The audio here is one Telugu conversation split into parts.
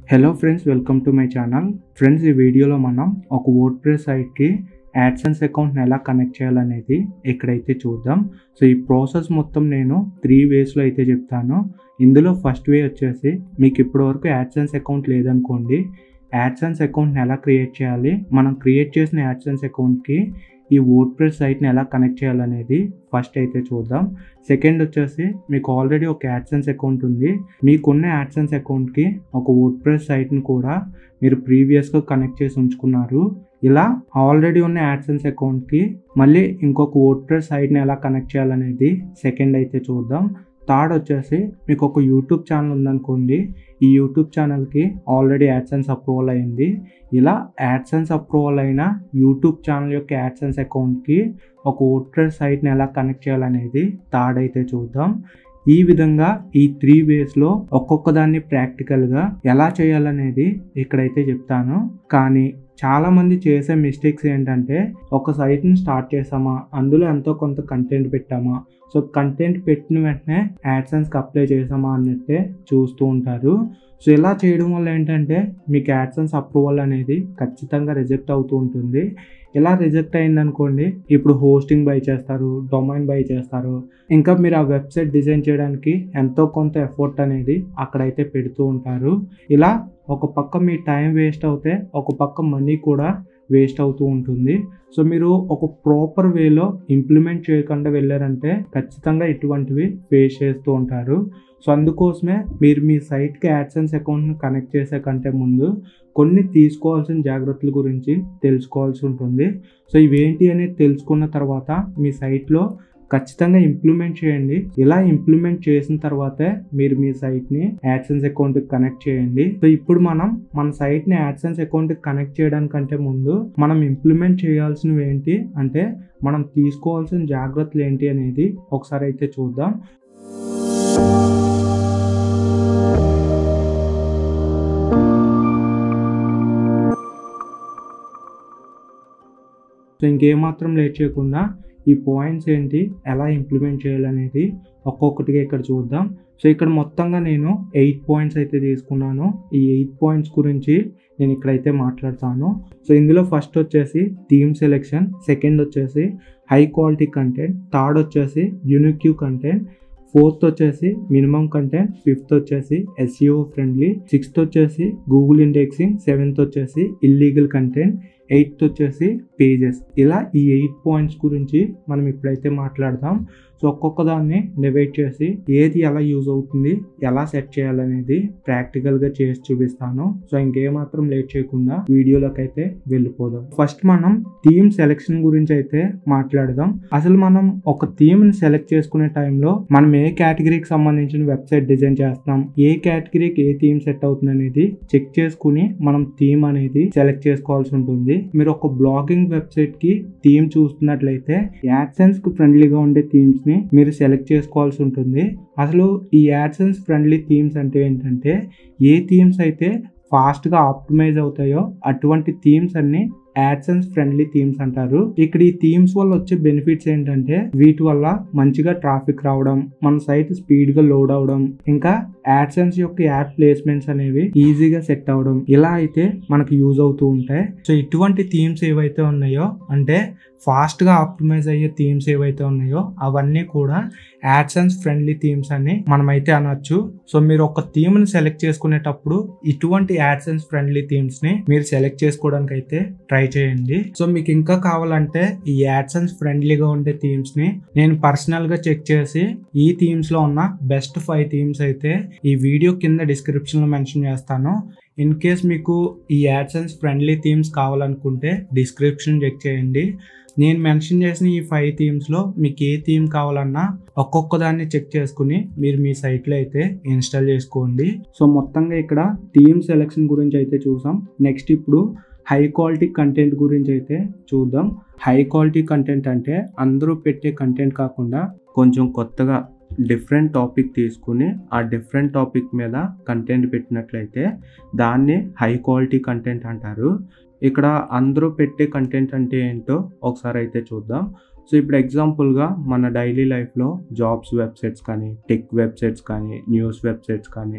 Hello friends, welcome to my channel. Friends, ఈ వీడియోలో మనం ఒక వర్డ్‌ప్రెస్ సైట్‌కి యాడ్సెన్స్ అకౌంట్‌ని ఎలా కనెక్ట్ చేయాలనేది ఇక్కడైతే చూద్దాం. సో ఈ ప్రాసెస్ మొత్తం నేను 3 వేస్‌లో అయితే చెప్తాను. ఇందులో ఫస్ట్ వే వచ్చేసి మీకు ఇప్పటివరకు యాడ్సెన్స్ అకౌంట్ లేదనుకోండి, యాడ్సెన్స్ అకౌంట్‌ని ఎలా క్రియేట్ చేయాలి, మనం క్రియేట్ చేసిన యాడ్సెన్స్ అకౌంట్‌కి ఈ వర్డ్‌ప్రెస్ సైట్‌ని ఎలా కనెక్ట్ చేయాలనేది ఫస్ట్ అయితే చూద్దాం. సెకండ్ వచ్చేసి మీకు ఆల్రెడీ ఒక యాడ్సెన్స్ అకౌంట్ ఉంది, మీకున్న యాడ్సెన్స్ అకౌంట్‌కి ఒక వర్డ్‌ప్రెస్ సైట్‌ని కూడా మీరు ప్రీవియస్‌గా కనెక్ట్ చేసి ఉంచుకున్నారు. ఇలా ఆల్రెడీ ఉన్న యాడ్సెన్స్ అకౌంట్‌కి మళ్ళీ ఇంకొక వర్డ్‌ప్రెస్ సైట్‌ని ఎలా కనెక్ట్ చేయాలనేది సెకండ్ అయితే చూద్దాం. థర్డ్ వచ్చేసి మీకు ఒక యూట్యూబ్ ఛానల్ ఉందనుకోండి, ఈ యూట్యూబ్ ఛానల్‌కి ఆల్రెడీ యాడ్సెన్స్ అప్రూవల్ అయింది. ఇలా యాడ్సెన్స్ అప్రూవల్ అయిన యూట్యూబ్ ఛానల్ యొక్క యాడ్సెన్స్ అకౌంట్‌కి ఒక వర్డ్‌ప్రెస్ సైట్‌ని ఎలా కనెక్ట్ చేయాలనేది థర్డ్ అయితే చూద్దాం. ఈ విధంగా ఈ 3 వేస్‌లో ఒక్కొక్క దాన్ని ప్రాక్టికల్‌గా ఎలా చేయాలనేది ఇక్కడైతే చెప్తాను. కానీ చాలామంది చేసే మిస్టేక్స్ ఏంటంటే, ఒక సైట్‌ని స్టార్ట్ చేసామా, అందులో ఎంతో కొంత కంటెంట్ పెట్టామా, సో కంటెంట్ పెట్టిన వెంటనే యాడ్సెన్స్‌కి అప్లై చేసామా అన్నట్టే చూస్తూ ఉంటారు. సో ఇలా చేయడం వల్ల ఏంటంటే మీకు యాడ్సెన్స్ అప్రూవల్ అనేది ఖచ్చితంగా రిజెక్ట్ అవుతూ ఉంటుంది. ఇలా రిజెక్ట్ అయిందనుకోండి, ఇప్పుడు హోస్టింగ్ బై చేస్తారు, డొమైన్ బై చేస్తారు, ఇంకా మీరు ఆ వెబ్సైట్ డిజైన్ చేయడానికి ఎంతో కొంత ఎఫర్ట్ అనేది అక్కడైతే పెడుతూ ఉంటారు. ఇలా ఒక పక్క మీ టైం వేస్ట్ అవుతే, ఒక పక్క మనీ కూడా వేస్ట్ అవుతూ ఉంటుంది. సో మీరు ఒక ప్రాపర్ వేలో ఇంప్లిమెంట్ చేయకుండా వెళ్ళారంటే ఖచ్చితంగా ఇటువంటివి ఫేస్ చేస్తూ ఉంటారు. సో అందుకోసమే మీరు మీ సైట్కి యాడ్సెన్స్ అకౌంట్ని కనెక్ట్ చేసే కంటే ముందు కొన్ని తీసుకోవాల్సిన జాగ్రత్తల గురించి తెలుసుకోవాల్సి ఉంటుంది. సో ఇవేంటి అనేది తెలుసుకున్న తర్వాత మీ సైట్లో ఖచ్చితంగా ఇంప్లిమెంట్ చేయండి. ఇలా ఇంప్లిమెంట్ చేసిన తర్వాతే మీరు మీ సైట్ని యాడ్సెన్స్ అకౌంట్కి కనెక్ట్ చేయండి. సో ఇప్పుడు మనం మన సైట్ని యాడ్సెన్స్ అకౌంట్కి కనెక్ట్ చేయడానికంటే ముందు మనం ఇంప్లిమెంట్ చేయాల్సినవి ఏంటి అంటే, మనం తీసుకోవాల్సిన జాగ్రత్తలు ఏంటి అనేది ఒకసారి అయితే చూద్దాం. సో ఇంకేమాత్రం లేట్ చేయకుండా ఈ పాయింట్స్ ఏంటి, ఎలా ఇంప్లిమెంట్ చేయాలనేది ఒక్కొక్కటిగా ఇక్కడ చూద్దాం. సో ఇక్కడ మొత్తంగా నేను 8 పాయింట్స్ అయితే తీసుకున్నాను. ఈ 8 పాయింట్స్ గురించి నేను ఇక్కడైతే మాట్లాడతాను. సో ఇందులో ఫస్ట్ వచ్చేసి థీమ్ సెలెక్షన్, సెకండ్ వచ్చేసి హై క్వాలిటీ కంటెంట్, థర్డ్ వచ్చేసి యూనిక్ కంటెంట్, ఫోర్త్ వచ్చేసి మినిమం కంటెంట్, ఫిఫ్త్ వచ్చేసి SEO ఫ్రెండ్లీ, సిక్స్త్ వచ్చేసి గూగుల్ ఇండెక్సింగ్, సెవెంత్ వచ్చేసి ఇల్లీగల్ కంటెంట్, ఎయిత్ వచ్చేసి పేజెస్. ఇలా ఈ 8 పాయింట్స్ గురించి మనం ఇప్పుడైతే మాట్లాడదాం. సో ఒక్కొక్క దాన్ని డివైడ్ చేసి ఏది ఎలా యూజ్ అవుతుంది, ఎలా సెట్ చేయాలనేది ప్రాక్టికల్గా చేసి చూపిస్తాను. సో ఇంకేమాత్రం లేట్ చేయకుండా వీడియోలోకి అయితే వెళ్ళిపోదాం. ఫస్ట్ మనం థీమ్ సెలెక్షన్ గురించి అయితే మాట్లాడదాం. అసలు మనం ఒక థీమ్ని సెలెక్ట్ చేసుకునే టైంలో మనం ఏ కేటగిరీకి సంబంధించిన వెబ్సైట్ డిజైన్ చేస్తాం, ఏ కేటగిరీకి ఏ థీమ్ సెట్ అవుతుంది అనేది చెక్ చేసుకుని మనం థీమ్ అనేది సెలెక్ట్ చేసుకోవాల్సి ఉంటుంది. మీరు ఒక బ్లాగింగ్ వెబ్సైట్ కి థీమ్ చూస్తున్నట్లయితే యాడ్సెన్స్ కు ఫ్రెండ్లీగా ఉండే థీమ్స్ ని మీరు సెలెక్ట్ చేసుకోవాల్సి ఉంటుంది. అసలు ఈ యాడ్సెన్స్ ఫ్రెండ్లీ థీమ్స్ అంటే ఏంటంటే, ఏ థీమ్స్ అయితే ఫాస్ట్ గా ఆప్టిమైజ్ అవుతాయో అటువంటి థీమ్స్ అన్ని యాడ్సెన్స్ ఫ్రెండ్లీ థీమ్స్ అంటారు. ఇక్కడ ఈ థీమ్స్ వల్ల వచ్చే బెనిఫిట్స్ ఏంటంటే, వీటి వల్ల మంచిగా ట్రాఫిక్ రావడం, మన సైట్ స్పీడ్ గా లోడ్ అవడం, ఇంకా యాడ్సెన్స్ యొక్క యాడ్ ప్లేస్మెంట్స్ అనేవి ఈజీగా సెట్ అవడం, ఇలా అయితే మనకు యూజ్ అవుతూ ఉంటాయి. సో ఇటువంటి థీమ్స్ ఏవైతే ఉన్నాయో, అంటే ఫాస్ట్ గా ఆప్టిమైజ్ అయ్యే థీమ్స్ ఏవైతే ఉన్నాయో అవన్నీ కూడా యాడ్సెన్స్ ఫ్రెండ్లీ థీమ్స్ అని మనమైతే అనొచ్చు. సో మీరు ఒక థీమ్ ని సెలెక్ట్ చేసుకునేటప్పుడు ఇటువంటి యాడ్సెన్స్ ఫ్రెండ్లీ థీమ్స్ ని మీరు సెలెక్ట్ చేసుకోవడానికి అయితే ట్రై చేయండి. సో మీకు ఇంకా కావాలంటే ఈ యాడ్సెన్స్ ఫ్రెండ్లీగా ఉండే థీమ్స్ ని నేను పర్సనల్ గా చెక్ చేసి ఈ థీమ్స్ లో ఉన్న బెస్ట్ 5 థీమ్స్ అయితే ఈ వీడియో కింద డిస్క్రిప్షన్ లో మెన్షన్ చేస్తాను. ఇన్ కేస్ మీకు ఈ యాడ్సెన్స్ ఫ్రెండ్లీ థీమ్స్ కావాలనుకుంటే డిస్క్రిప్షన్ చెక్ చేయండి. నేను మెన్షన్ చేసిన ఈ 5 థీమ్స్లో మీకు ఏ థీమ్ కావాలన్నా ఒక్కొక్క దాన్ని చెక్ చేసుకుని మీరు మీ సైట్లో అయితే ఇన్స్టాల్ చేసుకోండి. సో మొత్తంగా ఇక్కడ థీమ్ సెలెక్షన్ గురించి అయితే చూసాం. నెక్స్ట్ ఇప్పుడు హై క్వాలిటీ కంటెంట్ గురించి అయితే చూద్దాం. హై క్వాలిటీ కంటెంట్ అంటే అందరూ పెట్టే కంటెంట్ కాకుండా కొంచెం కొత్తగా డిఫరెంట్ టాపిక్ తీసుకుని ఆ డిఫరెంట్ టాపిక్ మీద కంటెంట్ పెట్టినట్లయితే దాన్ని హై క్వాలిటీ కంటెంట్ అంటారు. ఇక్కడ అందరూ పెట్టే కంటెంట్ అంటే ఏంటో ఒకసారి అయితే చూద్దాం. సో ఇప్పుడు ఎగ్జాంపుల్గా మన డైలీ లైఫ్లో జాబ్స్ వెబ్సైట్స్ కానీ, టెక్ వెబ్సైట్స్ కానీ, న్యూస్ వెబ్సైట్స్ కానీ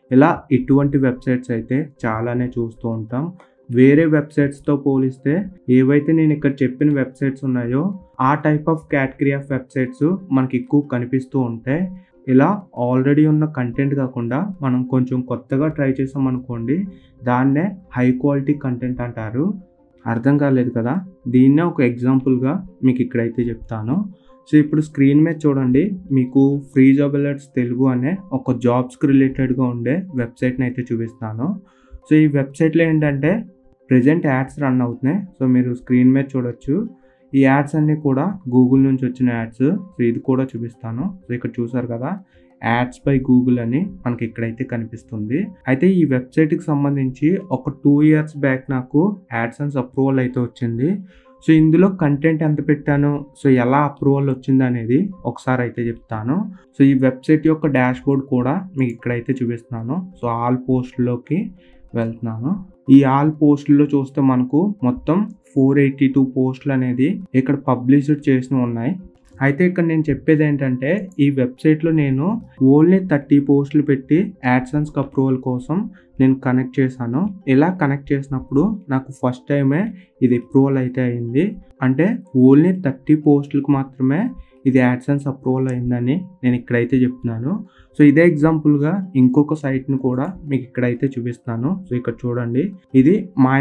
ఇలా ఇటువంటి వెబ్సైట్స్ అయితే చాలానే చూస్తూ ఉంటాం. వేరే వెబ్సైట్స్తో పోలిస్తే ఏవైతే నేను ఇక్కడ చెప్పిన వెబ్సైట్స్ ఉన్నాయో ఆ type of category of websites మనకి ఎక్కువ కనిపిస్తూ ఉంటాయి. ఇలా ఆల్రెడీ ఉన్న కంటెంట్ కాకుండా మనం కొంచెం కొత్తగా ట్రై చేసాం అనుకోండి, దాన్నే హై క్వాలిటీ కంటెంట్ అంటారు. అర్థం కాలేదు కదా, దీన్నే ఒక ఎగ్జాంపుల్గా మీకు ఇక్కడైతే చెప్తాను. సో ఇప్పుడు స్క్రీన్ మీద చూడండి, మీకు ఫ్రీ జాబ్ అలర్ట్స్ తెలుగు అనే ఒక జాబ్స్కి రిలేటెడ్గా ఉండే వెబ్సైట్ని అయితే చూపిస్తాను. సో ఈ వెబ్సైట్లో ఏంటంటే ప్రజెంట్ యాడ్స్ రన్ అవుతున్నాయి. సో మీరు స్క్రీన్ మీద చూడొచ్చు. ఈ యాడ్స్ అన్నీ కూడా గూగుల్ నుంచి వచ్చిన యాడ్స్. సో ఇది కూడా చూపిస్తాను. సో ఇక్కడ చూసారు కదా, యాడ్స్ బై గూగుల్ అని మనకి ఇక్కడైతే కనిపిస్తుంది. అయితే ఈ వెబ్సైట్కి సంబంధించి ఒక 2 years బ్యాక్ నాకు యాడ్సెన్స్ అప్రూవల్ అయితే వచ్చింది. సో ఇందులో కంటెంట్ ఎంత పెట్టాను, సో ఎలా అప్రూవల్ వచ్చింది అనేది ఒకసారి అయితే చెప్తాను. సో ఈ వెబ్సైట్ యొక్క డాష్ బోర్డ్ కూడా మీకు ఇక్కడైతే చూపిస్తున్నాను. సో ఆల్ పోస్ట్లోకి వెళ్తున్నాను. ఈ ఆల్ పోస్టుల్లో చూస్తే మనకు మొత్తం 482 పోస్టులు అనేది ఇక్కడ పబ్లిష్డ్ చేసి ఉన్నాయి. అయితే ఇక్కడ నేను చెప్పేది ఏంటంటే ఈ వెబ్సైట్లో నేను ఓన్లీ 30 పోస్టులు పెట్టి యాడ్సెన్స్ అప్రూవల్ కోసం నేను కనెక్ట్ చేశాను. ఇలా కనెక్ట్ చేసినప్పుడు నాకు ఫస్ట్ టైమే ఇది అప్రూవల్ అయితే అయింది. అంటే ఓన్లీ 30 పోస్టులకు మాత్రమే ఇది యాడ్సెన్స్ అప్రూవల్ అయిందని నేను ఇక్కడైతే చెప్తున్నాను. సో ఇదే ఎగ్జాంపుల్గా ఇంకొక సైట్ని కూడా మీకు ఇక్కడైతే చూపిస్తాను. సో ఇక్కడ చూడండి, ఇది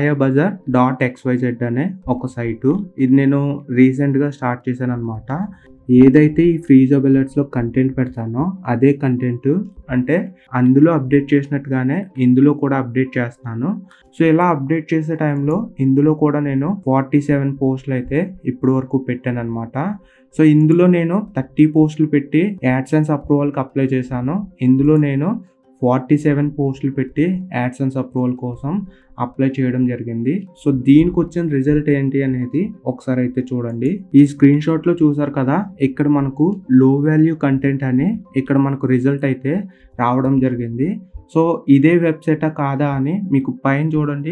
MayaBazaar.xyz అనే ఒక సైటు. ఇది నేను రీసెంట్గా స్టార్ట్ చేశాను అనమాట. ఏదైతే ఈ ఫ్రీ జాబ్ అలర్ట్స్లో కంటెంట్ పెడతానో అదే కంటెంట్, అంటే అందులో అప్డేట్ చేసినట్టుగానే ఇందులో కూడా అప్డేట్ చేస్తాను. సో ఇలా అప్డేట్ చేసే టైంలో ఇందులో కూడా నేను 47 పోస్టులు అయితే ఇప్పటి వరకు పెట్టాను అనమాట. సో ఇందులో నేను 30 పోస్టులు పెట్టి యాడ్సెన్స్ అప్రూవల్కి అప్లై చేశాను. ఇందులో నేను 47 పోస్టులు పెట్టి యాడ్సెన్స్ అప్రూవల్ కోసం అప్లై చేయడం జరిగింది. సో దీనికి వచ్చిన రిజల్ట్ ఏంటి అనేది ఒకసారి అయితే చూడండి. ఈ స్క్రీన్ షాట్లో చూసారు కదా, ఇక్కడ మనకు లో వాల్యూ కంటెంట్ అని ఇక్కడ మనకు రిజల్ట్ అయితే రావడం జరిగింది. సో ఇదే వెబ్సైటా కాదా అని మీకు పైన చూడండి,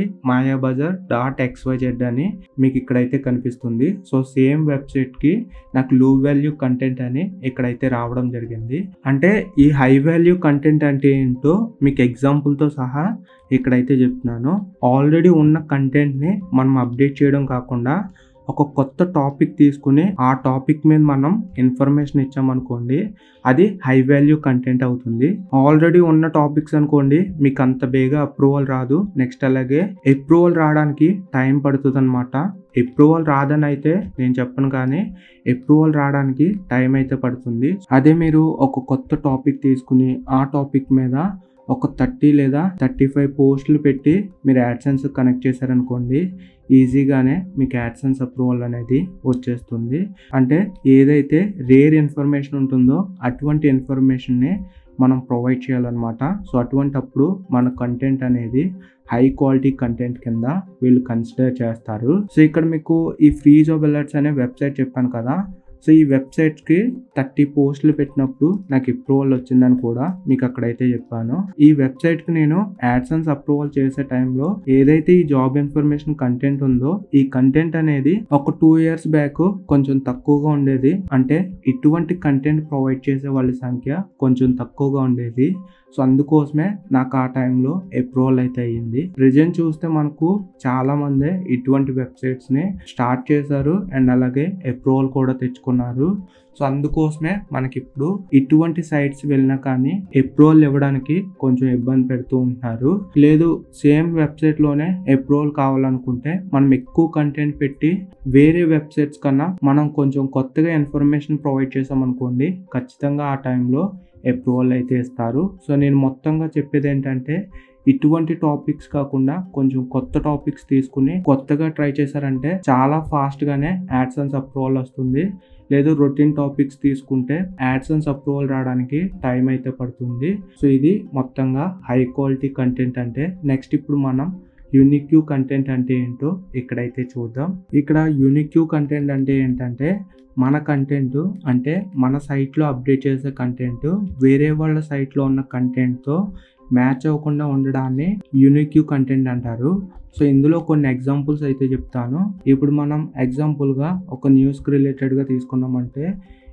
MayaBazaar.xyz అని మీకు ఇక్కడైతే కనిపిస్తుంది. సో సేమ్ వెబ్సైట్కి నాకు లో వాల్యూ కంటెంట్ అని ఇక్కడైతే రావడం జరిగింది. అంటే ఈ హై వాల్యూ కంటెంట్ అంటే ఏంటో మీకు ఎగ్జాంపుల్తో సహా ఇక్కడైతే చెప్తున్నాను. ఆల్రెడీ ఉన్న కంటెంట్ని మనం అప్డేట్ చేయడం కాకుండా ఒక కొత్త టాపిక్ తీసుకుని ఆ టాపిక్ మీద మనం ఇన్ఫర్మేషన్ ఇచ్చామనుకోండి, అది హై వాల్యూ కంటెంట్ అవుతుంది. ఆల్రెడీ ఉన్న టాపిక్స్ అనుకోండి, మీకు అంత బేగా అప్రూవల్ రాదు. నెక్స్ట్ అలాగే అప్రూవల్ రావడానికి టైం పడుతుంది అనమాట. అప్రూవల్ రాదని అయితే నేను చెప్పను, కానీ అప్రూవల్ రావడానికి టైం అయితే పడుతుంది. అదే మీరు ఒక కొత్త టాపిక్ తీసుకుని ఆ టాపిక్ మీద ఒక 30 లేదా 35 పోస్టులు పెట్టి మీరు యాడ్సెన్స్ కనెక్ట్ చేశారనుకోండి, ఈజీగానే మీకు యాడ్సెన్స్ అప్రూవల్ అనేది వచ్చేస్తుంది. అంటే ఏదైతే రేర్ ఇన్ఫర్మేషన్ ఉంటుందో అటువంటి ఇన్ఫర్మేషన్ని మనం ప్రొవైడ్ చేయాలన్నమాట. సో అటువంటప్పుడు మన కంటెంట్ అనేది హై క్వాలిటీ కంటెంట్ కింద వీళ్ళు కన్సిడర్ చేస్తారు. సో ఇక్కడ మీకు ఈ ఫ్రీ జాబ్ అలర్ట్స్ అనే వెబ్సైట్ చెప్పాను కదా, సో ఈ వెబ్సైట్కి 30 పోస్టులు పెట్టినప్పుడు నాకు అప్రూవల్ వచ్చిందని కూడా మీకు అక్కడైతే చెప్పాను. ఈ వెబ్సైట్కి నేను యాడ్సెన్స్ అప్రూవల్ చేసే టైంలో ఏదైతే ఈ జాబ్ ఇన్ఫర్మేషన్ కంటెంట్ ఉందో ఈ కంటెంట్ అనేది ఒక 2 years బ్యాక్ కొంచెం తక్కువగా ఉండేది. అంటే ఇటువంటి కంటెంట్ ప్రొవైడ్ చేసే వాళ్ళ సంఖ్య కొంచెం తక్కువగా ఉండేది. సో అందుకోసమే నాకు ఆ టైంలో అప్రూవల్ అయితే అయ్యింది. ప్రెజెంట్ చూస్తే మనకు చాలా మంది ఇటువంటి వెబ్సైట్స్ని స్టార్ట్ చేశారు అండ్ అలాగే అప్రూవల్ కూడా తెచ్చుకున్నారు. సో అందుకోసమే మనకి ఇప్పుడు ఇటువంటి సైట్స్ వెళ్ళినా కానీ అప్రూవల్ ఇవ్వడానికి కొంచెం ఇబ్బంది పెడుతూ ఉంటున్నారు. లేదు సేమ్ వెబ్సైట్లోనే అప్రూవల్ కావాలనుకుంటే మనం ఎక్కువ కంటెంట్ పెట్టి వేరే వెబ్సైట్స్ కన్నా మనం కొంచెం కొత్తగా ఇన్ఫర్మేషన్ ప్రొవైడ్ చేసామనుకోండి, ఖచ్చితంగా ఆ టైంలో అప్రూవల్ అయితే ఇస్తారు. సో నేను మొత్తంగా చెప్పేది ఏంటంటే ఇటువంటి టాపిక్స్ కాకుండా కొంచెం కొత్త టాపిక్స్ తీసుకుని కొత్తగా ట్రై చేశారంటే చాలా ఫాస్ట్గానే యాడ్సెన్స్ అప్రూవల్ వస్తుంది. లేదు రొటీన్ టాపిక్స్ తీసుకుంటే యాడ్సెన్స్ అప్రూవల్ రావడానికి టైం అయితే పడుతుంది. సో ఇది మొత్తంగా హై క్వాలిటీ కంటెంట్ అంటే. నెక్స్ట్ ఇప్పుడు మనం యూనిక్ కంటెంట్ అంటే ఏంటో ఇక్కడైతే చూద్దాం. ఇక్కడ యూనిక్ కంటెంట్ అంటే ఏంటంటే మన కంటెంట్, అంటే మన సైట్లో అప్డేట్ చేసే కంటెంట్ వేరే వాళ్ళ సైట్లో ఉన్న కంటెంట్తో మ్యాచ్ అవ్వకుండా ఉండడాన్ని యూనిక్ కంటెంట్ అంటారు. సో ఇందులో కొన్ని ఎగ్జాంపుల్స్ అయితే చెప్తాను. ఇప్పుడు మనం ఎగ్జాంపుల్గా ఒక న్యూస్కి రిలేటెడ్గా తీసుకున్నామంటే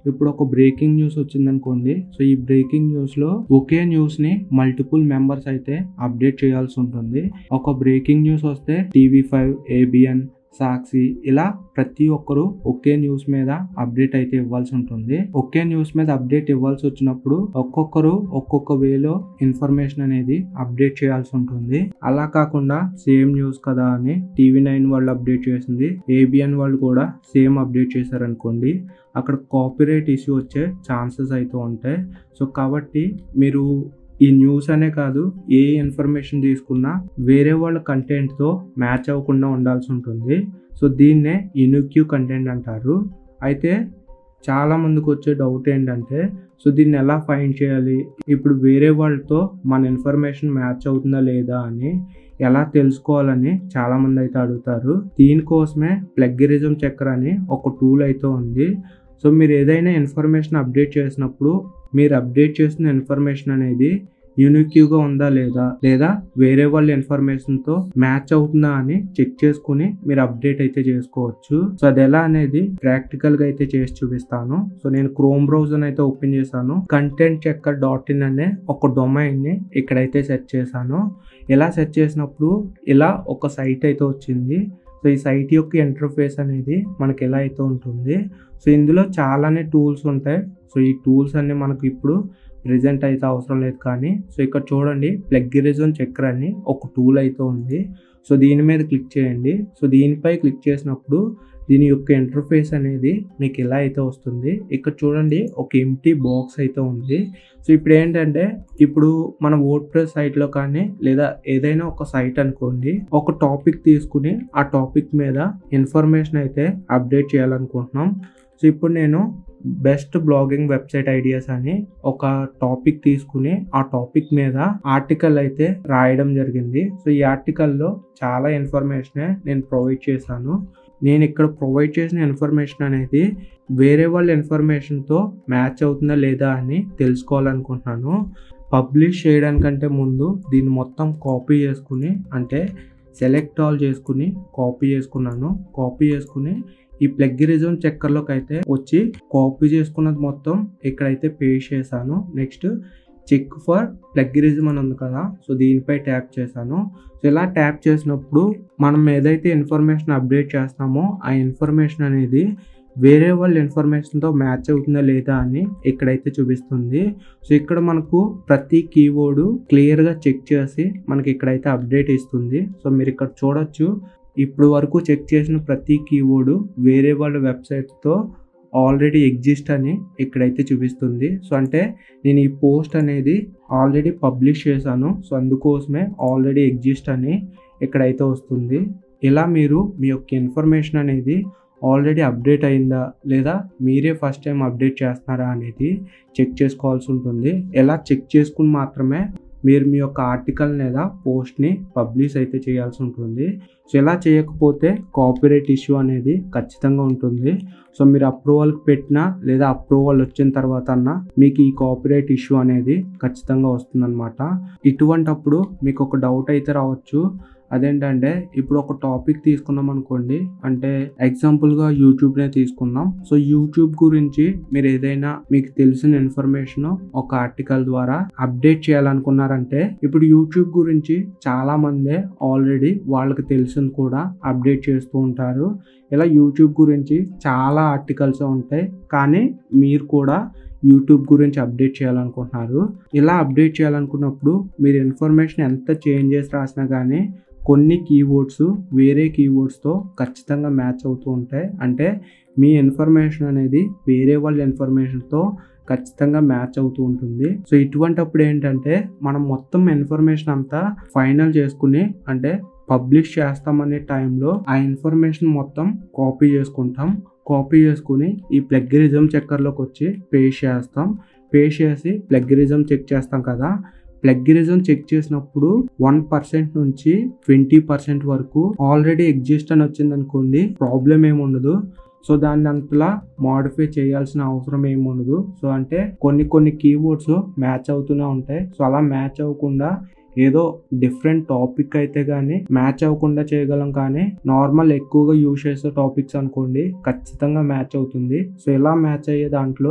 ఇప్పుడు ఒక బ్రేకింగ్ న్యూస్ వచ్చిందనుకోండి, సో ఈ బ్రేకింగ్ న్యూస్లో ఒకే న్యూస్ని మల్టిపుల్ మెంబర్స్ అయితే అప్డేట్ చేయాల్సి ఉంటుంది. ఒక బ్రేకింగ్ న్యూస్ వస్తే టీవీ5, ఏబిఎన్, సాక్షి ఇలా ప్రతి ఒక్కరు ఒకే న్యూస్ మీద అప్డేట్ అయితే ఇవ్వాల్సి ఉంటుంది. ఒకే న్యూస్ మీద అప్డేట్ ఇవ్వాల్సి వచ్చినప్పుడు ఒక్కొక్కరు ఒక్కొక్క వేలో ఇన్ఫర్మేషన్ అనేది అప్డేట్ చేయాల్సి ఉంటుంది. అలా కాకుండా సేమ్ న్యూస్ కదా అని టీవీ9 వాళ్ళు అప్డేట్ చేసింది, ఏబిఎన్ వాళ్ళు కూడా సేమ్ అప్డేట్ చేశారనుకోండి, అక్కడ కాపీరైట్ ఇష్యూ వచ్చే ఛాన్సెస్ అయితే ఉంటాయి. సో కాబట్టి మీరు ఈ న్యూస్ అనే కాదు, ఏ ఇన్ఫర్మేషన్ తీసుకున్నా వేరే వాళ్ళ కంటెంట్తో మ్యాచ్ అవ్వకుండా ఉండాల్సి ఉంటుంది. సో దీన్నే యూనిక్ కంటెంట్ అంటారు. అయితే చాలా మందికి వచ్చే డౌట్ ఏంటంటే, సో దీన్ని ఎలా ఫైండ్ చేయాలి, ఇప్పుడు వేరే వాళ్ళతో మన ఇన్ఫర్మేషన్ మ్యాచ్ అవుతుందా లేదా అని ఎలా తెలుసుకోవాలని చాలా మంది అయితే అడుగుతారు. దీనికోసమే ప్లగరిజం చెక్కర్ అని ఒక టూల్ అయితే ఉంది. సో మీరు ఏదైనా ఇన్ఫర్మేషన్ అప్డేట్ చేసినప్పుడు మీరు అప్డేట్ చేసిన ఇన్ఫర్మేషన్ అనేది యూనిక్గా ఉందా లేదా వేరే వాళ్ళ ఇన్ఫర్మేషన్తో మ్యాచ్ అవుతుందా అని చెక్ చేసుకుని మీరు అప్డేట్ అయితే చేసుకోవచ్చు. సో అది ఎలా అనేది ప్రాక్టికల్గా అయితే చేసి చూపిస్తాను. సో నేను క్రోమ్ బ్రౌజర్ అయితే ఓపెన్ చేశాను. contentchecker.in అనే ఒక డొమైన్ని ఇక్కడైతే సెర్చ్ చేశాను. ఇలా సెర్చ్ చేసినప్పుడు ఇలా ఒక సైట్ అయితే వచ్చింది. సో ఈ సైట్ యొక్క ఇంటర్ఫేస్ అనేది మనకి ఎలా అయితే ఉంటుంది. సో ఇందులో చాలానే టూల్స్ ఉంటాయి. సో ఈ టూల్స్ అన్ని మనకు ఇప్పుడు ప్రెజెంట్ అయితే అవసరం లేదు, కానీ సో ఇక్కడ చూడండి ప్లగరిజం చెక్కర్ అని ఒక టూల్ అయితే ఉంది. సో దీని మీద క్లిక్ చేయండి. సో దీనిపై క్లిక్ చేసినప్పుడు దీని యొక్క ఇంటర్ఫేస్ అనేది మీకు ఇలా అయితే వస్తుంది. ఇక్కడ చూడండి ఒక ఎంప్టీ బాక్స్ అయితే ఉంది. సో ఇప్పుడు ఏంటంటే, ఇప్పుడు మన వర్డ్ప్రెస్ సైట్లో కానీ లేదా ఏదైనా ఒక సైట్ అనుకోండి, ఒక టాపిక్ తీసుకుని ఆ టాపిక్ మీద ఇన్ఫర్మేషన్ అయితే అప్డేట్ చేయాలనుకుంటున్నాం. సో ఇప్పుడు నేను బెస్ట్ బ్లాగింగ్ వెబ్సైట్ ఐడియాస్ అని ఒక టాపిక్ తీసుకుని ఆ టాపిక్ మీద ఆర్టికల్ అయితే రాయడం జరిగింది. సో ఈ ఆర్టికల్లో చాలా ఇన్ఫర్మేషన్ నేను ప్రొవైడ్ చేశాను. నేను ఇక్కడ ప్రొవైడ్ చేసిన ఇన్ఫర్మేషన్ అనేది వేరే వాళ్ళ ఇన్ఫర్మేషన్తో మ్యాచ్ అవుతుందా లేదా అని తెలుసుకోవాలనుకుంటున్నాను. పబ్లిష్ చేయడానికంటే ముందు దీన్ని మొత్తం కాపీ చేసుకుని, అంటే సెలెక్ట్ ఆల్ చేసుకుని కాపీ చేసుకున్నాను. కాపీ చేసుకుని ఈ ప్లగరిజం చెక్కర్లోకి అయితే వచ్చి కాపీ చేసుకున్నది మొత్తం ఇక్కడైతే పేస్ట్ చేశాను. నెక్స్ట్ చెక్ ఫర్ ప్లగరిజం అని ఉంది కదా, సో దీనిపై ట్యాప్ చేశాను. సో ఇలా ట్యాప్ చేసినప్పుడు మనం ఏదైతే ఇన్ఫర్మేషన్ అప్డేట్ చేస్తామో ఆ ఇన్ఫర్మేషన్ అనేది వేరే వాళ్ళ ఇన్ఫర్మేషన్తో మ్యాచ్ అవుతుందా లేదా అని ఇక్కడైతే చూపిస్తుంది. సో ఇక్కడ మనకు ప్రతి కీవర్డ్ క్లియర్గా చెక్ చేసి మనకి ఇక్కడైతే అప్డేట్ ఇస్తుంది. సో మీరు ఇక్కడ చూడొచ్చు, ఇప్పుడు వరకు చెక్ చేసిన ప్రతి కీవర్డ్ వేరే వాళ్ళ వెబ్సైట్తో ఆల్రెడీ ఎగ్జిస్ట్ అని ఇక్కడైతే చూపిస్తుంది. సో అంటే నేను ఈ పోస్ట్ అనేది ఆల్రెడీ పబ్లిష్ చేశాను, సో అందుకోసమే ఆల్రెడీ ఎగ్జిస్ట్ అని ఇక్కడైతే వస్తుంది. ఇలా మీరు మీ యొక్క ఇన్ఫర్మేషన్ అనేది ఆల్రెడీ అప్డేట్ అయిందా లేదా మీరే ఫస్ట్ టైం అప్డేట్ చేస్తున్నారా అనేది చెక్ చేసుకోవాల్సి ఉంటుంది. ఇలా చెక్ చేసుకుని మాత్రమే మీరు మీ యొక్క ఆర్టికల్ లేదా పోస్ట్ని పబ్లిష్ అయితే చేయాల్సి ఉంటుంది. సో ఇలా చేయకపోతే కాపీరైట్ ఇష్యూ అనేది ఖచ్చితంగా ఉంటుంది. సో మీరు అప్రూవల్కి పెట్టినా లేదా అప్రూవల్ వచ్చిన తర్వాత అన్నా మీకు ఈ కాపీరైట్ ఇష్యూ అనేది ఖచ్చితంగా వస్తుందన్నమాట. ఇటువంటప్పుడు మీకు ఒక డౌట్ అయితే రావచ్చు, అదేంటంటే ఇప్పుడు ఒక టాపిక్ తీసుకున్నాం అనుకోండి, అంటే ఎగ్జాంపుల్గా యూట్యూబ్నే తీసుకుందాం. సో యూట్యూబ్ గురించి మీరు ఏదైనా మీకు తెలిసిన ఇన్ఫర్మేషన్ ఒక ఆర్టికల్ ద్వారా అప్డేట్ చేయాలనుకున్నారంటే, ఇప్పుడు యూట్యూబ్ గురించి చాలా మందే ఆల్రెడీ వాళ్ళకి తెలిసింది కూడా అప్డేట్ చేస్తూ ఉంటారు. ఇలా యూట్యూబ్ గురించి చాలా ఆర్టికల్స్ ఉంటాయి, కానీ మీరు కూడా యూట్యూబ్ గురించి అప్డేట్ చేయాలనుకుంటున్నారు. ఇలా అప్డేట్ చేయాలనుకున్నప్పుడు మీరు ఇన్ఫర్మేషన్ ఎంత చేంజెస్ రాసినా కానీ కొన్ని కీవర్డ్స్ వేరే కీవర్డ్స్తో ఖచ్చితంగా మ్యాచ్ అవుతూ ఉంటాయి. అంటే మీ ఇన్ఫర్మేషన్ అనేది వేరే వాళ్ళ ఇన్ఫర్మేషన్తో ఖచ్చితంగా మ్యాచ్ అవుతూ ఉంటుంది. సో ఇటువంటప్పుడు ఏంటంటే మనం మొత్తం ఇన్ఫర్మేషన్ అంతా ఫైనల్ చేసుకుని, అంటే పబ్లిష్ చేస్తామనే టైంలో ఆ ఇన్ఫర్మేషన్ మొత్తం కాపీ చేసుకుంటాం. కాపీ చేసుకుని ఈ ప్లగరిజం చెక్కర్లోకి వచ్చి పేస్ట్ చేస్తాం. పేస్ట్ చేసి ప్లగరిజం చెక్ చేస్తాం కదా, ప్లగరిజం చెక్ చేసినప్పుడు 1% నుంచి 20% వరకు ఆల్రెడీ ఎగ్జిస్ట్ అని వచ్చింది అనుకోండి, ప్రాబ్లం ఏమి ఉండదు. సో దాన్ని అంతలా మాడిఫై చేయాల్సిన అవసరం ఏమి ఉండదు. సో అంటే కొన్ని కీవర్డ్స్ మ్యాచ్ అవుతూనే ఉంటాయి. సో అలా మ్యాచ్ అవ్వకుండా ఏదో డిఫరెంట్ టాపిక్ అయితే కానీ మ్యాచ్ అవ్వకుండా చేయగలం, కానీ నార్మల్ ఎక్కువగా యూజ్ చేసే టాపిక్స్ అనుకోండి ఖచ్చితంగా మ్యాచ్ అవుతుంది. సో ఇలా మ్యాచ్ అయ్యే దాంట్లో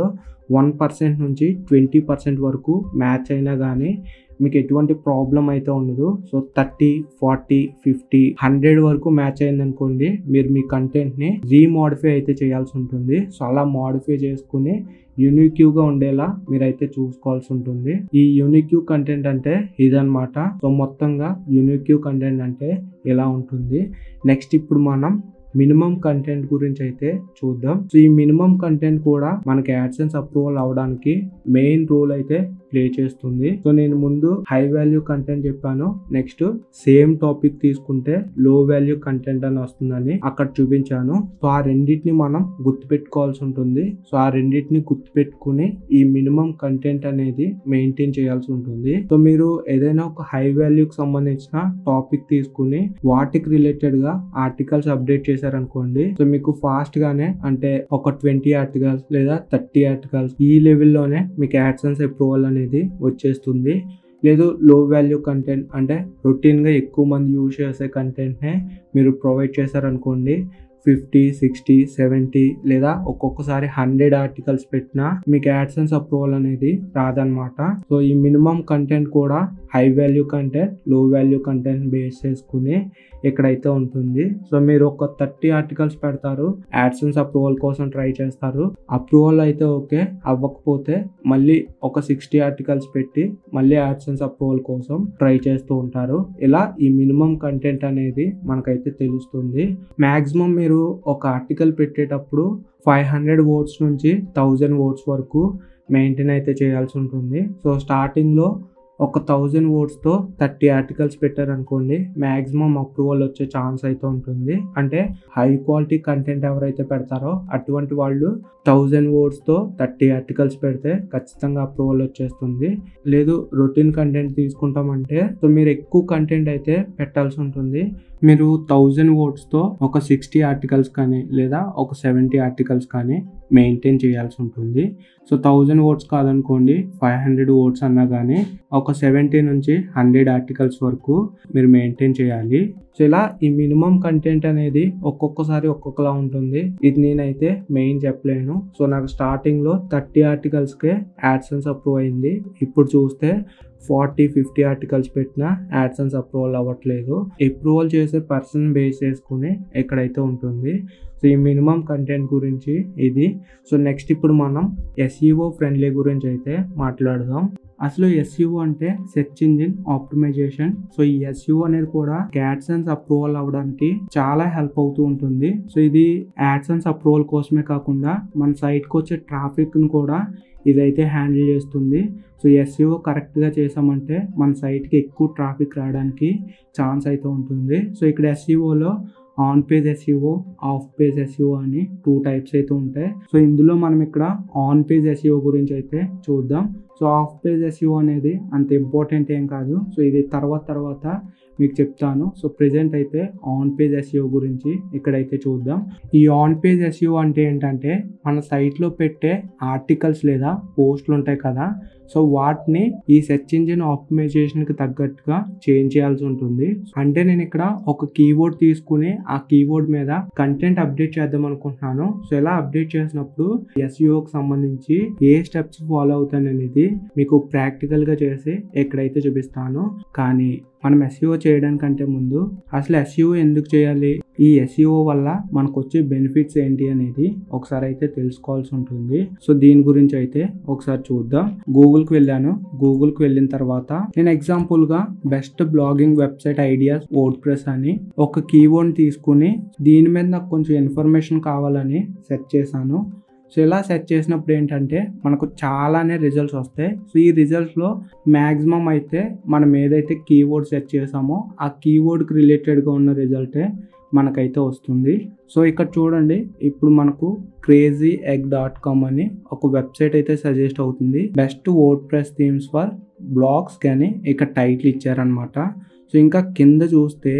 1% నుంచి 20% వరకు మ్యాచ్ అయినా కానీ మీకు ఎటువంటి ప్రాబ్లం అయితే ఉండదు. సో 30, 40, 50, 100 వరకు మ్యాచ్ అయిందనుకోండి, మీరు మీ కంటెంట్ని రీమోడిఫై అయితే చేయాల్సి ఉంటుంది. సో అలా మోడిఫై చేసుకుని యూనిక్యూగా ఉండేలా మీరైతే చూసుకోవాల్సి ఉంటుంది. ఈ యూనిక్యూ కంటెంట్ అంటే ఇదన్నమాట. సో మొత్తంగా యూనిక్యూ కంటెంట్ అంటే ఇలా ఉంటుంది. నెక్స్ట్ ఇప్పుడు మనం మినిమం కంటెంట్ గురించి అయితే చూద్దాం. సో ఈ మినిమం కంటెంట్ కూడా మనకి యాడ్సెన్స్ అప్రూవల్ అవడానికి మెయిన్ రోల్ అయితే ప్లే చేస్తుంది. సో నేను ముందు హై వాల్యూ కంటెంట్ చెప్పాను, నెక్స్ట్ సేమ్ టాపిక్ తీసుకుంటే లో వాల్యూ కంటెంట్ అని వస్తుందని అక్కడ చూపించాను. సో ఆ రెండింటిని మనం గుర్తుపెట్టుకోవాల్సి ఉంటుంది. సో ఆ రెండింటిని గుర్తుపెట్టుకుని ఈ మినిమం కంటెంట్ అనేది మెయింటైన్ చేయాల్సి ఉంటుంది. సో మీరు ఏదైనా ఒక హై వాల్యూకి సంబంధించిన టాపిక్ తీసుకుని వాటికి రిలేటెడ్ గా ఆర్టికల్స్ అప్డేట్ చేశారనుకోండి, సో మీకు ఫాస్ట్ గానే అంటే ఒక 20 ఆర్టికల్స్ లేదా 30 ఆర్టికల్స్ ఈ లెవెల్లోనే మీకు యాడ్సెన్స్ అప్రూవల్ అనేది వచ్చేస్తుంది. లేదు లో వాల్యూ కంటెంట్ అంటే రొటీన్గా ఎక్కువ మంది యూజ్ చేసే కంటెంట్నే మీరు ప్రొవైడ్ చేశారనుకోండి, 50, 60, 70 లేదా ఒక్కొక్కసారి 100 ఆర్టికల్స్ పెట్టినా మీకు యాడ్సెన్స్ అప్రూవల్ అనేది రాదనమాట. సో ఈ మినిమం కంటెంట్ కూడా high value content, low value content base చేసుకుని ఇక్కడైతే ఉంటుంది. సో మీరు ఒక 30 ఆర్టికల్స్ పెడతారు, యాడ్సెన్స్ అప్రూవల్ కోసం ట్రై చేస్తారు, అప్రూవల్ అయితే ఓకే, అవ్వకపోతే మళ్ళీ ఒక 60 ఆర్టికల్స్ పెట్టి మళ్ళీ యాడ్సెన్స్ అప్రూవల్ కోసం ట్రై చేస్తూ ఉంటారు. ఇలా ఈ మినిమం కంటెంట్ అనేది మనకైతే తెలుస్తుంది. మ్యాక్సిమం మీరు ఒక ఆర్టికల్ పెట్టేటప్పుడు 500 వర్డ్స్ నుంచి 1000 వర్డ్స్ వరకు మెయింటైన్ అయితే చేయాల్సి ఉంటుంది. సో స్టార్టింగ్లో ఒక 1000 వర్డ్స్తో 30 ఆర్టికల్స్ పెట్టారనుకోండి, మ్యాక్సిమం అప్రూవల్ వచ్చే ఛాన్స్ అయితే ఉంటుంది. అంటే హై క్వాలిటీ కంటెంట్ ఎవరైతే పెడతారో అటువంటి వాళ్ళు 1000 వర్డ్స్తో 30 ఆర్టికల్స్ పెడితే ఖచ్చితంగా అప్రూవల్ వచ్చేస్తుంది. లేదు రొటీన్ కంటెంట్ తీసుకుంటామంటే సో మీరు ఎక్కువ కంటెంట్ అయితే పెట్టాల్సి ఉంటుంది. మీరు 1000 వర్డ్స్తో ఒక 60 ఆర్టికల్స్ కానీ లేదా ఒక 70 ఆర్టికల్స్ కానీ మెయింటైన్ చేయాల్సి ఉంటుంది. సో 1000 వర్డ్స్ కాదనుకోండి, 500 వర్డ్స్ అన్నా కానీ ఒక 70 నుంచి 100 ఆర్టికల్స్ వరకు మీరు మెయింటైన్ చేయాలి. సో ఇలా ఈ మినిమం కంటెంట్ అనేది ఒక్కొక్కసారి ఒక్కొక్కలా ఉంటుంది. ఇది నేనైతే మెయిన్ చెప్పలేను. సో నాకు స్టార్టింగ్లో 30 ఆర్టికల్స్కే యాడ్సెన్స్ అప్రూవ్ అయింది. ఇప్పుడు చూస్తే 40, 50 ఆర్టికల్స్ పెట్టినా యాడ్సెన్స్ అప్రూవల్ అవ్వట్లేదు. అప్రూవల్ చేసే పర్సన్ బేస్ చేసుకుని ఎక్కడైతే ఉంటుంది. సో ఈ మినిమం కంటెంట్ గురించి ఇది. సో నెక్స్ట్ ఇప్పుడు మనం SEO ఫ్రెండ్లీ గురించి అయితే మాట్లాడదాం. అసలు SEO అంటే సెర్చ్ ఇంజిన్ ఆప్టిమైజేషన్. సో ఈ SEO అనేది కూడా యాడ్సెన్స్ అప్రూవల్ అవ్వడానికి చాలా హెల్ప్ అవుతూ ఉంటుంది. సో ఇది యాడ్సెన్స్ అప్రూవల్ కోసమే కాకుండా మన సైట్కి వచ్చే ట్రాఫిక్ను కూడా ఇదైతే హ్యాండిల్ చేస్తుంది. సో SEO కరెక్ట్గా చేసామంటే మన సైట్కి ఎక్కువ ట్రాఫిక్ రావడానికి ఛాన్స్ అయితే ఉంటుంది. సో ఇక్కడ SEOలో on page SEO, off page SEO అని 2 టైప్స్ అయితే ఉంటాయి. సో ఇందులో మనం ఇక్కడ ఆన్ పేజ్ SEO గురించి అయితే చూద్దాం. సో ఆఫ్ పేజ్ SEO అనేది అంత ఇంపార్టెంట్ ఏం కాదు. సో ఇది తర్వాత మీకు చెప్తాను. సో ప్రెజెంట్ అయితే ఆన్ పేజ్ SEO గురించి ఇక్కడైతే చూద్దాం. ఈ ఆన్ పేజ్ SEO అంటే ఏంటంటే మన సైట్లో పెట్టే ఆర్టికల్స్ లేదా పోస్టులు ఉంటాయి కదా, సో వాటిని ఈ సెర్చ్ ఇంజిన్ ఆప్టిమైజేషన్కి తగ్గట్టుగా చేంజ్ చేయాల్సి ఉంటుంది. అంటే నేను ఇక్కడ ఒక కీవర్డ్ తీసుకుని ఆ కీవర్డ్ మీద కంటెంట్ అప్డేట్ చేద్దాం అనుకుంటున్నాను. సో ఇలా అప్డేట్ చేసినప్పుడు SEOకి సంబంధించి ఏ స్టెప్స్ ఫాలో అవుతాను అనేది మీకు ప్రాక్టికల్గా చేసి ఎక్కడైతే చూపిస్తాను. కానీ మనం SEO చేయడానికంటే ముందు అసలు SEO ఎందుకు చేయాలి, ఈ SEO వల్ల మనకు వచ్చే బెనిఫిట్స్ ఏంటి అనేది ఒకసారి అయితే తెలుసుకోవాల్సి ఉంటుంది. సో దీని గురించి అయితే ఒకసారి చూద్దాం. గూగుల్కి వెళ్ళాను. గూగుల్కి వెళ్ళిన తర్వాత నేను ఎగ్జాంపుల్గా best blogging website ideas WordPress అని ఒక కీవర్డ్ తీసుకుని దీని మీద నాకు కొంచెం ఇన్ఫర్మేషన్ కావాలని సెర్చ్ చేశాను. సో ఇలా సెర్చ్ చేసినప్పుడు ఏంటంటే మనకు చాలానే రిజల్ట్స్ వస్తాయి. సో ఈ రిజల్ట్స్లో మ్యాక్సిమం అయితే మనం ఏదైతే కీవర్డ్ సెర్చ్ చేసామో ఆ కీవర్డ్కి రిలేటెడ్గా ఉన్న రిజల్టే మనకైతే వస్తుంది. సో ఇక్కడ చూడండి, ఇప్పుడు మనకు crazyegg.com అని ఒక వెబ్సైట్ అయితే సజెస్ట్ అవుతుంది. Best WordPress themes for blogs కానీ ఇక్కడ టైటిల్ ఇచ్చారనమాట. సో ఇంకా కింద చూస్తే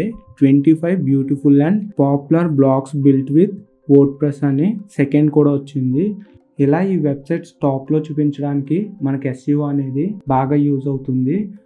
25 beautiful and popular blogs built with WordPress అని సెకండ్ కూడా వచ్చింది. ఇలా ఈ వెబ్సైట్స్ టాప్లో చూపించడానికి మనకి SEO అనేది బాగా యూజ్ అవుతుంది.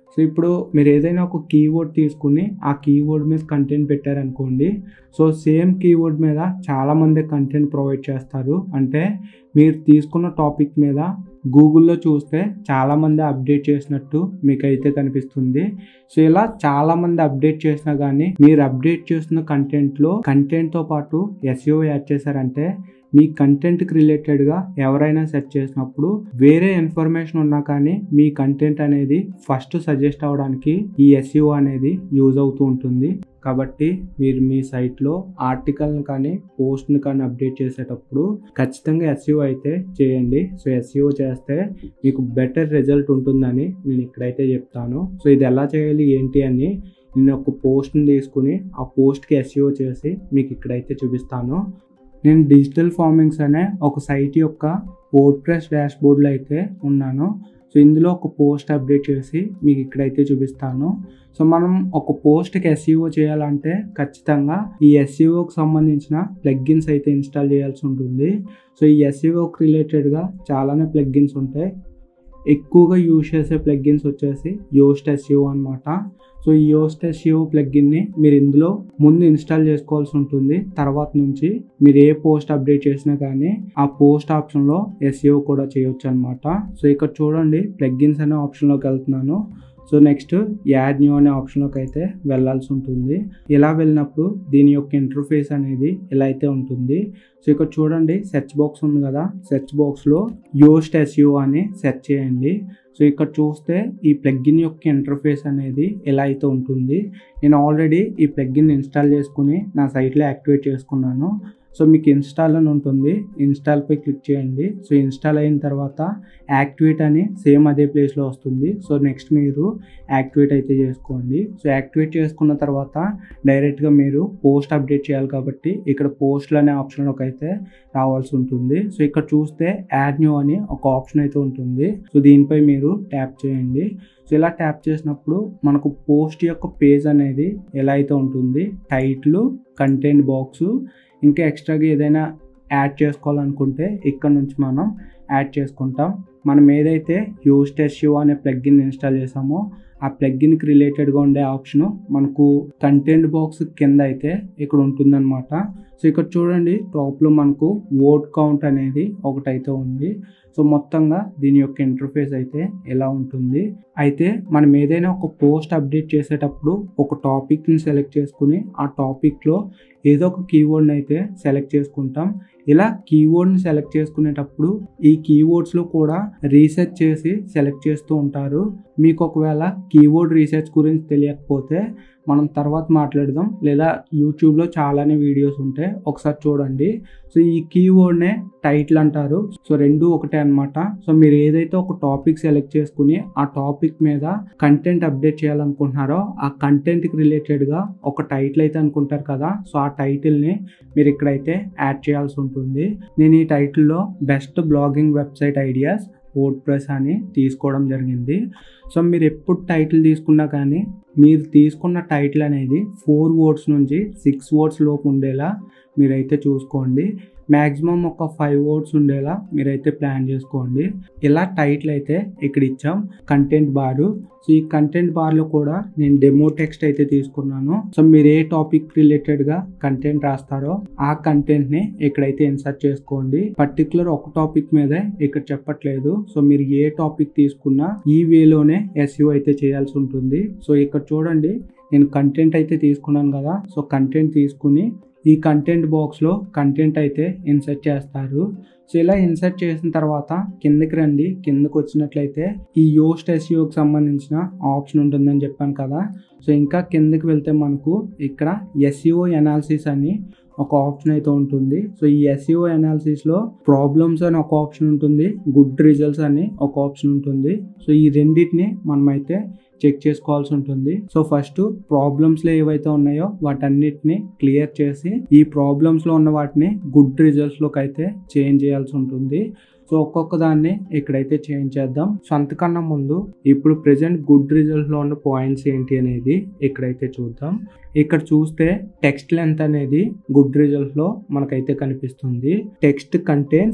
సో ఇప్పుడు మీరు ఏదైనా ఒక కీవర్డ్ తీసుకుని ఆ కీవర్డ్ మీద కంటెంట్ పెట్టారనుకోండి, సో సేమ్ కీవర్డ్ మీద చాలామంది కంటెంట్ ప్రొవైడ్ చేస్తారు. అంటే మీరు తీసుకున్న టాపిక్ మీద గూగుల్లో చూస్తే చాలామంది అప్డేట్ చేసినట్టు మీకైతే కనిపిస్తుంది. సో ఇలా చాలామంది అప్డేట్ చేసినా కానీ మీరు అప్డేట్ చేస్తున్న కంటెంట్తో పాటు SEO యాడ్ చేశారంటే మీ కంటెంట్కి రిలేటెడ్గా ఎవరైనా సెర్చ్ చేసినప్పుడు వేరే ఇన్ఫర్మేషన్ ఉన్నా కానీ మీ కంటెంట్ అనేది ఫస్ట్ సజెస్ట్ అవ్వడానికి ఈ SEO అనేది యూజ్ అవుతూ ఉంటుంది. కాబట్టి మీరు మీ సైట్లో ఆర్టికల్ని కానీ పోస్ట్ని కానీ అప్డేట్ చేసేటప్పుడు ఖచ్చితంగా SEO అయితే చేయండి. సో SEO చేస్తే మీకు బెటర్ రిజల్ట్ ఉంటుందని నేను ఇక్కడైతే చెప్తాను. సో ఇది ఎలా చేయాలి ఏంటి అని నేను ఒక పోస్ట్ని తీసుకుని ఆ పోస్ట్కి SEO చేసి మీకు ఇక్కడైతే చూపిస్తాను. నేను డిజిటల్ ఫార్మింగ్స్ అనే ఒక సైట్ యొక్క వర్డ్ప్రెస్ డాష్బోర్డ్లో అయితే ఉన్నాను. సో ఇందులో ఒక పోస్ట్ అప్డేట్ చేసి మీకు ఇక్కడైతే చూపిస్తాను. సో మనం ఒక పోస్ట్కి SEO చేయాలంటే ఖచ్చితంగా ఈ SEOకి సంబంధించిన ప్లగ్గిన్స్ అయితే ఇన్స్టాల్ చేయాల్సి ఉంటుంది. సో ఈ SEOకి రిలేటెడ్గా చాలానే ప్లగ్గిన్స్ ఉంటాయి. ఎక్కువగా యూజ్ చేసే ప్లగ్గిన్స్ వచ్చేసి Yoast SEO అనమాట. సో ఈ Yoast SEO ప్లగ్గిన్ని మీరు ఇందులో ముందు ఇన్స్టాల్ చేసుకోవాల్సి ఉంటుంది. తర్వాత నుంచి మీరు ఏ పోస్ట్ అప్డేట్ చేసినా కానీ ఆ పోస్ట్ ఆప్షన్లో SEO కూడా చేయొచ్చు అనమాట. సో ఇక్కడ చూడండి ప్లగ్గిన్స్ అనే ఆప్షన్లోకి వెళ్తున్నాను. సో నెక్స్ట్ యాడ్ న్యూ అనే ఆప్షన్లోకి అయితే వెళ్ళాల్సి ఉంటుంది. ఇలా వెళ్ళినప్పుడు దీని యొక్క ఇంటర్ఫేస్ అనేది ఇలా అయితే ఉంటుంది. సో ఇక్కడ చూడండి సెర్చ్ బాక్స్ ఉంది కదా, సెర్చ్ బాక్స్లో Yoast SEO అని సెర్చ్ చేయండి. సో ఇక్కడ చూస్తే ఈ ప్లగ్గిన్ యొక్క ఇంటర్ఫేస్ అనేది ఎలా అయితే ఉంటుంది. నేను ఆల్రెడీ ఈ ప్లగ్గిన్ ఇన్స్టాల్ చేసుకుని నా సైట్లో యాక్టివేట్ చేసుకున్నాను. సో మీకు ఇన్స్టాల్ అని ఉంటుంది, ఇన్స్టాల్పై క్లిక్ చేయండి. సో ఇన్స్టాల్ అయిన తర్వాత యాక్టివేట్ అని సేమ్ అదే ప్లేస్లో వస్తుంది. సో నెక్స్ట్ మీరు యాక్టివేట్ అయితే చేసుకోండి. సో యాక్టివేట్ చేసుకున్న తర్వాత డైరెక్ట్గా మీరు పోస్ట్ అప్డేట్ చేయాలి కాబట్టి ఇక్కడ పోస్ట్లు అనే ఆప్షన్లోకి అయితే రావాల్సి ఉంటుంది. సో ఇక్కడ చూస్తే యాడ్ న్యూ అని ఒక ఆప్షన్ అయితే ఉంటుంది. సో దీనిపై మీరు ట్యాప్ చేయండి. సో ఇలా ట్యాప్ చేసినప్పుడు మనకు పోస్ట్ యొక్క పేజ్ అనేది ఎలా అయితే ఉంటుంది, టైటిల్, కంటెంట్ బాక్సు, ఇంకా ఎక్స్ట్రాగా ఏదైనా యాడ్ చేసుకోవాలనుకుంటే ఇక్కడ నుంచి మనం యాడ్ చేసుకుంటాం. మనం ఏదైతే Yoast SEO అనే ప్లగ్గిన్ ఇన్స్టాల్ చేసామో ఆ ప్లగ్గిన్కి రిలేటెడ్గా ఉండే ఆప్షను మనకు కంటెంట్ బాక్స్ కింద అయితే ఇక్కడ ఉంటుందన్నమాట. సో ఇక్కడ చూడండి టాప్లో మనకు వర్డ్ కౌంట్ అనేది ఒకటైతే ఉంది. సో మొత్తంగా దీని యొక్క ఇంటర్ఫేస్ అయితే ఎలా ఉంటుంది. అయితే మనం ఏదైనా ఒక పోస్ట్ అప్డేట్ చేసేటప్పుడు ఒక టాపిక్ని సెలెక్ట్ చేసుకుని ఆ టాపిక్లో ఏదో ఒక కీవర్డ్ని అయితే సెలెక్ట్ చేసుకుంటాం. ఇలా కీవర్డ్ని సెలెక్ట్ చేసుకునేటప్పుడు ఈ కీవర్డ్స్లో కూడా రీసెర్చ్ చేసి సెలెక్ట్ చేస్తూ ఉంటారు. మీకు ఒకవేళ కీవర్డ్ రీసెర్చ్ గురించి తెలియకపోతే మనం తర్వాత మాట్లాడదాం, లేదా యూట్యూబ్లో చాలానే వీడియోస్ ఉంటాయి, ఒకసారి చూడండి. సో ఈ కీవర్డ్నే టైటిల్ అంటారు. సో రెండు ఒకటే అనమాట. సో మీరు ఏదైతే ఒక టాపిక్ సెలెక్ట్ చేసుకుని ఆ టాపిక్ మీద కంటెంట్ అప్డేట్ చేయాలనుకుంటున్నారో ఆ కంటెంట్కి రిలేటెడ్గా ఒక టైటిల్ అయితే అనుకుంటారు కదా, సో ఆ టైటిల్ని మీరు ఇక్కడైతే యాడ్ చేయాల్సి ఉంటుంది. నేను ఈ టైటిల్లో best blogging website ideas WordPress అని తీసుకోవడం జరిగింది. సో మీరు ఎప్పుడు టైటిల్ తీసుకున్నా కానీ మీరు తీసుకున్న టైటిల్ అనేది 4 words నుంచి 6 words లోపు ఉండేలా మీరైతే చూసుకోండి. మ్యాక్సిమం ఒక 5 words ఉండేలా మీరైతే ప్లాన్ చేసుకోండి. ఇలా టైటిల్ అయితే ఇక్కడ ఇచ్చాం, కంటెంట్ బారు. సో ఈ కంటెంట్ బార్లో కూడా నేను డెమో టెక్స్ట్ అయితే తీసుకున్నాను. సో మీరు ఏ టాపిక్ రిలేటెడ్గా కంటెంట్ రాస్తారో ఆ కంటెంట్ని ఇక్కడైతే ఇన్సర్ట్ చేసుకోండి. పర్టికులర్ ఒక టాపిక్ మీదే ఇక్కడ చెప్పట్లేదు. సో మీరు ఏ టాపిక్ తీసుకున్నా ఈ వేలోనే SEO అయితే చేయాల్సి ఉంటుంది. సో ఇక్కడ చూడండి నేను కంటెంట్ అయితే తీసుకున్నాను కదా, సో కంటెంట్ తీసుకుని ఈ కంటెంట్ బాక్స్లో కంటెంట్ అయితే ఇన్సర్ట్ చేస్తారు. సో ఇలా ఇన్సర్ట్ చేసిన తర్వాత కిందకి రండి. కిందకి వచ్చినట్లయితే ఈ Yoast SEOకి సంబంధించిన ఆప్షన్ ఉంటుందని చెప్పాను కదా. సో ఇంకా కిందకి వెళ్తే మనకు ఇక్కడ SEO అనాలిసిస్ అని ఒక ఆప్షన్ అయితే ఉంటుంది. సో ఈ SEO అనాలిసిస్లో ప్రాబ్లమ్స్ అని ఒక ఆప్షన్ ఉంటుంది, గుడ్ రిజల్ట్స్ అని ఒక ఆప్షన్ ఉంటుంది. సో ఈ రెండింటిని మనమైతే చెక్ చేసుకోవాల్సి ఉంటుంది. సో ఫస్ట్ ప్రాబ్లమ్స్లో ఏవైతే ఉన్నాయో వాటన్నిటిని క్లియర్ చేసి ఈ ప్రాబ్లమ్స్లో ఉన్న వాటిని గుడ్ రిజల్ట్స్లోకి అయితే చేంజ్ చేయాల్సి ఉంటుంది. సో ఒక్కొక్క దాన్ని ఇక్కడైతే చేంజ్ చేద్దాం. సో అంతకన్నా ముందు ఇప్పుడు ప్రెజెంట్ గుడ్ రిజల్ట్స్లో ఉన్న పాయింట్స్ ఏంటి అనేది ఇక్కడైతే చూద్దాం. ఇక్కడ చూస్తే టెక్స్ట్ లెంత్ అనేది గుడ్ రిజల్ట్స్లో మనకైతే కనిపిస్తుంది. టెక్స్ట్ కంటెంట్స్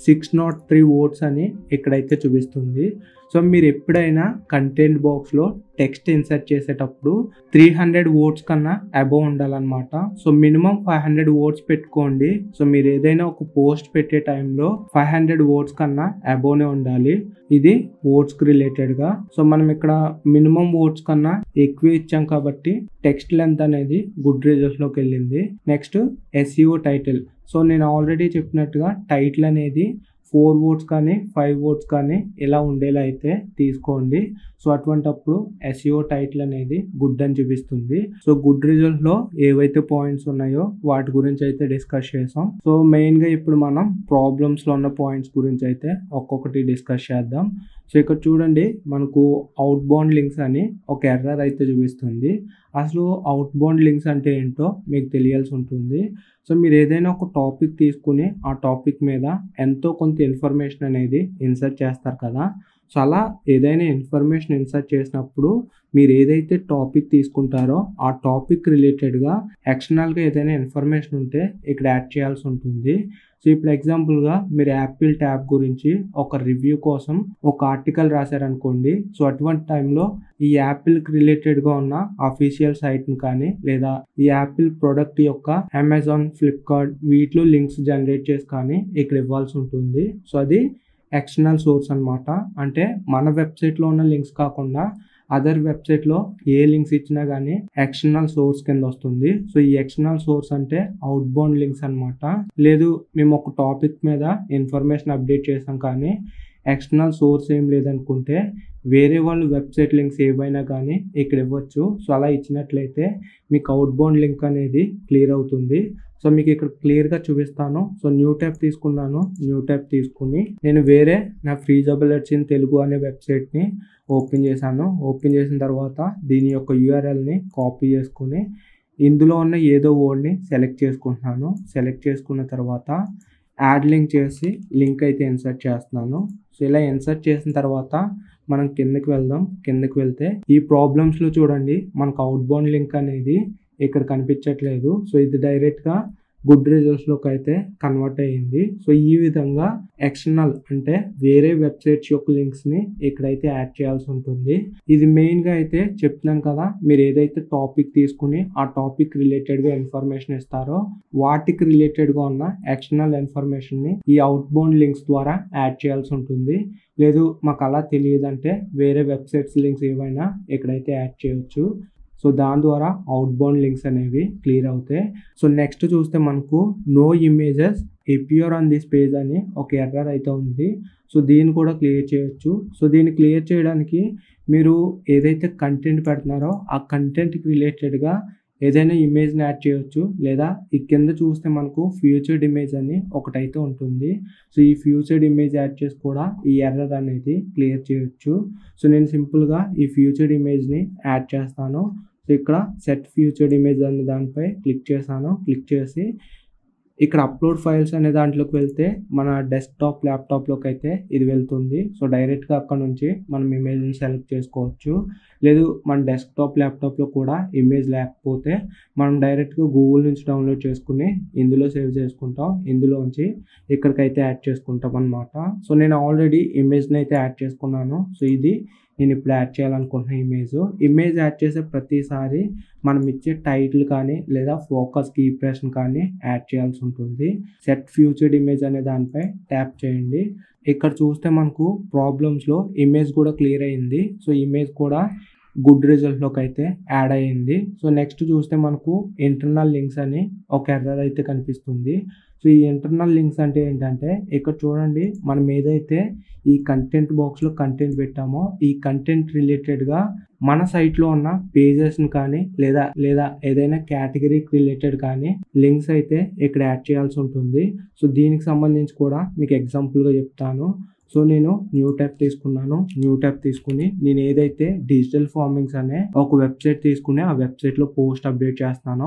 603 వర్డ్స్ అని ఇక్కడైతే చూపిస్తుంది. సో మీరు ఎప్పుడైనా కంటెంట్ బాక్స్లో టెక్స్ట్ ఇన్సర్ట్ చేసేటప్పుడు 300 వర్డ్స్ కన్నా అబోవ్ ఉండాలన్నమాట. సో మినిమం 500 వర్డ్స్ పెట్టుకోండి. సో మీరు ఏదైనా ఒక పోస్ట్ పెట్టే టైంలో 500 వర్డ్స్ కన్నా అబోవ్నే ఉండాలి. ఇది వర్డ్స్కి రిలేటెడ్గా. సో మనం ఇక్కడ మినిమం వర్డ్స్ కన్నా ఎక్కువ ఇచ్చాం కాబట్టి టెక్స్ట్ లెంత్ అనేది గుడ్ రిజల్ట్స్లోకి వెళ్ళింది. Next SEO title. సో నేను ఆల్రెడీ చెప్పినట్టుగా టైటిల్ అనేది 4 వర్డ్స్ కానీ 5 వర్డ్స్ కానీ ఇలా ఉండేలా అయితే తీసుకోండి. సో అటువంటప్పుడు SEO టైటిల్ అనేది గుడ్ అని చూపిస్తుంది. సో గుడ్ రిజల్ట్స్లో ఏవైతే పాయింట్స్ ఉన్నాయో వాటి గురించి అయితే డిస్కస్ చేసాం. సో మెయిన్గా ఇప్పుడు మనం ప్రాబ్లమ్స్లో ఉన్న పాయింట్స్ గురించి అయితే ఒక్కొక్కటి డిస్కస్ చేద్దాం. సో ఇక్కడ చూడండి, మనకు అవుట్ బౌండ్ లింక్స్ అని ఒక ఎర్రర్ అయితే చూపిస్తుంది. అసలు అవుట్ బౌండ్ లింక్స్ అంటే ఏంటో మీకు తెలియాల్సి ఉంటుంది. సో మీరు ఏదైనా ఒక టాపిక్ తీసుకుని ఆ టాపిక్ మీద ఎంతో కొంత ఇన్ఫర్మేషన్ అనేది ఇన్సర్ట్ చేస్తారు కదా. సో అలా ఏదైనా ఇన్ఫర్మేషన్ ఇన్సర్ట్ చేసినప్పుడు మీరు ఏదైతే టాపిక్ తీసుకుంటారో ఆ టాపిక్ రిలేటెడ్గా ఎక్స్టర్నల్గా ఏదైనా ఇన్ఫర్మేషన్ ఉంటే ఇక్కడ యాడ్ చేయాల్సి ఉంటుంది. సో ఇప్పుడు ఎగ్జాంపుల్గా మీరు యాపిల్ ట్యాబ్ గురించి ఒక రివ్యూ కోసం ఒక ఆర్టికల్ రాశారనుకోండి. సో అటువంటి టైంలో ఈ యాపిల్కి రిలేటెడ్గా ఉన్న అఫీషియల్ సైట్ని కానీ లేదా ఈ యాపిల్ ప్రోడక్ట్ యొక్క అమెజాన్, ఫ్లిప్కార్ట్ వీటిలో లింక్స్ జనరేట్ చేసి కానీ ఇక్కడ ఇవ్వాల్సి ఉంటుంది. సో అది ఎక్స్టర్నల్ సోర్స్ అనమాట. అంటే మన వెబ్సైట్లో ఉన్న లింక్స్ కాకుండా అదర్ వెబ్సైట్లో ఏ లింక్స్ ఇచ్చినా కానీ ఎక్స్టర్నల్ సోర్స్ కింద వస్తుంది. సో ఈ ఎక్స్టర్నల్ సోర్స్ అంటే అవుట్ బౌండ్ లింక్స్ అనమాట. లేదు మేము ఒక టాపిక్ మీద ఇన్ఫర్మేషన్ అప్డేట్ చేసాం కానీ ఎక్స్టర్నల్ సోర్స్ ఏం లేదనుకుంటే వేరే వాళ్ళు వెబ్సైట్ లింక్స్ ఏవైనా కానీ ఇక్కడ ఇవ్వచ్చు. సో అలా ఇచ్చినట్లయితే మీకు అవుట్ బౌండ్ లింక్ అనేది క్లియర్ అవుతుంది. సో మీకు ఇక్కడ క్లియర్గా చూపిస్తాను. సో న్యూ ట్యాబ్ తీసుకున్నాను. న్యూ ట్యాబ్ తీసుకుని నేను వేరే నా ఫ్రీజబుల్ ఎడ్జ్ ఇన్ తెలుగు అనే వెబ్సైట్ని ఓపెన్ చేశాను. ఓపెన్ చేసిన తర్వాత దీని యొక్క URLని కాపీ చేసుకుని ఇందులో ఉన్న ఏదో వర్డ్ని సెలెక్ట్ చేసుకుంటున్నాను. సెలెక్ట్ చేసుకున్న తర్వాత యాడ్ లింక్ చేసి లింక్ అయితే ఇన్సర్ట్ చేస్తున్నాను. సో ఇలా ఇన్సర్ట్ చేసిన తర్వాత మనం కిందకి వెళ్దాం. కిందకి వెళ్తే ఈ ప్రాబ్లమ్స్లో చూడండి, మనకు అవుట్ బౌండ్ లింక్ అనేది ఇక్కడ కనిపించట్లేదు. సో ఇది డైరెక్ట్గా గుడ్ రిజల్ట్స్లోకి అయితే కన్వర్ట్ అయ్యింది. సో ఈ విధంగా ఎక్స్టర్నల్ అంటే వేరే వెబ్సైట్స్ యొక్క లింక్స్ని ఇక్కడైతే యాడ్ చేయాల్సి ఉంటుంది. ఇది మెయిన్గా అయితే చెప్తున్నాను కదా, మీరు ఏదైతే టాపిక్ తీసుకుని ఆ టాపిక్ రిలేటెడ్గా ఇన్ఫర్మేషన్ ఇస్తారో వాటికి రిలేటెడ్గా ఉన్న ఎక్స్టర్నల్ ఇన్ఫర్మేషన్ని ఈ అవుట్ బౌండ్ లింక్స్ ద్వారా యాడ్ చేయాల్సి ఉంటుంది. లేదు మాకు అలా తెలియదంటే వేరే వెబ్సైట్స్ లింక్స్ ఏవైనా ఇక్కడైతే యాడ్ చేయొచ్చు. సో దాని ద్వారా అవుట్ బౌండ్ లింక్స్ అనేవి క్లియర్ అవుతాయి. సో నెక్స్ట్ చూస్తే మనకు no images appear on this page అని ఒక ఎర్రర్ అయితే ఉంది. సో దీన్ని కూడా క్లియర్ చేయొచ్చు. సో దీన్ని క్లియర్ చేయడానికి మీరు ఏదైతే కంటెంట్ పెడుతున్నారో ఆ కంటెంట్కి రిలేటెడ్గా ఏదైనా ఇమేజ్ని యాడ్ చేయొచ్చు. లేదా ఈ కింద చూస్తే మనకు ఫ్యూచర్డ్ ఇమేజ్ అని ఒకటైతే ఉంటుంది. సో ఈ ఫ్యూచర్డ్ ఇమేజ్ యాడ్ చేసి కూడా ఈ ఎర్రర్ అనేది క్లియర్ చేయొచ్చు. సో నేను సింపుల్గా ఈ ఫ్యూచర్డ్ ఇమేజ్ని యాడ్ చేస్తాను. సో ఇక్కడ సెట్ ఫ్యూచర్డ్ ఇమేజ్ అనే దానిపై క్లిక్ చేశాను. క్లిక్ చేసి ఇక్కడ అప్లోడ్ ఫైల్స్ అనే దాంట్లోకి వెళ్తే మన డెస్క్టాప్, ల్యాప్టాప్లోకి అయితే ఇది వెళ్తుంది. సో డైరెక్ట్గా అక్కడ నుంచి మనం ఇమేజ్ని సెలెక్ట్ చేసుకోవచ్చు. లేదు మన డెస్క్టాప్, ల్యాప్టాప్లో కూడా ఇమేజ్ లేకపోతే మనం డైరెక్ట్గా గూగుల్ నుంచి డౌన్లోడ్ చేసుకుని ఇందులో సేవ్ చేసుకుంటాం. ఇందులోంచి ఇక్కడికైతే యాడ్ చేసుకుంటాం అన్నమాట. సో నేను ఆల్రెడీ ఇమేజ్ని అయితే యాడ్ చేసుకున్నాను. సో ఇది నేను ఇప్పుడు యాడ్ చేయాలనుకుంటున్న ఇమేజ్ యాడ్ చేసే ప్రతిసారి మనం ఇచ్చే టైటిల్ కానీ లేదా ఫోకస్ కీప్రెషన్ కానీ యాడ్ చేయాల్సి ఉంటుంది. సెట్ ఫ్యూచర్డ్ ఇమేజ్ అనే దానిపై ట్యాప్ చేయండి. ఇక్కడ చూస్తే మనకు ప్రాబ్లమ్స్లో ఇమేజ్ కూడా క్లియర్ అయ్యింది. సో ఇమేజ్ కూడా గుడ్ రిజల్ట్లోకి అయితే యాడ్ అయ్యింది. సో నెక్స్ట్ చూస్తే మనకు ఇంటర్నల్ లింక్స్ అని ఒక ఎర్రర్ అయితే కనిపిస్తుంది. సో ఈ ఇంటర్నల్ లింక్స్ అంటే ఏంటంటే ఇక్కడ చూడండి, మనం ఏదైతే ఈ కంటెంట్ బాక్స్లో కంటెంట్ పెట్టామో ఈ కంటెంట్ రిలేటెడ్గా మన సైట్లో ఉన్న పేజెస్ని కానీ లేదా ఏదైనా కేటగిరీకి రిలేటెడ్ కానీ లింక్స్ అయితే ఇక్కడ యాడ్ చేయాల్సి ఉంటుంది. సో దీనికి సంబంధించి కూడా మీకు ఎగ్జాంపుల్గా చెప్తాను. సో నేను న్యూ ట్యాబ్ తీసుకున్నాను. న్యూ ట్యాబ్ తీసుకుని నేను ఏదైతే డిజిటల్ ఫార్మింగ్స్ అనే ఒక వెబ్సైట్ తీసుకుని ఆ వెబ్సైట్లో పోస్ట్ అప్డేట్ చేస్తానో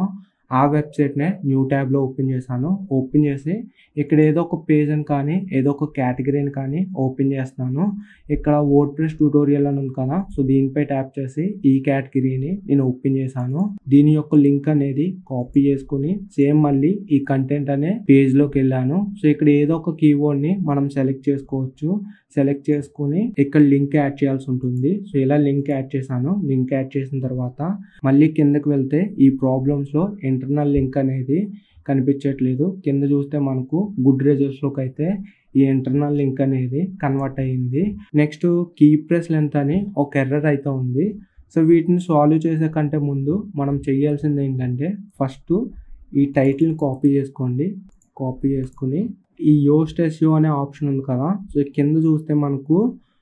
ఆ వెబ్సైట్నే న్యూ ట్యాబ్లో ఓపెన్ చేశాను. ఓపెన్ చేసి ఇక్కడ ఏదో ఒక పేజ్ని కానీ ఏదో ఒక కేటగిరీని కానీ ఓపెన్ చేస్తున్నాను. ఇక్కడ వర్డ్‌ప్రెస్ ట్యుటోరియల్ అని ఉంది కదా, సో దీనిపై ట్యాప్ చేసి ఈ కేటగిరీని నేను ఓపెన్ చేశాను. దీని యొక్క లింక్ అనేది కాపీ చేసుకుని సేమ్ మళ్ళీ ఈ కంటెంట్ అనే పేజ్లోకి వెళ్ళాను. సో ఇక్కడ ఏదో ఒక కీవర్డ్ని మనం సెలెక్ట్ చేసుకోవచ్చు. సెలెక్ట్ చేసుకుని ఇక్కడ లింక్ యాడ్ చేయాల్సి ఉంటుంది. సో ఇలా లింక్ యాడ్ చేశాను. లింక్ యాడ్ చేసిన తర్వాత మళ్ళీ కిందకి వెళ్తే ఈ ప్రాబ్లమ్స్లో ఇంటర్నల్ లింక్ అనేది కనిపించట్లేదు. కింద చూస్తే మనకు గుడ్ రిజల్ట్స్లోకి అయితే ఈ ఇంటర్నల్ లింక్ అనేది కన్వర్ట్ అయ్యింది. నెక్స్ట్ కీ ప్రెస్ లెంత్ అని ఒక ఎర్రర్ అయితే ఉంది. సో వీటిని సాల్వ్ చేసే కంటే ముందు మనం చేయాల్సింది ఏంటంటే ఫస్ట్ ఈ టైటిల్ని కాపీ చేసుకోండి. కాపీ చేసుకుని ఈ యోస్ట్ ఎస్ఈఓ అనే ఆప్షన్ ఉంది కదా, సో కింద చూస్తే మనకు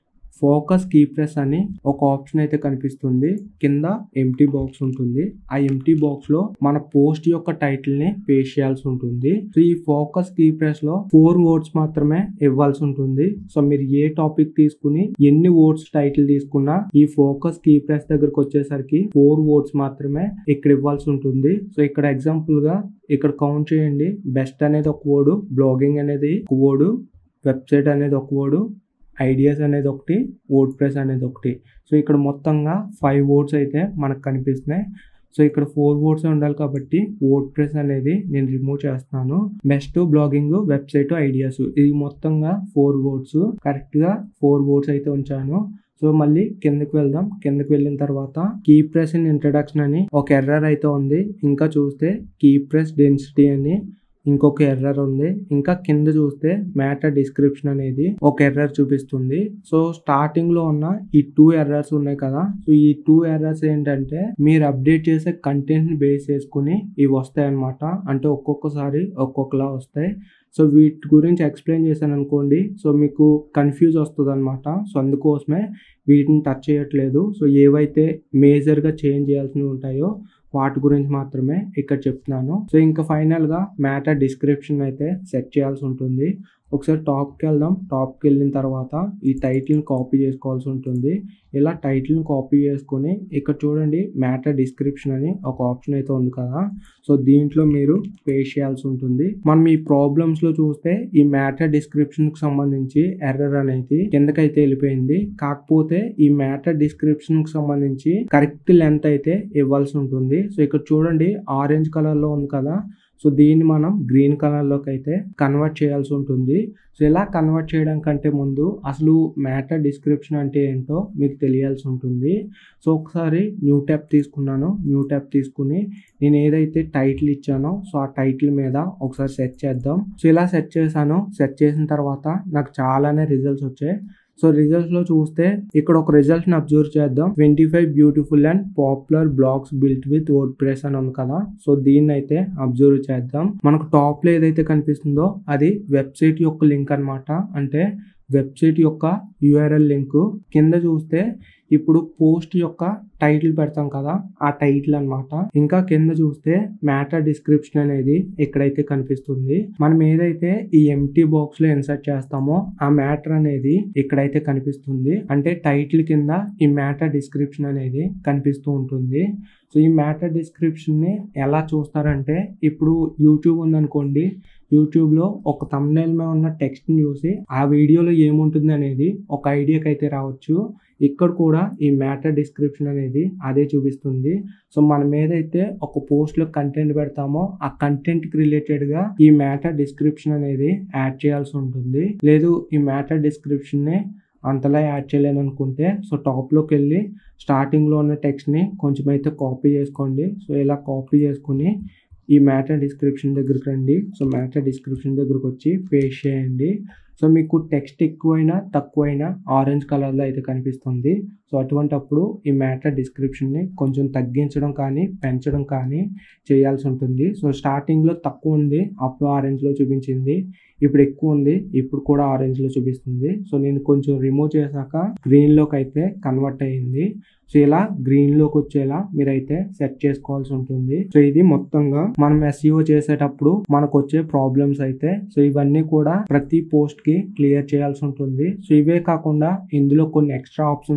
ఫోకస్ కీ ప్రెస్ అని ఒక ఆప్షన్ అయితే కనిపిస్తుంది. కింద ఎంటీ బాక్స్ ఉంటుంది. ఆ ఎంటీ బాక్స్ లో మన పోస్ట్ యొక్క టైటిల్ ని పేస్ట్ చేయాల్సి ఉంటుంది. సో ఈ ఫోకస్ కీ ప్రెస్ లో 4 వర్డ్స్ మాత్రమే ఇవ్వాల్సి ఉంటుంది. సో మీరు ఏ టాపిక్ తీసుకుని ఎన్ని వర్డ్స్ టైటిల్ తీసుకున్నా ఈ ఫోకస్ కీ ప్రెస్ దగ్గరకు వచ్చేసరికి 4 వర్డ్స్ మాత్రమే ఇక్కడ ఇవ్వాల్సి ఉంటుంది. సో ఇక్కడ ఎగ్జాంపుల్ గా ఇక్కడ కౌంట్ చేయండి. బెస్ట్ అనేది ఒక వర్డ్, బ్లాగింగ్ అనేది ఒక వర్డ్, వెబ్సైట్ అనేది ఒక వర్డ్, ఐడియాస్ అనేది ఒకటి, వర్డ్‌ప్రెస్ అనేది ఒకటి. సో ఇక్కడ మొత్తంగా 5 వర్డ్స్ అయితే మనకు కనిపిస్తున్నాయి. సో ఇక్కడ 4 వర్డ్స్ ఉండాలి కాబట్టి వర్డ్‌ప్రెస్ అనేది నేను రిమూవ్ చేస్తున్నాను. బెస్ట్, బ్లాగింగ్, వెబ్సైట్, ఐడియాస్ ఇది మొత్తంగా 4 వర్డ్స్. కరెక్ట్గా 4 వర్డ్స్ అయితే ఉంచాను. సో మళ్ళీ కిందకి వెళ్దాం. కిందకి వెళ్ళిన తర్వాత కీ ప్రెస్ ఇన్ ఇంట్రడక్షన్ అని ఒక ఎర్రర్ అయితే ఉంది. ఇంకా చూస్తే కీ ప్రెస్ డెన్సిటీ అని ఇంకొక ఎర్రర్ ఉంది. ఇంకా కింద చూస్తే మ్యాటర్ డిస్క్రిప్షన్ అనేది ఒక ఎర్రర్ చూపిస్తుంది. సో స్టార్టింగ్ లో ఉన్న ఈ 2 ఎర్రర్స్ ఉన్నాయి కదా, సో ఈ 2 ఎర్రర్స్ ఏంటంటే మీరు అప్డేట్ చేసే కంటెంట్ ని బేస్ చేసుకుని ఇవి వస్తాయి అన్నమాట. అంటే ఒక్కొక్కసారి ఒక్కొక్కలా వస్తాయి. సో వీటి గురించి ఎక్స్ప్లెయిన్ చేశాను అనుకోండి, సో మీకు కన్ఫ్యూజ్ వస్తుంది అనమాట. సో అందుకోసమే వీటిని టచ్ చేయట్లేదు. సో ఏవైతే మేజర్గా చేంజ్ చేయాల్సినవి ఉంటాయో వాటి గురించి మాత్రమే ఇక్కడ చెప్తున్నాను. సో ఇంకా ఫైనల్గా మ్యాటర్ డిస్క్రిప్షన్ అయితే సెట్ చేయాల్సి ఉంటుంది. ఒకసారి టాప్కి వెళ్దాం. టాప్కి వెళ్ళిన తర్వాత ఈ టైటిల్ని కాపీ చేసుకోవాల్సి ఉంటుంది. ఇలా టైటిల్ని కాపీ చేసుకొని ఇక్కడ చూడండి మ్యాటర్ డిస్క్రిప్షన్ అని ఒక ఆప్షన్ అయితే ఉంది కదా, సో దీంట్లో మీరు పేస్ట్ చేయాల్సి ఉంటుంది. మనం ఈ ప్రాబ్లమ్స్లో చూస్తే ఈ మ్యాటర్ డిస్క్రిప్షన్కి సంబంధించి ఎర్రర్ అనేది కిందకైతే వెళ్ళిపోయింది. కాకపోతే ఈ మ్యాటర్ డిస్క్రిప్షన్కి సంబంధించి కరెక్ట్ లెంత్ అయితే ఇవ్వాల్సి ఉంటుంది. సో ఇక్కడ చూడండి ఆరెంజ్ కలర్లో ఉంది కదా, సో దీన్ని మనం గ్రీన్ కలర్లోకి అయితే కన్వర్ట్ చేయాల్సి ఉంటుంది. సో ఇలా కన్వర్ట్ చేయడం కంటే ముందు అసలు మ్యాటర్ డిస్క్రిప్షన్ అంటే ఏంటో మీకు తెలియాల్సి ఉంటుంది. సో ఒకసారి న్యూ ట్యాబ్ తీసుకున్నాను. న్యూ ట్యాబ్ తీసుకుని నేను ఏదైతే టైటిల్ ఇచ్చానో సో ఆ టైటిల్ మీద ఒకసారి సెర్చ్ చేద్దాం. సో ఇలా సెర్చ్ చేశాను. సెర్చ్ చేసిన తర్వాత నాకు చాలానే రిజల్ట్స్ వచ్చాయి. సో రిజల్ట్స్ లో చూస్తే ఇక్కడ ఒక రిజల్ట్ ని అబ్జర్వ్ చేద్దాం. 25 beautiful and popular blogs built with WordPress అని ఉంది కదా, సో దీన్ని అయితే అబ్జర్వ్ చేద్దాం. మనకు టాప్ లో ఏదైతే కనిపిస్తుందో అది వెబ్సైట్ యొక్క లింక్ అన్నమాట. అంటే వెబ్సైట్ యొక్క URL లింక్. కింద చూస్తే ఇప్పుడు పోస్ట్ యొక్క టైటిల్ పెడతాం కదా, ఆ టైటిల్ అన్నమాట. ఇంకా కింద చూస్తే మ్యాటర్ డిస్క్రిప్షన్ అనేది ఎక్కడైతే కనిపిస్తుంది. మనం ఏదైతే ఈ ఎంటీ బాక్స్ లో ఇన్సర్ట్ చేస్తామో ఆ మ్యాటర్ అనేది ఇక్కడైతే కనిపిస్తుంది. అంటే టైటిల్ కింద ఈ మ్యాటర్ డిస్క్రిప్షన్ అనేది కనిపిస్తూ ఉంటుంది. సో ఈ మ్యాటర్ డిస్క్రిప్షన్ ని ఎలా చూస్తారంటే, ఇప్పుడు యూట్యూబ్ ఉందనుకోండి, యూట్యూబ్లో ఒక థంబ్నెయిల్ మీద ఉన్న టెక్స్ట్ని చూసి ఆ వీడియోలో ఏముంటుంది అనేది ఒక ఐడియాకి అయితే రావచ్చు. ఇక్కడ కూడా ఈ మ్యాటర్ డిస్క్రిప్షన్ అనేది అదే చూపిస్తుంది. సో మనం ఏదైతే ఒక పోస్ట్లో కంటెంట్ పెడతామో ఆ కంటెంట్కి రిలేటెడ్గా ఈ మ్యాటర్ డిస్క్రిప్షన్ అనేది యాడ్ చేయాల్సి ఉంటుంది. లేదు ఈ మ్యాటర్ డిస్క్రిప్షన్ని అంతలా యాడ్ చేయలేను అనుకుంటే సో టాప్లోకి వెళ్ళి స్టార్టింగ్లో ఉన్న టెక్స్ట్ని కొంచెం అయితే కాపీ చేసుకోండి. సో ఇలా కాపీ చేసుకుని ఈ మ్యాటర్ డిస్క్రిప్షన్ దగ్గరికి రండి. సో మ్యాటర్ డిస్క్రిప్షన్ దగ్గరకు వచ్చి పేస్ట్ చేయండి. సో మీకు టెక్స్ట్ ఎక్కువైనా తక్కువైనా ఆరెంజ్ కలర్లో అయితే కనిపిస్తుంది. సో అటువంటప్పుడు ఈ మ్యాటర్ డిస్క్రిప్షన్ని కొంచెం తగ్గించడం కానీ పెంచడం కానీ చేయాల్సి ఉంటుంది. సో స్టార్టింగ్లో తక్కువ ఉంది, అప్పుడు ఆరెంజ్లో చూపించింది. ఇప్పుడు ఎక్కువ ఉంది, ఇప్పుడు కూడా ఆరెంజ్లో చూపిస్తుంది. సో నేను కొంచెం రిమూవ్ చేశాక గ్రీన్లోకి అయితే కన్వర్ట్ అయ్యింది. సో ఇలా గ్రీన్లోకి వచ్చేలా మీరైతే సెట్ చేసుకోవాల్సి ఉంటుంది. సో ఇది మొత్తంగా మనం SEO చేసేటప్పుడు మనకు వచ్చే ప్రాబ్లమ్స్ అయితే. సో ఇవన్నీ కూడా ప్రతి పోస్ట్ కి క్లియర్ చేయాల్సి ఉంటుంది. సో ఇవే కాకుండా ఇందులో కొన్ని ఎక్స్ట్రా ఆప్షన్స్ కూడా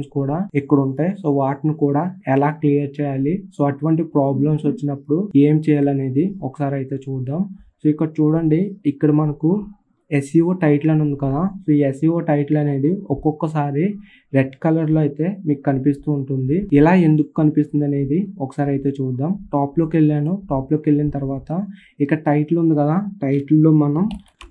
ఇక్కడ ఉంటాయి. సో వాటిని కూడా ఎలా క్లియర్ చేయాలి, సో అటువంటి ప్రాబ్లమ్స్ వచ్చినప్పుడు ఏం చేయాలనేది ఒకసారి అయితే చూద్దాం. సో ఇక్కడ చూడండి, ఇక్కడ మనకు SEO టైటిల్ అని ఉంది కదా. సో ఈ SEO టైటిల్ అనేది ఒక్కొక్కసారి రెడ్ కలర్లో అయితే మీకు కనిపిస్తూ ఉంటుంది. ఇలా ఎందుకు కనిపిస్తుంది అనేది ఒకసారి అయితే చూద్దాం. టాప్లోకి వెళ్ళాను. టాప్లోకి వెళ్ళిన తర్వాత ఇక్కడ టైటిల్ ఉంది కదా, టైటిల్లో మనం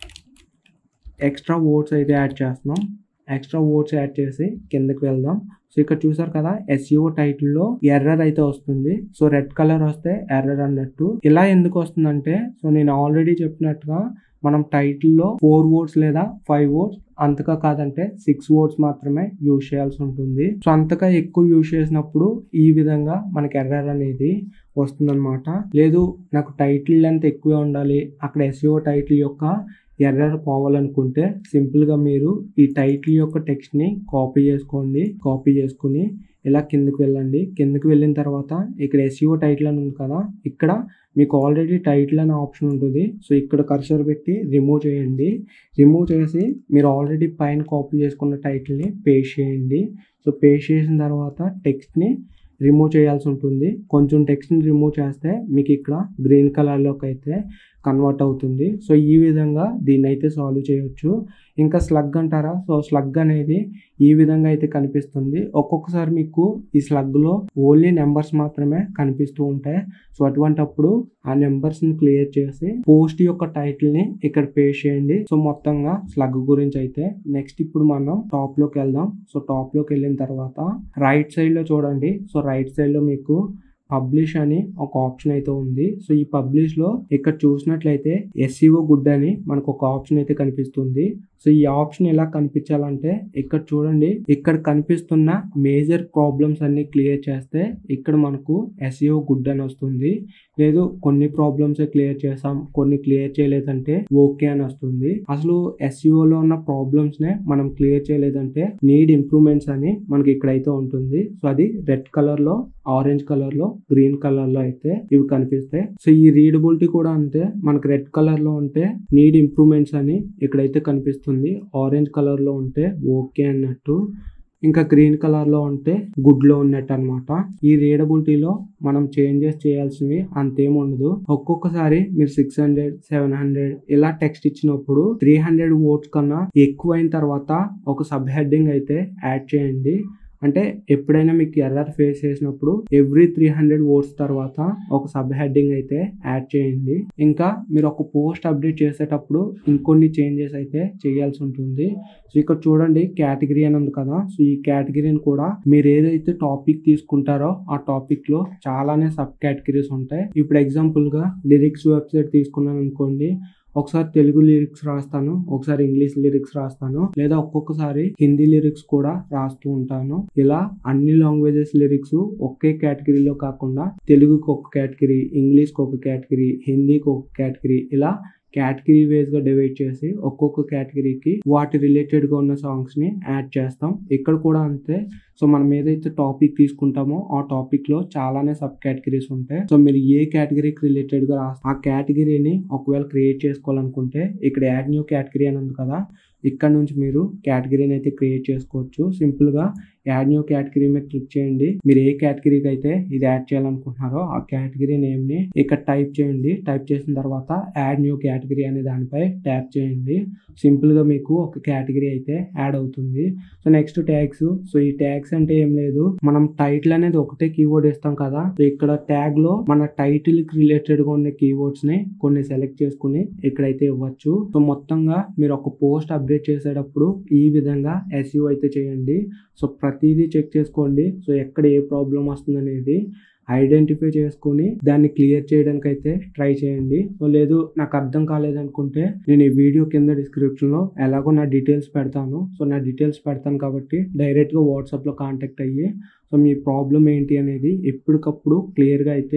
ఎక్స్ట్రా వర్డ్స్ అయితే యాడ్ చేస్తున్నాం. ఎక్స్ట్రా వర్డ్స్ యాడ్ చేసి కిందకి వెళ్దాం. సో ఇక్కడ చూసారు కదా, SEO టైటిల్లో ఎర్రర్ అయితే వస్తుంది. సో రెడ్ కలర్ వస్తే ఎర్రర్ అన్నట్టు. ఇలా ఎందుకు వస్తుందంటే, సో నేను ఆల్రెడీ చెప్పినట్టుగా మనం టైటిల్లో 4 వర్డ్స్ లేదా 5 వర్డ్స్, అంతగా కాదంటే 6 వర్డ్స్ మాత్రమే యూజ్ చేయాల్సి ఉంటుంది. సో అంతగా ఎక్కువ యూజ్ చేసినప్పుడు ఈ విధంగా మనకి ఎర్రర్ అనేది వస్తుందన్నమాట. లేదు నాకు టైటిల్ లెంత్ ఎక్కువే ఉండాలి, అక్కడ SEO టైటిల్ యొక్క ఎర్రర్ పోవాలనుకుంటే సింపుల్గా మీరు ఈ టైటిల్ యొక్క టెక్స్ట్ని కాపీ చేసుకోండి. కాపీ చేసుకుని ఇలా కిందకి వెళ్ళండి. కిందకి వెళ్ళిన తర్వాత ఇక్కడ SEO టైటిల్ అని ఉంది కదా, ఇక్కడ మీకు ఆల్రెడీ టైటిల్ అనే ఆప్షన్ ఉంటుంది. సో ఇక్కడ కర్సర్ పెట్టి రిమూవ్ చేయండి. రిమూవ్ చేసి మీరు ఆల్రెడీ పైన కాపీ చేసుకున్న టైటిల్ని పేస్ట్ చేయండి. సో పేస్ట్ చేసిన తర్వాత టెక్స్ట్ని రిమూవ్ చేయాల్సి ఉంటుంది. కొంచెం టెక్స్ట్ని రిమూవ్ చేస్తే మీకు ఇక్కడ గ్రీన్ కలర్లోకి అయితే కన్వర్ట్ అవుతుంది. సో ఈ విధంగా దీన్ని అయితే సాల్వ్ చేయొచ్చు. ఇంకా స్లగ్ అంటారా, సో స్లగ్ అనేది ఈ విధంగా అయితే కనిపిస్తుంది. ఒక్కొక్కసారి మీకు ఈ స్లగ్లో ఓన్లీ నెంబర్స్ మాత్రమే కనిపిస్తూ ఉంటాయి. సో అటువంటప్పుడు ఆ నెంబర్స్ని క్లియర్ చేసి పోస్ట్ యొక్క టైటిల్ని ఇక్కడ పేస్ట్ చేయండి. సో మొత్తంగా స్లగ్ గురించి అయితే నెక్స్ట్ ఇప్పుడు మనం టాప్లోకి వెళ్దాం. సో టాప్లోకి వెళ్ళిన తర్వాత రైట్ సైడ్లో చూడండి. సో రైట్ సైడ్లో మీకు పబ్లిష్ అని ఒక ఆప్షన్ అయితే ఉంది. సో ఈ పబ్లిష్ లో ఇక్కడ చూసినట్లయితే SEO గుడ్ అని మనకు ఒక ఆప్షన్ అయితే కనిపిస్తుంది. సో ఈ ఆప్షన్ ఎలా కనిపించాలంటే ఇక్కడ చూడండి, ఇక్కడ కనిపిస్తున్న మేజర్ ప్రాబ్లమ్స్ అన్ని క్లియర్ చేస్తే ఇక్కడ మనకు SEO గుడ్ అని వస్తుంది. లేదు కొన్ని ప్రాబ్లమ్స్ క్లియర్ చేసాం, కొన్ని క్లియర్ చేయలేదంటే ఓకే అని వస్తుంది. అసలు SEO లో ఉన్న ప్రాబ్లమ్స్ నే మనం క్లియర్ చేయలేదంటే నీడ్ ఇంప్రూవ్మెంట్స్ అని మనకి ఇక్కడైతే ఉంటుంది. సో అది రెడ్ కలర్ లో, ఆరెంజ్ కలర్ లో, గ్రీన్ కలర్ లో అయితే ఇవి కనిపిస్తాయి. సో ఈ రీడబిలిటీ కూడా అంతే, మనకు రెడ్ కలర్ లో ఉంటే నీడ్ ఇంప్రూవ్మెంట్స్ అని ఇక్కడైతే కనిపిస్తుంది. ఆరెంజ్ కలర్ లో ఉంటే ఓకే అన్నట్టు, ఇంకా గ్రీన్ కలర్ లో ఉంటే గుడ్ లో ఉన్నట్టు అనమాట. ఈ రీడబిలిటీలో మనం చేంజెస్ చేయాల్సినవి అంతేం ఉండదు. ఒక్కొక్కసారి మీరు 600, 700 ఇలా టెక్స్ట్ ఇచ్చినప్పుడు 300 వర్డ్స్ కన్నా ఎక్కువైన తర్వాత ఒక సబ్ హెడ్డింగ్ అయితే యాడ్ చేయండి. అంటే ఎప్పుడైనా మీకు ఎర్రర్ ఫేస్ చేసినప్పుడు ఎవ్రీ 300 వర్డ్స్ తర్వాత ఒక సబ్ హెడ్డింగ్ అయితే యాడ్ చేయండి. ఇంకా మీరు ఒక పోస్ట్ అప్డేట్ చేసేటప్పుడు ఇంకొన్ని చేంజెస్ అయితే చేయాల్సి ఉంటుంది. సో ఇక్కడ చూడండి కేటగిరీ అని ఉంది కదా, సో ఈ కేటగిరీని కూడా మీరు ఏదైతే టాపిక్ తీసుకుంటారో ఆ టాపిక్ లో చాలానే సబ్ కేటగిరీస్ ఉంటాయి. ఇప్పుడు ఎగ్జాంపుల్ గా లిరిక్స్ వెబ్సైట్ తీసుకున్నాను అనుకోండి, ఒకసారి తెలుగు లిరిక్స్ రాస్తాను, ఒకసారి ఇంగ్లీష్ లిరిక్స్ రాస్తాను, లేదా ఒక్కొక్కసారి హిందీ లిరిక్స్ కూడా రాస్తూ ఉంటాను. ఇలా అన్ని లాంగ్వేజెస్ లిరిక్స్ ఒకే కేటగిరీలో కాకుండా తెలుగుకి ఒక కేటగిరీ, ఇంగ్లీష్కి ఒక కేటగిరీ, హిందీకి ఒక కేటగిరీ, ఇలా కేటగిరీ వైజ్ గా డివైడ్ చేసి ఒక్కొక్క కేటగిరీకి వాటి రిలేటెడ్ గా ఉన్న సాంగ్స్ ని యాడ్ చేస్తాం. ఇక్కడ కూడా అంతే. సో మనం ఏదైతే టాపిక్ తీసుకుంటామో ఆ టాపిక్ లో చాలానే సబ్ కేటగిరీస్ ఉంటాయి. సో మీరు ఏ కేటగిరీకి రిలేటెడ్ గా ఆ కేటగిరీని ఒకవేళ క్రియేట్ చేసుకోవాలనుకుంటే ఇక్కడ యాడ్ న్యూ కేటగిరీ అని ఉంది కదా, ఇక్కడ నుంచి మీరు కేటగిరీని అయితే క్రియేట్ చేసుకోవచ్చు. సింపుల్ గా యాడ్ న్యూ కేటగిరీ మీద క్లిక్ చేయండి. మీరు ఏ కేటగిరీకి అయితే ఇది యాడ్ చేయాలనుకుంటున్నారో ఆ కేటగిరీ నేమ్ ని ఇక్కడ టైప్ చేయండి. టైప్ చేసిన తర్వాత యాడ్ న్యూ కేటగిరీ అనే దానిపై ట్యాప్ చేయండి. సింపుల్ గా మీకు ఒక కేటగిరీ అయితే యాడ్ అవుతుంది. So next tags. సో ఈ ట్యాగ్స్ అంటే ఏం లేదు, మనం టైటిల్ అనేది ఒకటే కీవర్డ్ ఇస్తాం కదా, సో ఇక్కడ ట్యాగ్ లో మన టైటిల్ కి రిలేటెడ్ గా ఉన్న కీవర్డ్స్ ని కొన్ని సెలెక్ట్ చేసుకుని ఇక్కడైతే ఇవ్వచ్చు. సో మొత్తంగా మీరు ఒక పోస్ట్ అప్డేట్ చేసేటప్పుడు ఈ విధంగా SEO అయితే చేయండి. సో ప్రతిదీ చెక్ చేసుకోండి. సో ఎక్కడ ఏ ప్రాబ్లం వస్తుంది అనేది ఐడెంటిఫై చేసుకుని దాన్ని క్లియర్ చేయడానికి అయితే ట్రై చేయండి. సో లేదు నాకు అర్థం కాలేదనుకుంటే నేను ఈ వీడియో కింద డిస్క్రిప్షన్ లో ఎలాగో నా డీటెయిల్స్ పెడతాను. సో నా డీటెయిల్స్ పెడతాను కాబట్టి డైరెక్ట్ గా వాట్సాప్ లో కాంటాక్ట్ అయ్యి సో మీ ప్రాబ్లం ఏంటి అనేది ఎప్పటికప్పుడు క్లియర్ గా అయితే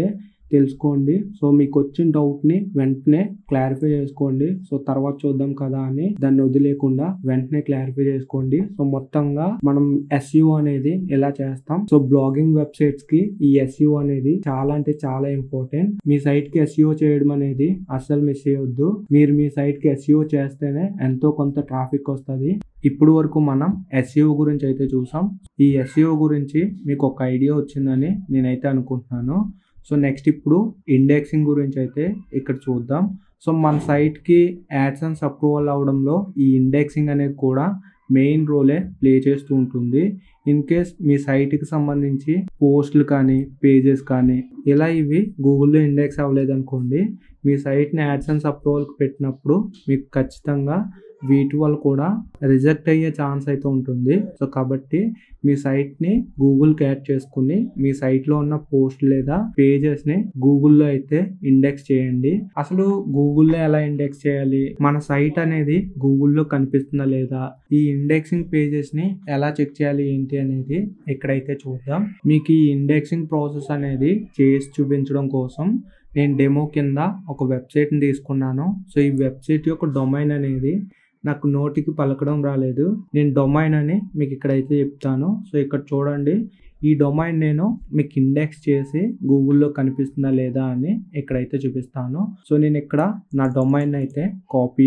తెలుసుకోండి. సో మీకు వచ్చిన డౌట్ని వెంటనే క్లారిఫై చేసుకోండి. సో తర్వాత చూద్దాం కదా అని దాన్ని వదిలేకుండా వెంటనే క్లారిఫై చేసుకోండి. సో మొత్తంగా మనం SEO అనేది ఎలా చేస్తాం. సో బ్లాగింగ్ వెబ్సైట్స్ కి ఈ SEO అనేది చాలా అంటే చాలా ఇంపార్టెంట్. మీ సైట్ కి SEO చేయడం అనేది అస్సలు మిస్ చేయొద్దు. మీరు మీ సైట్ కి SEO చేస్తేనే ఎంతో కొంత ట్రాఫిక్ వస్తుంది. ఇప్పుడు వరకు మనం SEO గురించి అయితే చూసాం. ఈ SEO గురించి మీకు ఒక ఐడియా వచ్చిందని నేనైతే అనుకుంటున్నాను. సో నెక్స్ట్ ఇప్పుడు ఇండెక్సింగ్ గురించి అయితే ఇక్కడ చూద్దాం. సో మన సైట్కి యాడ్సెన్స్ అప్రూవల్ అవడంలో ఈ ఇండెక్సింగ్ అనేది కూడా మెయిన్ రోలే ప్లే చేస్తూ ఉంటుంది. ఇన్ కేస్ మీ సైట్కి సంబంధించి పోస్టులు కానీ పేజెస్ కానీ ఇలా ఇవి గూగుల్లో ఇండెక్స్ అవ్వలేదు అనుకోండి, మీ సైట్ని యాడ్సెన్స్ అప్రూవల్కి పెట్టినప్పుడు మీకు ఖచ్చితంగా వీటి వల్ల కూడా రిజెక్ట్ అయ్యే ఛాన్స్ అయితే ఉంటుంది. సో కాబట్టి మీ సైట్ని గూగుల్కి యాడ్ చేసుకుని మీ సైట్లో ఉన్న పోస్ట్ లేదా పేజెస్ని గూగుల్లో అయితే ఇండెక్స్ చేయండి. అసలు గూగుల్లో ఎలా ఇండెక్స్ చేయాలి, మన సైట్ అనేది గూగుల్లో కనిపిస్తుందా లేదా, ఈ ఇండెక్సింగ్ పేజెస్ని ఎలా చెక్ చేయాలి ఏంటి అనేది ఇక్కడైతే చూద్దాం. మీకు ఈ ఇండెక్సింగ్ ప్రాసెస్ అనేది చేసి చూపించడం కోసం నేను డెమో కింద ఒక వెబ్సైట్ని తీసుకున్నాను. సో ఈ వెబ్సైట్ యొక్క డొమైన్ అనేది నాకు నోటికి పలకడం రాలేదు. నేను డొమైన్ అని మీకు ఇక్కడైతే చెప్తాను. సో ఇక్కడ చూడండి, ఈ డొమైన్ నేను మీకు ఇండెక్స్ చేసి గూగుల్లో కనిపిస్తుందా లేదా అని ఇక్కడైతే చూపిస్తాను. సో నేను ఇక్కడ నా డొమైన్ అయితే కాపీ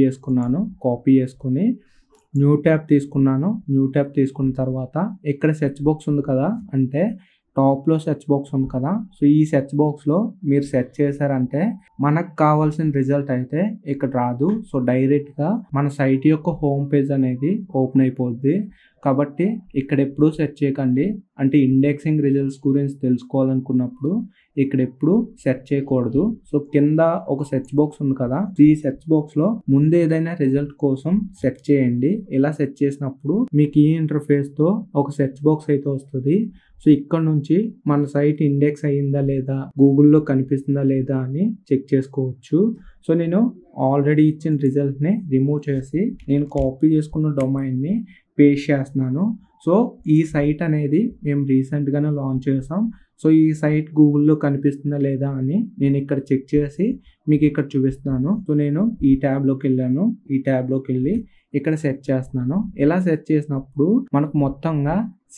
చేసుకుని న్యూ ట్యాబ్ తీసుకున్నాను. న్యూ ట్యాబ్ తీసుకున్న తర్వాత ఇక్కడ సెర్చ్ బాక్స్ ఉంది కదా, అంటే టాప్లో సెర్చ్ బాక్స్ ఉంది కదా. సో ఈ సెర్చ్ బాక్స్లో మీరు సెర్చ్ చేశారంటే మనకు కావాల్సిన రిజల్ట్ అయితే ఇక్కడ రాదు. సో డైరెక్ట్గా మన సైట్ యొక్క హోమ్ పేజ్ అనేది ఓపెన్ అయిపోద్ది. కాబట్టి ఇక్కడ ఎప్పుడూ సెర్చ్ చేయకండి. అంటే ఇండెక్సింగ్ రిజల్ట్స్ గురించి తెలుసుకోవాలనుకున్నప్పుడు ఇక్కడ ఎప్పుడు సెర్చ్ చేయకూడదు. సో కింద ఒక సెర్చ్ బాక్స్ ఉంది కదా, ఈ సెర్చ్ బాక్స్ లో ముందు ఏదైనా రిజల్ట్ కోసం సెర్చ్ చేయండి. ఇలా సెర్చ్ చేసినప్పుడు మీకు ఈ ఇంటర్ఫేస్ తో ఒక సెర్చ్ బాక్స్ అయితే వస్తుంది. సో ఇక్కడ నుంచి మన సైట్ ఇండెక్స్ అయ్యిందా లేదా, గూగుల్లో కనిపిస్తుందా లేదా అని చెక్ చేసుకోవచ్చు. సో నేను ఆల్రెడీ ఇచ్చిన రిజల్ట్ని రిమూవ్ చేసి నేను కాపీ చేసుకున్న డొమైన్ని పేస్ట్ చేస్తున్నాను. సో ఈ సైట్ అనేది మేము రీసెంట్గానే లాంచ్ చేసాం. సో ఈ సైట్ గూగుల్లో కనిపిస్తుందా లేదా అని నేను ఇక్కడ చెక్ చేసి మీకు ఇక్కడ చూపిస్తున్నాను. సో నేను ఈ ట్యాబ్లోకి వెళ్ళాను. ఈ ట్యాబ్లోకి వెళ్ళి ఇక్కడ సెర్చ్ చేస్తున్నాను. ఇలా సెర్చ్ చేసినప్పుడు మనకు మొత్తంగా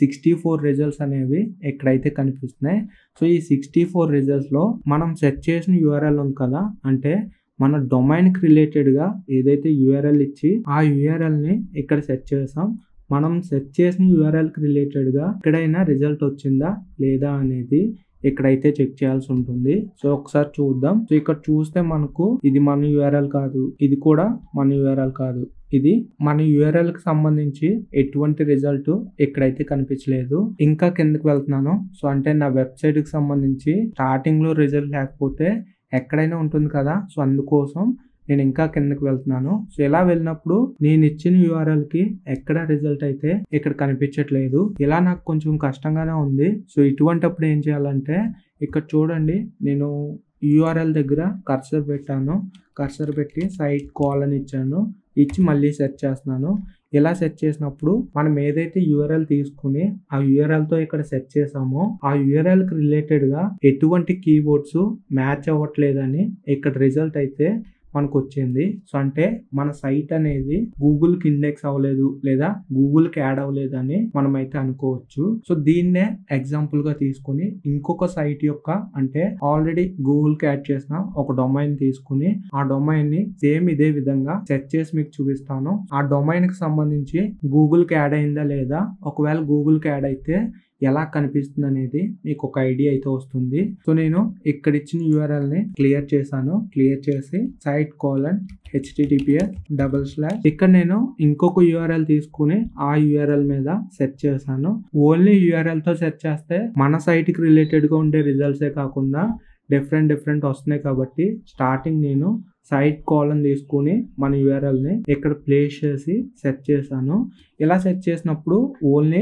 64 రిజల్ట్స్ అనేవి ఎక్కడైతే కనిపిస్తున్నాయి. సో ఈ 64 రిజల్ట్స్లో మనం సెర్చ్ చేసిన URL ఉంది కదా, అంటే మన డొమైన్కి రిలేటెడ్గా ఏదైతే URL ఇచ్చి ఆ URLని ఇక్కడ సెర్చ్ చేసాం. మనం సెర్చ్ చేసిన URLకి రిలేటెడ్గా ఎక్కడైనా రిజల్ట్ వచ్చిందా లేదా అనేది ఇక్కడైతే చెక్ చేయాల్సి ఉంటుంది. సో ఒకసారి చూద్దాం. సో ఇక్కడ చూస్తే మనకు ఇది మన URL కాదు, ఇది కూడా మన URL కాదు, ఇది మన URLకి సంబంధించి ఎటువంటి రిజల్ట్ ఇక్కడైతే కనిపించలేదు. ఇంకా కిందకి వెళ్తున్నాను. సో అంటే నా వెబ్సైట్కి సంబంధించి స్టార్టింగ్లో రిజల్ట్ లేకపోతే ఎక్కడైనా ఉంటుంది కదా, సో అందుకోసం నేను ఇంకా కిందకి వెళ్తున్నాను. సో ఇలా వెళ్ళినప్పుడు నేను ఇచ్చిన URLకి ఎక్కడ రిజల్ట్ అయితే ఇక్కడ కనిపించట్లేదు. ఇలా నాకు కొంచెం కష్టంగానే ఉంది. సో ఇటువంటిప్పుడు ఏం చేయాలంటే ఇక్కడ చూడండి, నేను URL దగ్గర కర్సర్ పెట్టాను. కర్సర్ పెట్టి సైట్ కాల్ అని ఇచ్చాను. ఇచ్చి మళ్ళీ సెర్చ్ చేస్తున్నాను. ఇలా సెర్చ్ చేసినప్పుడు మనం ఏదైతే URL తీసుకుని ఆ URLతో ఇక్కడ సెర్చ్ చేసామో ఆ URLకి రిలేటెడ్గా ఎటువంటి కీవర్డ్స్ మ్యాచ్ అవ్వట్లేదని ఇక్కడ రిజల్ట్ అయితే మనకు వచ్చింది. సో అంటే మన సైట్ అనేది గూగుల్కి ఇండెక్స్ అవ్వలేదు లేదా గూగుల్కి యాడ్ అవ్వలేదు అని మనం అయితే అనుకోవచ్చు. సో దీన్నే ఎగ్జాంపుల్ గా తీసుకుని ఇంకొక సైట్ యొక్క అంటే ఆల్రెడీ గూగుల్కి యాడ్ చేసిన ఒక డొమైన్ తీసుకుని ఆ డొమైన్ ని సేమ్ ఇదే విధంగా సెర్చ్ చేసి మీకు చూపిస్తాను. ఆ డొమైన్ కి సంబంధించి గూగుల్కి యాడ్ అయిందా లేదా, ఒకవేళ గూగుల్కి యాడ్ అయితే ఎలా కనిపిస్తుంది అనేది మీకు ఒక ఐడియా అయితే వస్తుంది. సో నేను ఇక్కడ ఇచ్చిన URL ని క్లియర్ చేశాను. క్లియర్ చేసి site:/https:// ఇక్కడ నేను ఇంకొక URL తీసుకుని ఆ URL మీద సెర్చ్ చేశాను. ఓన్లీ URL తో సెర్చ్ చేస్తే మన సైట్ కి రిలేటెడ్ గా ఉండే రిజల్ట్సే కాకుండా డిఫరెంట్ వస్తున్నాయి. కాబట్టి స్టార్టింగ్ నేను సైట్ కాలన్ తీసుకుని మన URL ని ఇక్కడ ప్లేస్ చేసి సెర్చ్ చేశాను. ఇలా సెర్చ్ చేసినప్పుడు ఓన్లీ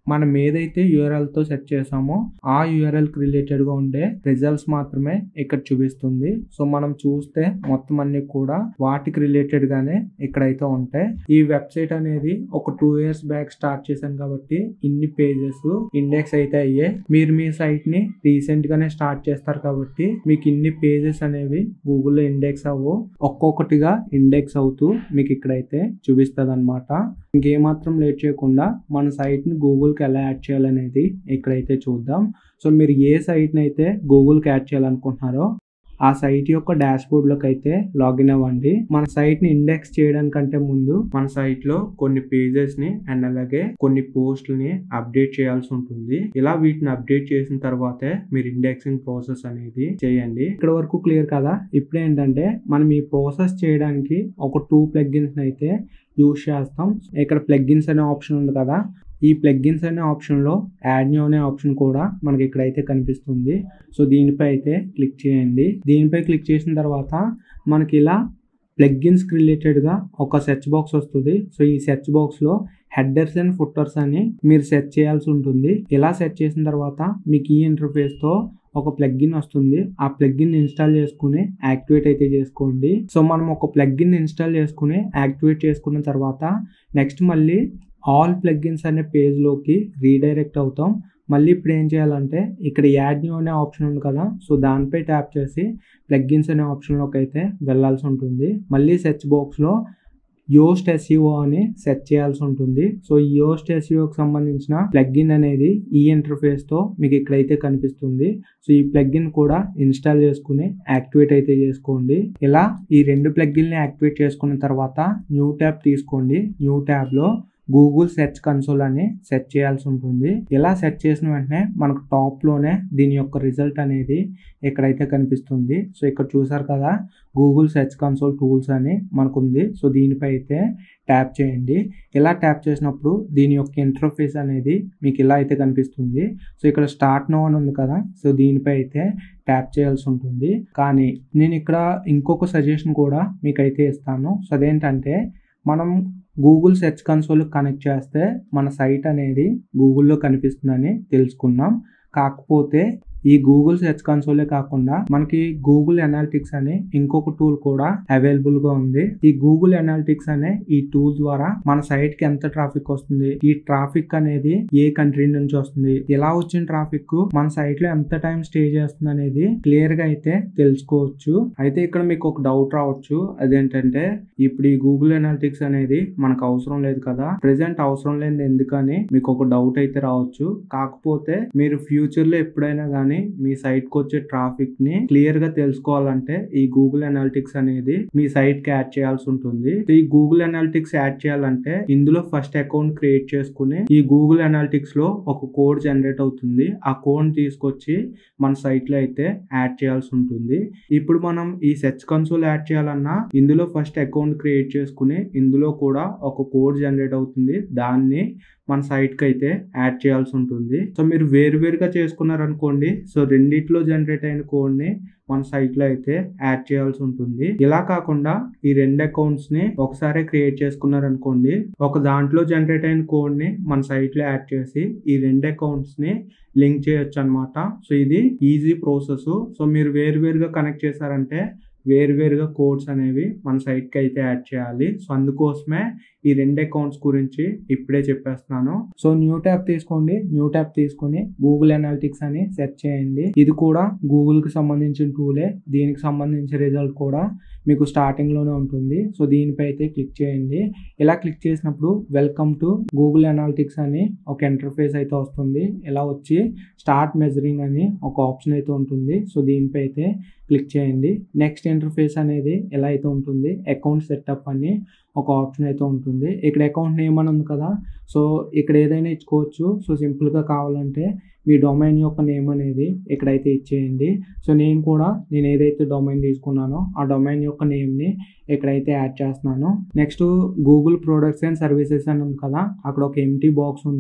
మనం ఏదైతే యూఆర్ఎల్తో సెట్ చేసామో ఆ యూఆర్ఎల్కి రిలేటెడ్గా ఉండే రిజల్ట్స్ మాత్రమే ఇక్కడ చూపిస్తుంది. సో మనం చూస్తే మొత్తం అన్ని కూడా వాటికి రిలేటెడ్ గానే ఇక్కడైతే ఉంటాయి. ఈ వెబ్సైట్ అనేది ఒక 2 years బ్యాక్ స్టార్ట్ చేశాను కాబట్టి ఇన్ని పేజెస్ ఇండెక్స్ అయితే అయ్యాయి. మీరు మీ సైట్ ని రీసెంట్ గానే స్టార్ట్ చేస్తారు కాబట్టి మీకు ఇన్ని పేజెస్ అనేవి గూగుల్లో ఇండెక్స్ అవ్వు, ఒక్కొక్కటిగా ఇండెక్స్ అవుతూ మీకు ఇక్కడైతే చూపిస్తుంది అనమాట. ఇంకేమాత్రం లేట్ చేయకుండా మన సైట్ ని గూగుల్ కి ఎలా యాడ్ చేయాలనేది ఇక్కడైతే చూద్దాం. సో మీరు ఏ సైట్ ని అయితే గూగుల్ కి యాడ్ చేయాలనుకుంటున్నారో ఆ సైట్ యొక్క డాష్ బోర్డ్ లోకి అయితే లాగిన్ అవ్వండి. మన సైట్ ని ఇండెక్స్ చేయడానికంటే ముందు మన సైట్ లో కొన్ని పేజెస్ ని అండ్ అలాగే కొన్ని పోస్టులని అప్డేట్ చేయాల్సి ఉంటుంది. ఇలా వీటిని అప్డేట్ చేసిన తర్వాతే మీరు ఇండెక్సింగ్ ప్రాసెస్ అనేది చేయండి. ఇక్కడ వరకు క్లియర్ కదా? ఇప్పుడు ఏంటంటే మనం ఈ ప్రాసెస్ చేయడానికి ఒక 2 plugins అయితే యూజ్ చేస్తాం. ఇక్కడ ప్లగ్గిన్స్ అనే ఆప్షన్ ఉంది కదా, ఈ ప్లగ్గిన్స్ అనే ఆప్షన్లో యాడ్ న్యూ అనే ఆప్షన్ కూడా మనకి ఇక్కడైతే కనిపిస్తుంది. సో దీనిపై అయితే క్లిక్ చేయండి. దీనిపై క్లిక్ చేసిన తర్వాత మనకి ఇలా ప్లగ్గిన్స్కి రిలేటెడ్గా ఒక సెర్చ్ బాక్స్ వస్తుంది. సో ఈ సెర్చ్ బాక్స్లో హెడర్స్ అండ్ ఫుట్టర్స్ అని మీరు సెర్చ్ చేయాల్సి ఉంటుంది. ఇలా సెర్చ్ చేసిన తర్వాత మీకు ఈ ఇంటర్ఫేస్తో ఒక ప్లగ్గిన్ వస్తుంది. ఆ ప్లగ్గిన్ ఇన్స్టాల్ చేసుకుని యాక్టివేట్ అయితే చేసుకోండి. సో మనం ఒక ప్లగ్గిన్ ఇన్స్టాల్ చేసుకుని యాక్టివేట్ చేసుకున్న తర్వాత నెక్స్ట్ మళ్ళీ ఆల్ ప్లగ్గిన్స్ అనే పేజ్లోకి రీడైరెక్ట్ అవుతాం. మళ్ళీ ఇప్పుడు ఏం చేయాలంటే ఇక్కడ యాడ్ న్యూ అనే ఆప్షన్ ఉంది కదా, సో దానిపై ట్యాప్ చేసి ప్లగ్గిన్స్ అనే ఆప్షన్లోకి అయితే వెళ్ళాల్సి ఉంటుంది. మళ్ళీ సెర్చ్ బాక్స్లో యోస్ట్ ఎస్ఈఓ అని సెర్చ్ చేయాల్సి ఉంటుంది. సో ఈ యోస్ట్ ఎస్ఈఓకి సంబంధించిన ప్లగ్గిన్ అనేది ఈ ఇంటర్ఫేస్తో మీకు ఇక్కడైతే కనిపిస్తుంది. సో ఈ ప్లగ్గిన్ కూడా ఇన్స్టాల్ చేసుకుని యాక్టివేట్ అయితే చేసుకోండి. ఇలా ఈ 2 ప్లగ్గిన్ని యాక్టివేట్ చేసుకున్న తర్వాత న్యూ ట్యాబ్ తీసుకోండి. న్యూ ట్యాబ్లో గూగుల్ సెర్చ్ కన్సోల్ అని సెర్చ్ చేయాల్సి ఉంటుంది. ఇలా సెర్చ్ చేసిన వెంటనే మనకు టాప్లోనే దీని యొక్క రిజల్ట్ అనేది ఎక్కడైతే కనిపిస్తుంది. సో ఇక్కడ చూసారు కదా, గూగుల్ సెర్చ్ కన్సోల్ టూల్స్ అని మనకు ఉంది. సో దీనిపై అయితే ట్యాప్ చేయండి. ఇలా ట్యాప్ చేసినప్పుడు దీని యొక్క ఇంటర్ఫేస్ అనేది మీకు ఇలా అయితే కనిపిస్తుంది. సో ఇక్కడ స్టార్ట్ నౌ అని ఉంది కదా, సో దీనిపై అయితే ట్యాప్ చేయాల్సి ఉంటుంది. కానీ నేను ఇక్కడ ఇంకొక సజెషన్ కూడా మీకైతే ఇస్తాను. సో అదేంటంటే మనం గూగుల్ సెర్చ్ కన్సోల్ కనెక్ట్ చేస్తే మన సైట్ అనేది గూగుల్లో కనిపిస్తుందని తెలుసుకున్నాం. కాకపోతే ఈ గూగుల్ సెర్చ్ కన్సోలే కాకుండా మనకి గూగుల్ అనాలిటిక్స్ అనే ఇంకొక టూల్ కూడా అవైలబుల్ గా ఉంది. ఈ గూగుల్ అనాలిటిక్స్ అనే ఈ టూల్ ద్వారా మన సైట్ కి ఎంత ట్రాఫిక్ వస్తుంది, ఈ ట్రాఫిక్ అనేది ఏ కంట్రీ నుంచి వస్తుంది, ఎలా వచ్చిన ట్రాఫిక్ మన సైట్ లో ఎంత టైం స్టే చేస్తుంది అనేది క్లియర్ గా అయితే తెలుసుకోవచ్చు. అయితే ఇక్కడ మీకు ఒక డౌట్ రావచ్చు, అదేంటంటే ఇప్పుడు ఈ గూగుల్ అనాలిటిక్స్ అనేది మనకు అవసరం లేదు కదా, ప్రెసెంట్ అవసరం లేదు ఎందుకని మీకు ఒక డౌట్ అయితే రావచ్చు. కాకపోతే మీరు ఫ్యూచర్ లో ఎప్పుడైనా కానీ మీ సైట్ కి వచ్చే ట్రాఫిక్ ని క్లియర్ గా తెలుసుకోవాలంటే ఈ గూగుల్ అనాలిటిక్స్ అనేది మీ సైట్ కి యాడ్ చేయాల్సి ఉంటుంది. ఈ గూగుల్ అనాలిటిక్స్ యాడ్ చేయాలంటే ఇందులో ఫస్ట్ అకౌంట్ క్రియేట్ చేసుకుని ఈ గూగుల్ అనాలిటిక్స్ లో ఒక కోడ్ జనరేట్ అవుతుంది. ఆ కోడ్ తీసుకొచ్చి మన సైట్ లో అయితే యాడ్ చేయాల్సి ఉంటుంది. ఇప్పుడు మనం ఈ సెర్చ్ కన్సోల్ యాడ్ చేయాలన్నా ఇందులో ఫస్ట్ అకౌంట్ క్రియేట్ చేసుకుని ఇందులో కూడా ఒక కోడ్ జనరేట్ అవుతుంది. దాన్ని మన సైట్ కి అయితే యాడ్ చేయాల్సి ఉంటుంది. సో మీరు వేరువేరుగా చేసుకున్నారనుకోండి, సో రెండిట్లో జనరేట్ అయిన కోడ్ ని మన సైట్ లో అయితే యాడ్ చేయాల్సి ఉంటుంది. ఇలా కాకుండా ఈ 2 అకౌంట్స్ ని ఒకసారి క్రియేట్ చేసుకున్నారనుకోండి, ఒక దాంట్లో జనరేట్ అయిన కోడ్ ని మన సైట్ లో యాడ్ చేసి ఈ 2 అకౌంట్స్ ని లింక్ చేయొచ్చు అనమాట. సో ఇది ఈజీ ప్రాసెస్. సో మీరు వేరువేరుగా కనెక్ట్ చేశారంటే వేరువేరుగా కోడ్స్ అనేవి మన సైట్ కి అయితే యాడ్ చేయాలి. సో అందుకోసమే ఈ 2 అకౌంట్స్ గురించి ఇప్పుడే చెప్పేస్తున్నాను. సో న్యూ ట్యాబ్ తీసుకోండి. న్యూ ట్యాబ్ తీసుకొని గూగుల్ అనాలిటిక్స్ అని సెర్చ్ చేయండి. ఇది కూడా గూగుల్ కి సంబంధించిన టూలే. దీనికి సంబంధించిన రిజల్ట్ కూడా మీకు స్టార్టింగ్ లోనే ఉంటుంది. సో దీనిపై అయితే క్లిక్ చేయండి. ఇలా క్లిక్ చేసినప్పుడు వెల్కమ్ టు గూగుల్ అనాలిటిక్స్ అని ఒక ఇంటర్ఫేస్ అయితే వస్తుంది. ఇలా వచ్చి స్టార్ట్ మెజరింగ్ అని ఒక ఆప్షన్ అయితే ఉంటుంది. సో దీనిపై అయితే క్లిక్ చేయండి. నెక్స్ట్ ఇంటర్ఫేస్ అనేది ఎలా అయితే ఉంటుంది, అకౌంట్ సెటప్ అని ఒక ఆప్షన్ అయితే ఉంటుంది. ఇక్కడ అకౌంట్ నేమ్ అని ఉంది కదా, సో ఇక్కడ ఏదైనా ఇచ్చుకోవచ్చు. సో సింపుల్గా కావాలంటే మీ డొమైన్ యొక్క నేమ్ అనేది ఇక్కడైతే ఇచ్చేయండి. సో నేను ఏదైతే డొమైన్ తీసుకున్నానో ఆ డొమైన్ యొక్క నేమ్ని ఇక్కడైతే యాడ్ చేస్తున్నాను. Next Google products and services అని ఉంది కదా, అక్కడ ఒక ఎంటీ బాక్స్ ఉంది.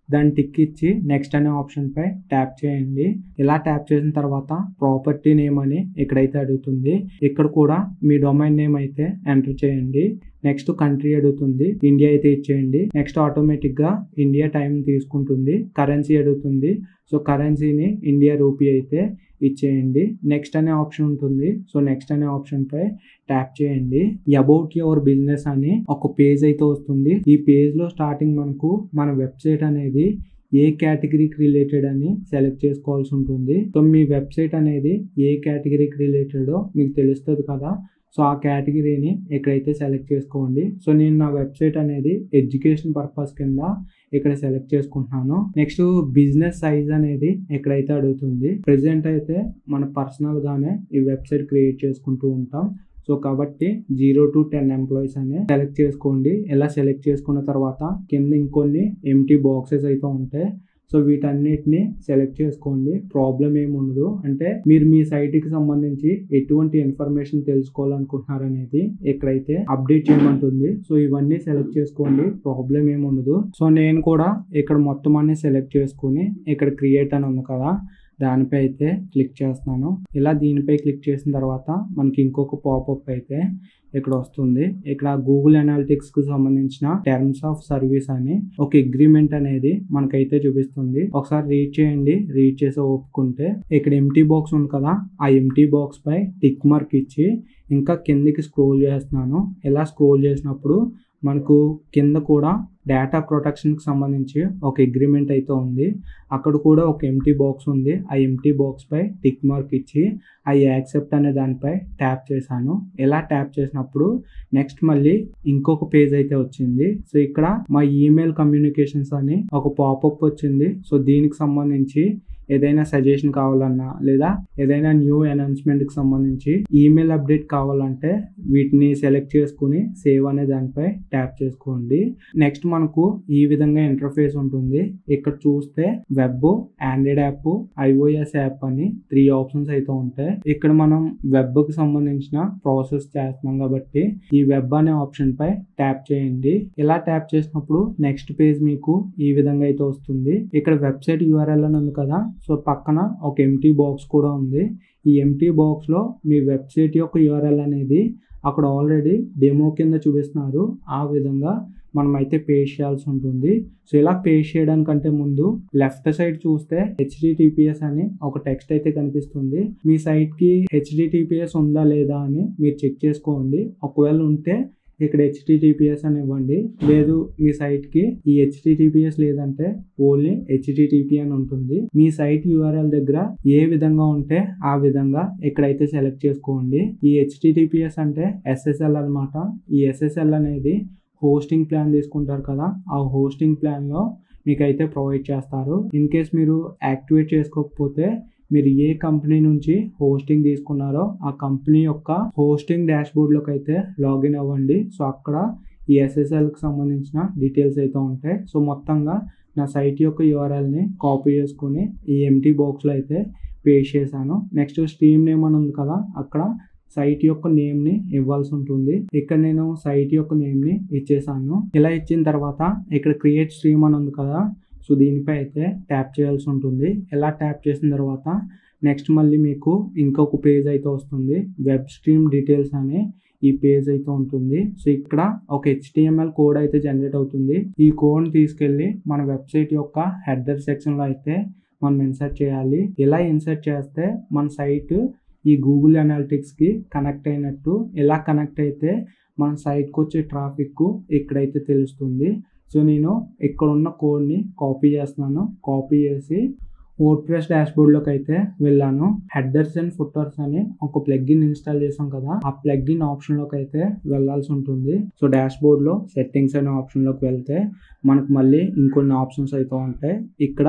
దాన్ని టిక్ ఇచ్చి నెక్స్ట్ అనే ఆప్షన్ పై ట్యాప్ చేయండి. ఇలా ట్యాప్ చేసిన తర్వాత ప్రాపర్టీ నేమ్ అని ఇక్కడైతే అడుగుతుంది. ఇక్కడ కూడా మీ డొమైన్ నేమ్ అయితే ఎంటర్ చేయండి. నెక్స్ట్ కంట్రీ అడుగుతుంది, ఇండియా అయితే ఇచ్చేయండి. నెక్స్ట్ ఆటోమేటిక్ గా ఇండియా టైం తీసుకుంటుంది. కరెన్సీ అడుగుతుంది, సో కరెన్సీని ఇండియా రూపీ అయితే ఇచ్చేయండి. నెక్స్ట్ అనే ఆప్షన్ ఉంటుంది, సో నెక్స్ట్ అనే ఆప్షన్ పై ట్యాప్ చేయండి. అబౌట్ యువర్ బిజినెస్ అని ఒక పేజ్ అయితే వస్తుంది. ఈ పేజ్ లో స్టార్టింగ్ మనకు మన వెబ్సైట్ అనేది ఏ కేటగిరీకి రిలేటెడ్ అని సెలెక్ట్ చేసుకోవాల్సి ఉంటుంది. సో మీ వెబ్సైట్ అనేది ఏ కేటగిరీకి రిలేటెడో మీకు తెలుస్తుంది కదా, సో ఆ కేటగిరీని ఇక్కడైతే సెలెక్ట్ చేసుకోండి. సో నేను నా వెబ్సైట్ అనేది ఎడ్యుకేషన్ పర్పస్ కింద ఇక్కడ సెలెక్ట్ చేసుకుంటున్నాను. నెక్స్ట్ బిజినెస్ సైజ్ అనేది ఎక్కడైతే అడుగుతుంది. ప్రెసెంట్ అయితే మన పర్సనల్ గానే ఈ వెబ్సైట్ క్రియేట్ చేసుకుంటూ ఉంటాం. సో కాబట్టి 0 to 10 ఎంప్లాయీస్ అని సెలెక్ట్ చేసుకోండి. ఇలా సెలెక్ట్ చేసుకున్న తర్వాత కింద ఇంకొన్ని ఎంటీ బాక్సెస్ అయితే ఉంటాయి. సో వీటన్నిటిని సెలెక్ట్ చేసుకోండి. ప్రాబ్లం ఏమి ఉండదు. అంటే మీరు మీ సైట్ కి సంబంధించి ఎటువంటి ఇన్ఫర్మేషన్ తెలుసుకోవాలనుకుంటున్నారు అనేది ఇక్కడైతే అప్డేట్ చేయమంటుంది. సో ఇవన్నీ సెలెక్ట్ చేసుకోండి, ప్రాబ్లం ఏమి ఉండదు. సో నేను కూడా ఇక్కడ మొత్తం అన్ని సెలెక్ట్ చేసుకుని ఇక్కడ క్రియేట్ అని ఉంది కదా, దానిపై అయితే క్లిక్ చేస్తున్నాను. ఇలా దీనిపై క్లిక్ చేసిన తర్వాత మనకి ఇంకొక పాపప్ అయితే ఇక్కడ వస్తుంది. ఇక్కడ గూగుల్ అనాలిటిక్స్ కు సంబంధించిన టర్మ్స్ ఆఫ్ సర్వీస్ అని ఒక అగ్రిమెంట్ అనేది మనకైతే చూపిస్తుంది. ఒకసారి రీడ్ చేయండి. రీడ్ చేసి ఒప్పుకుంటే ఇక్కడ ఎంటీ బాక్స్ ఉంది కదా, ఆ ఎంటీ బాక్స్ పై టిక్ మార్క్ ఇచ్చి ఇంకా కిందికి స్క్రోల్ చేస్తున్నాను. ఇలా స్క్రోల్ చేసినప్పుడు మనకు కింద కూడా డేటా ప్రొటెక్షన్కి సంబంధించి ఒక అగ్రిమెంట్ అయితే ఉంది. అక్కడ కూడా ఒక ఎంటీ బాక్స్ ఉంది. ఆ ఎంటీ బాక్స్ పై టిక్ మార్క్ ఇచ్చి ఐ యాక్సెప్ట్ అనే దానిపై ట్యాప్ చేశాను. ఇలా ట్యాప్ చేసినప్పుడు నెక్స్ట్ మళ్ళీ ఇంకొక పేజ్ అయితే వచ్చింది. సో ఇక్కడ మా ఈమెయిల్ కమ్యూనికేషన్స్ అని ఒక పాపప్ వచ్చింది. సో దీనికి సంబంధించి ఏదైనా సజెషన్ కావాలన్నా లేదా ఏదైనా న్యూ అనౌన్స్మెంట్ కి సంబంధించి ఈమెయిల్ అప్డేట్ కావాలంటే వీటిని సెలెక్ట్ చేసుకుని సేవ్ అనే దానిపై ట్యాప్ చేసుకోండి. నెక్స్ట్ మనకు ఈ విధంగా ఇంటర్ఫేస్ ఉంటుంది. ఇక్కడ చూస్తే web, Android app, iOS app అని 3 ఆప్షన్స్ అయితే ఉంటాయి. ఇక్కడ మనం వెబ్ కి సంబంధించిన ప్రాసెస్ చేస్తున్నాం కాబట్టి ఈ వెబ్ అనే ఆప్షన్ పై ట్యాప్ చేయండి. ఇలా ట్యాప్ చేసినప్పుడు నెక్స్ట్ పేజ్ మీకు ఈ విధంగా అయితే వస్తుంది. ఇక్కడ వెబ్సైట్ యూఆర్ఎల్ అని ఉంది కదా, సో పక్కన ఒక ఎంటీ బాక్స్ కూడా ఉంది. ఈ ఎంటీ బాక్స్ లో మీ వెబ్సైట్ యొక్క యూఆర్ఎల్ అనేది అక్కడ ఆల్రెడీ డెమో కింద చూపిస్తున్నారు. ఆ విధంగా మనం అయితే పేస్ట్ చేయాల్సి ఉంటుంది. సో ఇలా పేస్ట్ చేయడానికంటే ముందు లెఫ్ట్ సైడ్ చూస్తే HTTPS అని ఒక టెక్స్ట్ అయితే కనిపిస్తుంది. మీ సైట్ కి HTTPS ఉందా లేదా అని మీరు చెక్ చేసుకోండి. ఒకవేళ ఉంటే ఇక్కడ HTTPS అని ఇవ్వండి. లేదు మీ సైట్ కి ఈ HTTPS లేదంటే ఓన్లీ HTTP అని ఉంటుంది. మీ సైట్ URL దగ్గర ఏ విధంగా ఉంటే ఆ విధంగా ఇక్కడైతే సెలెక్ట్ చేసుకోండి. ఈ HTTPS అంటే SSL అన్నమాట. ఈ SSL అనేది హోస్టింగ్ ప్లాన్ తీసుకుంటారు కదా, ఆ హోస్టింగ్ ప్లాన్ లో మీకైతే ప్రొవైడ్ చేస్తారు. ఇన్ కేస్ మీరు యాక్టివేట్ చేసుకోకపోతే మీరు ఏ కంపెనీ నుంచి హోస్టింగ్ తీసుకున్నారో ఆ కంపెనీ యొక్క హోస్టింగ్ డాష్ బోర్డ్ లోకి అయితే లాగిన్ అవ్వండి. సో అక్కడ ఈ SSL కి సంబంధించిన డీటెయిల్స్ అయితే ఉంటాయి. సో మొత్తంగా నా సైట్ యొక్క URL ని కాపీ చేసుకుని ఈ ఎంటీ బాక్స్ లో అయితే పేస్ట్ చేశాను. నెక్స్ట్ స్ట్రీమ్ నేమ్ అని ఉంది కదా, అక్కడ సైట్ యొక్క నేమ్ ని ఇవ్వాల్సి ఉంటుంది. ఇక్కడ నేను సైట్ యొక్క నేమ్ ని ఇచ్చేసాను. ఇలా ఇచ్చిన తర్వాత ఇక్కడ క్రియేట్ స్ట్రీమ్ అని ఉంది కదా, సో దీనిపై అయితే ట్యాప్ చేయాల్సి ఉంటుంది. ఇలా ట్యాప్ చేసిన తర్వాత నెక్స్ట్ మళ్ళీ మీకు ఇంకొక పేజ్ అయితే వస్తుంది. వెబ్ స్ట్రీమ్ డీటెయిల్స్ అనే ఈ పేజ్ అయితే ఉంటుంది. సో ఇక్కడ ఒక HTML కోడ్ అయితే జనరేట్ అవుతుంది. ఈ కోడ్ తీసుకెళ్లి మన వెబ్సైట్ యొక్క హెడర్ సెక్షన్ లో అయితే మనం ఇన్సర్ట్ చేయాలి. ఇలా ఇన్సర్ట్ చేస్తే మన సైట్ ఈ గూగుల్ అనాలిటిక్స్ కి కనెక్ట్ అయినట్టు. ఇలా కనెక్ట్ అయితే మన సైట్కి వచ్చే ట్రాఫిక్ ఇక్కడైతే తెలుస్తుంది. సో నేను ఇక్కడ ఉన్న కోడ్ని కాపీ చేస్తున్నాను. కాపీ చేసి వర్డ్ప్రెస్ డాష్బోర్డ్లోకి అయితే వెళ్ళాను. హెడర్స్ అండ్ ఫుటర్స్ అని ఒక ప్లగ్ఇన్ ఇన్స్టాల్ చేసాం కదా, ఆ ప్లగ్ఇన్ ఆప్షన్లోకి అయితే వెళ్ళాల్సి ఉంటుంది. సో డాష్బోర్డ్లో సెట్టింగ్స్ అనే ఆప్షన్లోకి వెళ్తే మనకు మళ్ళీ ఇంకొన్ని ఆప్షన్స్ అయితే ఉంటాయి. ఇక్కడ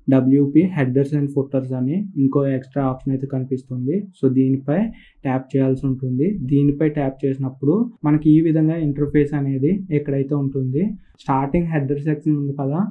WP హెడర్స్ అండ్ ఫుటర్స్ అని ఇంకో ఎక్స్ట్రా ఆప్షన్ అయితే కనిపిస్తుంది. సో దీనిపై ట్యాప్ చేయాల్సి ఉంటుంది. దీనిపై ట్యాప్ చేసినప్పుడు మనకి ఈ విధంగా ఇంటర్ఫేస్ అనేది ఎక్కడైతే ఉంటుంది. స్టార్టింగ్ హెడర్ సెక్షన్ ఉంది కదా,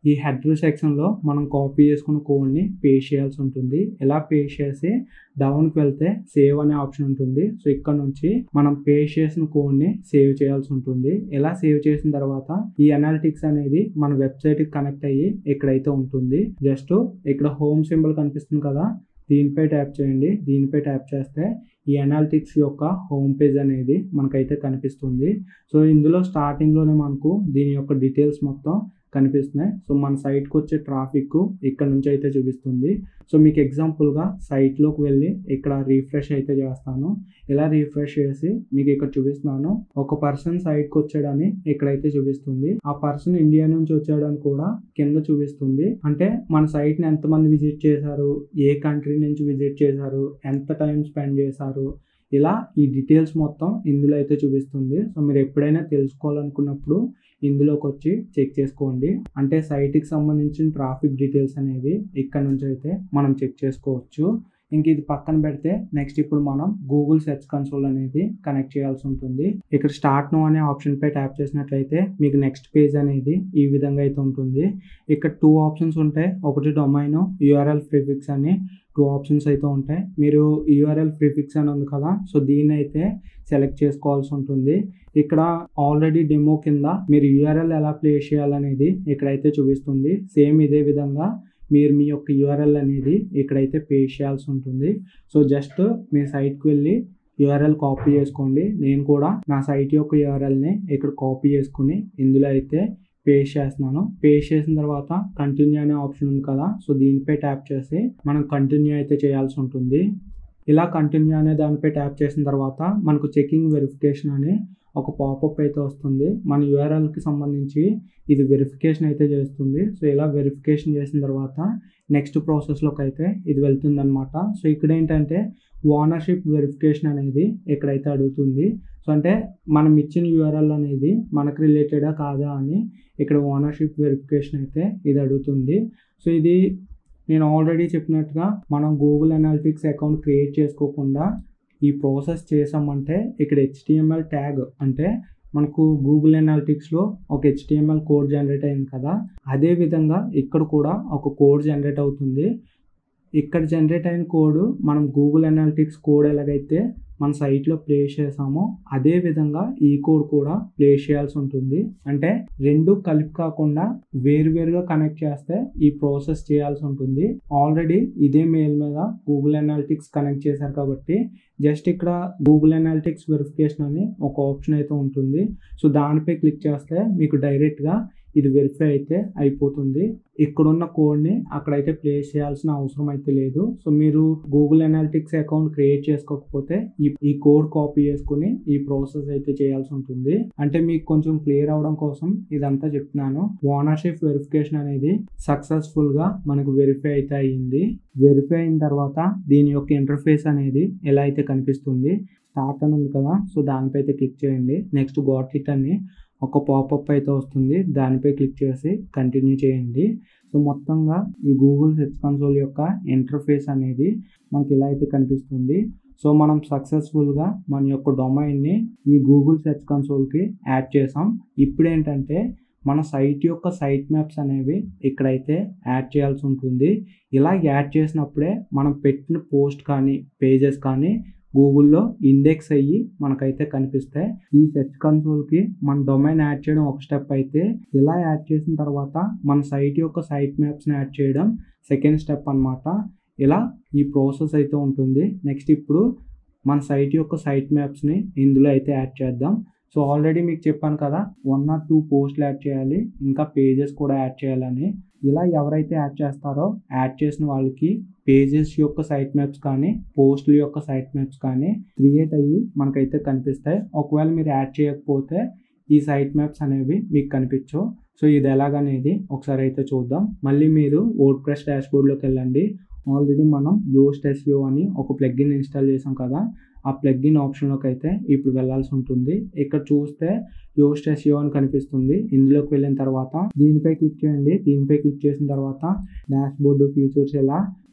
ఈ హెడర్ సెక్షన్లో మనం కాపీ చేసుకున్న కోడ్ని పేస్ట్ చేయాల్సి ఉంటుంది. ఇలా పేస్ట్ చేసి డౌన్కి వెళ్తే సేవ్ అనే ఆప్షన్ ఉంటుంది. సో ఇక్కడ నుంచి మనం పేస్ట్ చేసిన కోడ్ని సేవ్ చేయాల్సి ఉంటుంది. ఇలా సేవ్ చేసిన తర్వాత ఈ అనాలిటిక్స్ అనేది మన వెబ్సైట్కి కనెక్ట్ అయ్యి ఇక్కడైతే ఉంటుంది. జస్ట్ ఇక్కడ హోమ్ సింబల్ కనిపిస్తుంది కదా, దీనిపై ట్యాప్ చేయండి. దీనిపై ట్యాప్ చేస్తే ఈ అనాలిటిక్స్ యొక్క హోమ్ పేజ్ అనేది మనకైతే కనిపిస్తుంది. సో ఇందులో స్టార్టింగ్లోనే మనకు దీని యొక్క డీటెయిల్స్ మొత్తం కనిపిస్తున్నాయి. సో మన సైట్కి వచ్చే ట్రాఫిక్ ఇక్కడ నుంచి అయితే చూపిస్తుంది. సో మీకు ఎగ్జాంపుల్గా సైట్లోకి వెళ్ళి ఇక్కడ రీఫ్రెష్ అయితే చేస్తాను. ఇలా రీఫ్రెష్ చేసి మీకు ఇక్కడ చూపిస్తున్నాను. ఒక పర్సన్ సైట్కి వచ్చాడని ఇక్కడైతే చూపిస్తుంది. ఆ పర్సన్ ఇండియా నుంచి వచ్చాడని కూడా కింద చూపిస్తుంది. అంటే మన సైట్ని ఎంతమంది విజిట్ చేశారు, ఏ కంట్రీ నుంచి విజిట్ చేశారు, ఎంత టైం స్పెండ్ చేశారు, ఇలా ఈ డీటెయిల్స్ మొత్తం ఇందులో అయితే చూపిస్తుంది. సో మీరు ఎప్పుడైనా తెలుసుకోవాలనుకున్నప్పుడు ఇందులోకి వచ్చి చెక్ చేసుకోండి. అంటే సైట్కి సంబంధించిన ట్రాఫిక్ డీటెయిల్స్ అనేవి ఇక్కడ నుంచి అయితే మనం చెక్ చేసుకోవచ్చు. ఇంక ఇది పక్కన పెడితే నెక్స్ట్ ఇప్పుడు మనం గూగుల్ సెర్చ్ కన్సోల్ అనేది కనెక్ట్ చేయాల్సి ఉంటుంది. ఇక్కడ స్టార్ట్ నో అనే ఆప్షన్ పై ట్యాప్ చేసినట్లయితే మీకు నెక్స్ట్ పేజ్ అనేది ఈ విధంగా అయితే ఉంటుంది. ఇక్కడ 2 ఆప్షన్స్ ఉంటాయి. ఒకటి డొమైన్, యూఆర్ఎల్ ప్రిఫిక్స్ అని 2 ఆప్షన్స్ అయితే ఉంటాయి. మీరు యూఆర్ఎల్ ప్రిఫిక్స్ అని ఉంది కదా, సో దీన్ని అయితే సెలెక్ట్ చేసుకోవాల్సి ఉంటుంది. ఇక్కడ ఆల్రెడీ డెమో కింద మీరు యూఆర్ఎల్ ఎలా ప్లేస్ చేయాలనేది ఇక్కడైతే చూపిస్తుంది. సేమ్ ఇదే విధంగా మీరు మీ యొక్క యూఆర్ఎల్ అనేది ఇక్కడైతే పేస్ట్ చేయాల్సి ఉంటుంది. సో జస్ట్ మీ సైట్కి వెళ్ళి యూఆర్ఎల్ కాపీ చేసుకోండి. నేను కూడా నా సైట్ యొక్క యూఆర్ఎల్ని ఇక్కడ కాపీ చేసుకుని ఇందులో అయితే పేస్ట్ చేస్తున్నాను. పేస్ట్ చేసిన తర్వాత కంటిన్యూ అనే ఆప్షన్ ఉంది కదా, సో దీనిపై ట్యాప్ చేసి మనం కంటిన్యూ అయితే చేయాల్సి ఉంటుంది. ఇలా కంటిన్యూ అనే దానిపై ట్యాప్ చేసిన తర్వాత మనకు చెకింగ్ వెరిఫికేషన్ అని ఒక పాపప్ అయితే వస్తుంది. మన యూఆర్ఎల్కి సంబంధించి ఇది వెరిఫికేషన్ అయితే చేస్తుంది. సో ఇలా వెరిఫికేషన్ చేసిన తర్వాత నెక్స్ట్ ప్రాసెస్లోకి అయితే ఇది వెళ్తుంది అనమాట. సో ఇక్కడ ఏంటంటే ఓనర్షిప్ వెరిఫికేషన్ అనేది ఇక్కడైతే అడుగుతుంది. సో అంటే మనం ఇచ్చిన యూఆర్ఎల్ అనేది మనకు రిలేటెడా కాదా అని ఇక్కడ ఓనర్షిప్ వెరిఫికేషన్ అయితే ఇది అడుగుతుంది. సో ఇది నేను ఆల్రెడీ చెప్పినట్టుగా మనం గూగుల్ అనాలిటిక్స్ అకౌంట్ క్రియేట్ చేసుకోకుండా ఈ ప్రాసెస్ చేసామంటే ఇక్కడ HTML ట్యాగ్ అంటే మనకు గూగుల్ అనాలిటిక్స్లో ఒక HTML కోడ్ జనరేట్ అయింది కదా, అదే విధంగా ఇక్కడ కూడా ఒక కోడ్ జనరేట్ అవుతుంది. ఇక్కడ జనరేట్ అయిన కోడ్ మనం గూగుల్ అనాలిటిక్స్ కోడ్ ఎలాగైతే మన సైట్లో ప్లేస్ చేసామో అదే విధంగా ఈ కోడ్ కూడా ప్లేస్ చేయాల్సి ఉంటుంది. అంటే రెండు కలిపి కాకుండా వేరువేరుగా కనెక్ట్ చేస్తే ఈ ప్రాసెస్ చేయాల్సి ఉంటుంది. ఆల్రెడీ ఇదే మెయిల్ మీద గూగుల్ అనాలిటిక్స్ కనెక్ట్ చేశారు కాబట్టి జస్ట్ ఇక్కడ గూగుల్ అనాలిటిక్స్ వెరిఫికేషన్ అని ఒక ఆప్షన్ అయితే ఉంటుంది. సో దానిపై క్లిక్ చేస్తే మీకు డైరెక్ట్గా ఇది వెరిఫై అయితే అయిపోతుంది. ఇక్కడున్న కోడ్ని అక్కడైతే ప్లేస్ చేయాల్సిన అవసరం అయితే లేదు. సో మీరు గూగుల్ అనాలిటిక్స్ అకౌంట్ క్రియేట్ చేసుకోకపోతే ఈ కోడ్ కాపీ చేసుకుని ఈ ప్రాసెస్ అయితే చేయాల్సి ఉంటుంది. అంటే మీకు కొంచెం క్లియర్ అవడం కోసం ఇదంతా చెప్తున్నాను. ఓనర్షిప్ వెరిఫికేషన్ అనేది సక్సెస్ఫుల్ గా మనకు వెరిఫై అయితే అయ్యింది. వెరిఫై అయిన తర్వాత దీని యొక్క ఇంటర్ఫేస్ అనేది ఎలా అయితే కనిపిస్తుంది, స్టార్ట్ అని ఉంది కదా, సో దానిపై అయితే క్లిక్ చేయండి. నెక్స్ట్ గాట్ ఇట్ అని ఒక పాపప్ అయితే వస్తుంది, దానిపై క్లిక్ చేసి కంటిన్యూ చేయండి. సో మొత్తంగా ఈ గూగుల్ సెర్చ్ కన్సోల్ యొక్క ఇంటర్ఫేస్ అనేది మనకి ఇలా అయితే కనిపిస్తుంది. సో మనం సక్సెస్ఫుల్గా మన యొక్క డొమైన్ని ఈ గూగుల్ సెర్చ్ కన్సోల్కి యాడ్ చేసాం. ఇప్పుడు ఏంటంటే మన సైట్ యొక్క సైట్ మ్యాప్స్ అనేవి ఇక్కడైతే యాడ్ చేయాల్సి ఉంటుంది. ఇలా యాడ్ చేసినప్పుడే మనం పెట్టిన పోస్ట్ కానీ పేజెస్ కానీ గూగుల్లో ఇండెక్స్ అయ్యి మనకైతే కనిపిస్తాయి. ఈ సెర్చ్ కన్సోల్కి మన డొమైన్ యాడ్ చేయడం ఒక స్టెప్ అయితే, ఇలా యాడ్ చేసిన తర్వాత మన సైట్ యొక్క సైట్ మ్యాప్స్ని యాడ్ చేయడం సెకండ్ స్టెప్ అన్నమాట. ఇలా ఈ ప్రాసెస్ అయితే ఉంటుంది. నెక్స్ట్ ఇప్పుడు మన సైట్ యొక్క సైట్ మ్యాప్స్ని ఇందులో అయితే యాడ్ చేద్దాం. సో ఆల్రెడీ మీకు చెప్పాను కదా 1 or 2 పోస్టులు యాడ్ చేయాలి, ఇంకా పేజెస్ కూడా యాడ్ చేయాలని. ఇలా ఎవరైతే యాడ్ చేస్తారో యాడ్ చేసిన వాళ్ళకి పేజెస్ యొక్క సైట్ మ్యాప్స్ కానీ పోస్టుల యొక్క సైట్ మ్యాప్స్ కానీ క్రియేట్ అయ్యి మనకైతే కనిపిస్తాయి. ఒకవేళ మీరు యాడ్ చేయకపోతే ఈ సైట్ మ్యాప్స్ అనేవి మీకు కనిపించవు. సో ఇది ఎలాగనేది ఒకసారి అయితే చూద్దాం. మళ్ళీ మీరు వర్డ్ప్రెస్ డాష్బోర్డ్లోకి వెళ్ళండి. ఆల్రెడీ మనం యోస్ట్ SEO అని ఒక ప్లగ్ఇన్ ఇన్స్టాల్ చేసాం కదా, ఆ ప్లగ్ఇన్ ఆప్షన్లోకి అయితే ఇప్పుడు వెళ్ళాల్సి ఉంటుంది. ఇక్కడ చూస్తే యోస్ట్ SEO అని కనిపిస్తుంది. ఇందులోకి వెళ్ళిన తర్వాత దీనిపై క్లిక్ చేయండి. దీనిపై క్లిక్ చేసిన తర్వాత డాష్బోర్డ్ ఫీచర్స్ ఎలా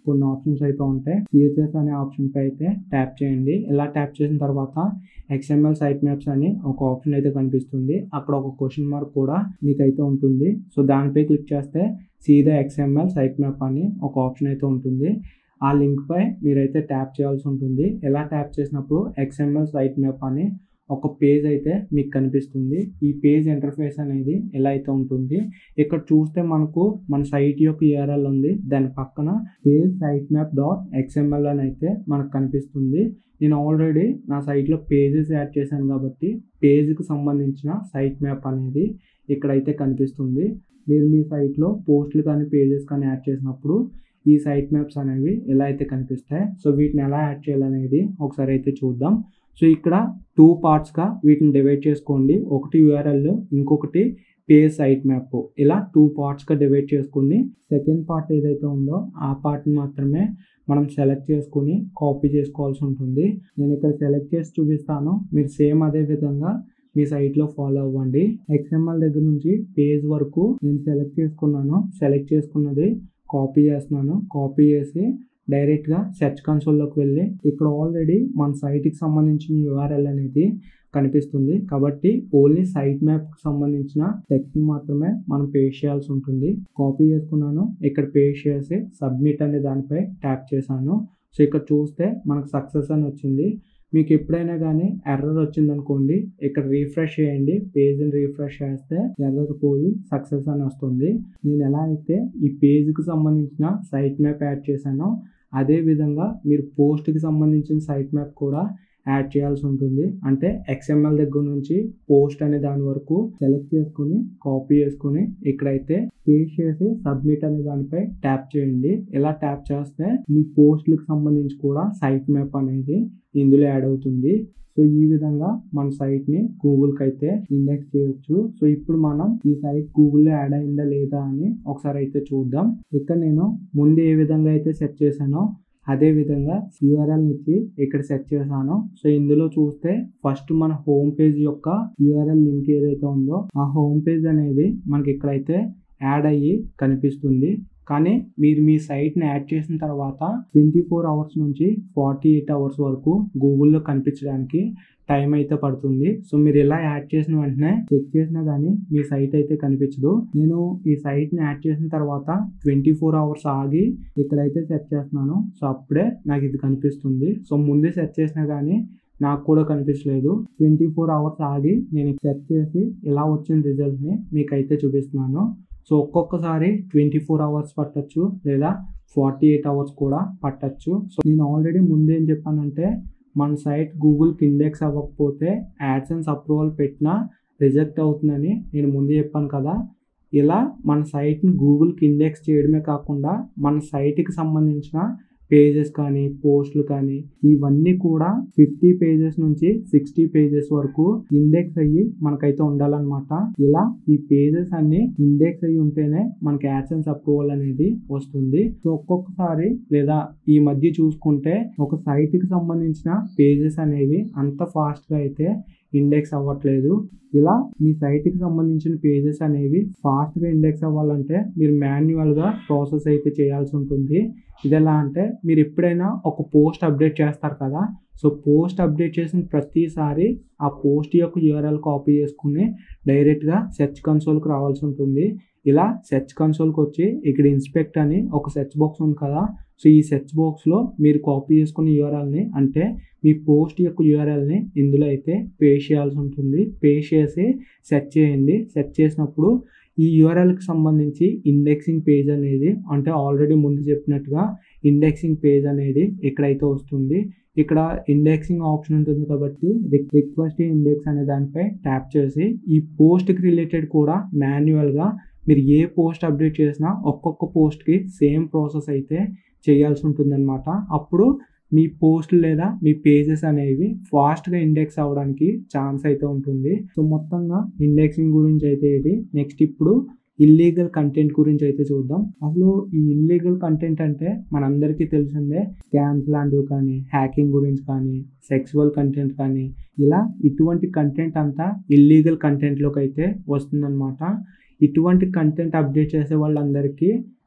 కొన్ని ఆప్షన్స్ అయితే ఉంటాయి. CSS అనే ఆప్షన్ పై అయితే ట్యాప్ చేయండి. ఇలా ట్యాప్ చేసిన తర్వాత XML సైట్ మ్యాప్స్ అని ఒక ఆప్షన్ అయితే కనిపిస్తుంది. అక్కడ ఒక క్వశ్చన్ మార్క్ కూడా మీకైతే ఉంటుంది. సో దానిపై క్లిక్ చేస్తే సీదా XML సైట్ మ్యాప్ అని ఒక ఆప్షన్ అయితే ఉంటుంది. ఆ లింక్ పై మీరైతే ట్యాప్ చేయాల్సి ఉంటుంది. ఎలా ట్యాప్ చేసినప్పుడు XML సైట్ మ్యాప్ అని ఒక పేజ్ అయితే మీకు కనిపిస్తుంది. ఈ పేజ్ ఇంటర్ఫేస్ అనేది ఎలా అయితే ఉంటుంది. ఇక్కడ చూస్తే మనకు మన సైట్ యొక్క URL ఉంది. దాని పక్కన పేజ్ సైట్ మ్యాప్ .xml అని అయితే మనకు కనిపిస్తుంది. నేను ఆల్రెడీ నా సైట్లో పేజెస్ యాడ్ చేశాను కాబట్టి పేజ్కి సంబంధించిన సైట్ మ్యాప్ అనేది ఇక్కడైతే కనిపిస్తుంది. మీరు మీ సైట్లో పోస్టులు కానీ పేజెస్ కానీ యాడ్ చేసినప్పుడు ఈ సైట్ మ్యాప్స్ అనేవి ఎలా అయితే కనిపిస్తాయి. సో వీటిని ఎలా యాడ్ చేయాలనేది ఒకసారి అయితే చూద్దాం. సో ఇక్కడ 2 పార్ట్స్గా వీటిని డివైడ్ చేసుకోండి. ఒకటి URL, ఇంకొకటి పేజ్ సైట్ మ్యాప్. ఇలా 2 పార్ట్స్గా డివైడ్ చేసుకుని సెకండ్ పార్ట్ ఏదైతే ఉందో ఆ పార్ట్ని మాత్రమే మనం సెలెక్ట్ చేసుకుని కాపీ చేసుకోవాల్సి ఉంటుంది. నేను ఇక్కడ సెలెక్ట్ చేసి చూపిస్తాను. మీరు సేమ్ అదే విధంగా మీ సైట్లో ఫాలో అవ్వండి. XML దగ్గర నుంచి పేజ్ వరకు నేను సెలెక్ట్ చేసుకున్నాను. సెలెక్ట్ చేసుకున్నది కాపీ చేస్తున్నాను. కాపీ చేసి డైరెక్ట్గా సెర్చ్ కన్సోల్లోకి వెళ్ళి ఇక్కడ ఆల్రెడీ మన సైట్కి సంబంధించిన URL అనేది కనిపిస్తుంది. కాబట్టి ఓన్లీ సైట్ మ్యాప్కి సంబంధించిన టెక్స్ట్ మాత్రమే మనం పేస్ట్ చేయాల్సి ఉంటుంది. కాపీ చేసుకున్నాను. ఇక్కడ పేస్ట్ చేసి సబ్మిట్ అనే దానిపై ట్యాప్ చేశాను. సో ఇక్కడ చూస్తే మనకు సక్సెస్ అని వచ్చింది. మీకు ఎప్పుడైనా కానీ ఎర్రర్ వచ్చిందనుకోండి, ఇక్కడ రీఫ్రెష్ చేయండి. పేజ్ని రీఫ్రెష్ చేస్తే ఎర్రర్ పోయి సక్సెస్ అని వస్తుంది. నేను ఎలా అయితే ఈ పేజ్కి సంబంధించిన సైట్ మ్యాప్ యాడ్ చేశానో అదే విధంగా మీరు పోస్ట్కి సంబంధించిన సైట్ మ్యాప్ కూడా యాడ్ చేయాల్సి ఉంటుంది. అంటే XML దగ్గర నుంచి పోస్ట్ అనే దాని వరకు సెలెక్ట్ చేసుకుని కాపీ చేసుకుని ఇక్కడైతే పేస్ట్ చేసి సబ్మిట్ అనే దానిపై ట్యాప్ చేయండి. ఇలా ట్యాప్ చేస్తే మీ పోస్ట్లకు సంబంధించి కూడా సైట్ మ్యాప్ అనేది ఇందులో యాడ్ అవుతుంది. సో ఈ విధంగా మన సైట్ని గూగుల్కి అయితే ఇండెక్స్ చేయొచ్చు. సో ఇప్పుడు మనం ఈ సైట్ గూగుల్లో యాడ్ అయిందా లేదా అని ఒకసారి అయితే చూద్దాం. ఇక్కడ నేను ముందు ఏ విధంగా అయితే సెట్ చేశానో అదే విధంగా URL ఇచ్చి ఇక్కడ సెట్ చేశాను. సో ఇందులో చూస్తే ఫస్ట్ మన హోమ్ పేజ్ యొక్క URL లింక్ ఏదైతే ఉందో ఆ హోమ్ పేజ్ అనేది మనకి ఇక్కడైతే యాడ్ అయ్యి కనిపిస్తుంది. కానీ మీరు మీ సైట్ని యాడ్ చేసిన తర్వాత 24 అవర్స్ నుంచి 48 అవర్స్ వరకు గూగుల్లో కనిపించడానికి టైం అయితే పడుతుంది. సో మీరు ఇలా యాడ్ చేసిన వెంటనే చెక్ చేసినా కానీ మీ సైట్ అయితే కనిపించదు. నేను ఈ సైట్ని యాడ్ చేసిన తర్వాత 24 అవర్స్ ఆగి ఇక్కడైతే సెర్చ్ చేస్తున్నాను. సో అప్పుడే నాకు ఇది కనిపిస్తుంది. సో ముందే సెర్చ్ చేసినా కానీ నాకు కూడా కనిపించలేదు. 24 అవర్స్ ఆగి నేను సెర్చ్ చేసి ఇలా వచ్చిన రిజల్ట్ని మీకైతే చూపిస్తున్నాను. సో ఒక్కొక్కసారి 24 అవర్స్ పట్టచ్చు లేదా 48 అవర్స్ కూడా పట్టచ్చు. సో నేను ఆల్రెడీ ముందు ఏం చెప్పానంటే మన సైట్ గూగుల్కి ఇండెక్స్ అవ్వకపోతే యాడ్సెన్స్ అప్రూవల్ పెట్టినా రిజెక్ట్ అవుతుందని నేను ముందు చెప్పాను కదా. ఇలా మన సైట్ని గూగుల్కి ఇండెక్స్ చేయడమే కాకుండా మన సైట్కి సంబంధించిన పేజెస్ కానీ పోస్టులు కానీ ఇవన్నీ కూడా 50 పేజెస్ నుంచి 60 పేజెస్ వరకు ఇండెక్స్ అయ్యి మనకైతే ఉండాలన్నమాట. ఇలా ఈ పేజెస్ అన్ని ఇండెక్స్ అయ్యి ఉంటేనే మనకి యాడ్సెన్స్ అప్రూవల్ అనేది వస్తుంది. సో ఒక్కొక్కసారి లేదా ఈ మధ్య చూసుకుంటే ఒక సైట్కి సంబంధించిన పేజెస్ అనేవి అంత ఫాస్ట్గా అయితే ఇండెక్స్ అవ్వట్లేదు. ఇలా మీ సైట్కి సంబంధించిన పేజెస్ అనేవి ఫాస్ట్గా ఇండెక్స్ అవ్వాలంటే మీరు మాన్యువల్గా ప్రాసెస్ అయితే చేయాల్సి ఉంటుంది. ఇది ఎలా అంటే మీరు ఎప్పుడైనా ఒక పోస్ట్ అప్డేట్ చేస్తారు కదా. సో పోస్ట్ అప్డేట్ చేసిన ప్రతిసారి ఆ పోస్ట్ యొక్క URL కాపీ చేసుకుని డైరెక్ట్గా సెర్చ్ కన్సోల్కి రావాల్సి ఉంటుంది. ఇలా సెర్చ్ కన్సోల్కి వచ్చి ఇక్కడ ఇన్స్పెక్ట్ అని ఒక సెర్చ్ బాక్స్ ఉంది కదా. సో ఈ సెర్చ్ బాక్స్లో మీరు కాపీ చేసుకున్న URLని అంటే మీ పోస్ట్ యొక్క URLని ఇందులో అయితే పేస్ట్ చేయాల్సి ఉంటుంది. పేస్ట్ చేసి సెర్చ్ చేయండి. సెర్చ్ చేసినప్పుడు ఈ URLకి సంబంధించి ఇండెక్సింగ్ పేజ్ అనేది అంటే ఆల్రెడీ ముందు చెప్పినట్టుగా ఇండెక్సింగ్ పేజ్ అనేది ఎక్కడైతే వస్తుంది. ఇక్కడ ఇండెక్సింగ్ ఆప్షన్ ఉంటుంది కాబట్టి రిక్వెస్ట్ ఇండెక్స్ అనే దానిపై ట్యాప్ చేసి ఈ పోస్ట్కి రిలేటెడ్ కూడా మాన్యువల్గా మీరు ఏ పోస్ట్ అప్డేట్ చేసినా ఒక్కొక్క పోస్ట్కి సేమ్ ప్రాసెస్ అయితే చేయాల్సి ఉంటుందన్నమాట. అప్పుడు మీ పోస్టులు లేదా మీ పేజెస్ అనేవి ఫాస్ట్గా ఇండెక్స్ అవ్వడానికి ఛాన్స్ అయితే ఉంటుంది. సో మొత్తంగా ఇండెక్సింగ్ గురించి అయితే ఇది. నెక్స్ట్ ఇప్పుడు ఇల్లీగల్ కంటెంట్ గురించి అయితే చూద్దాం. అసలు ఈ ఇల్లీగల్ కంటెంట్ అంటే మనందరికీ తెలిసిందే. స్కామ్స్ లాంటివి కానీ హ్యాకింగ్ గురించి కానీ సెక్సువల్ కంటెంట్ కానీ ఇలా ఇటువంటి కంటెంట్ అంతా ఇల్లీగల్ కంటెంట్లోకి అయితే వస్తుందన్నమాట. ఇటువంటి కంటెంట్ అప్డేట్ చేసే వాళ్ళందరికీ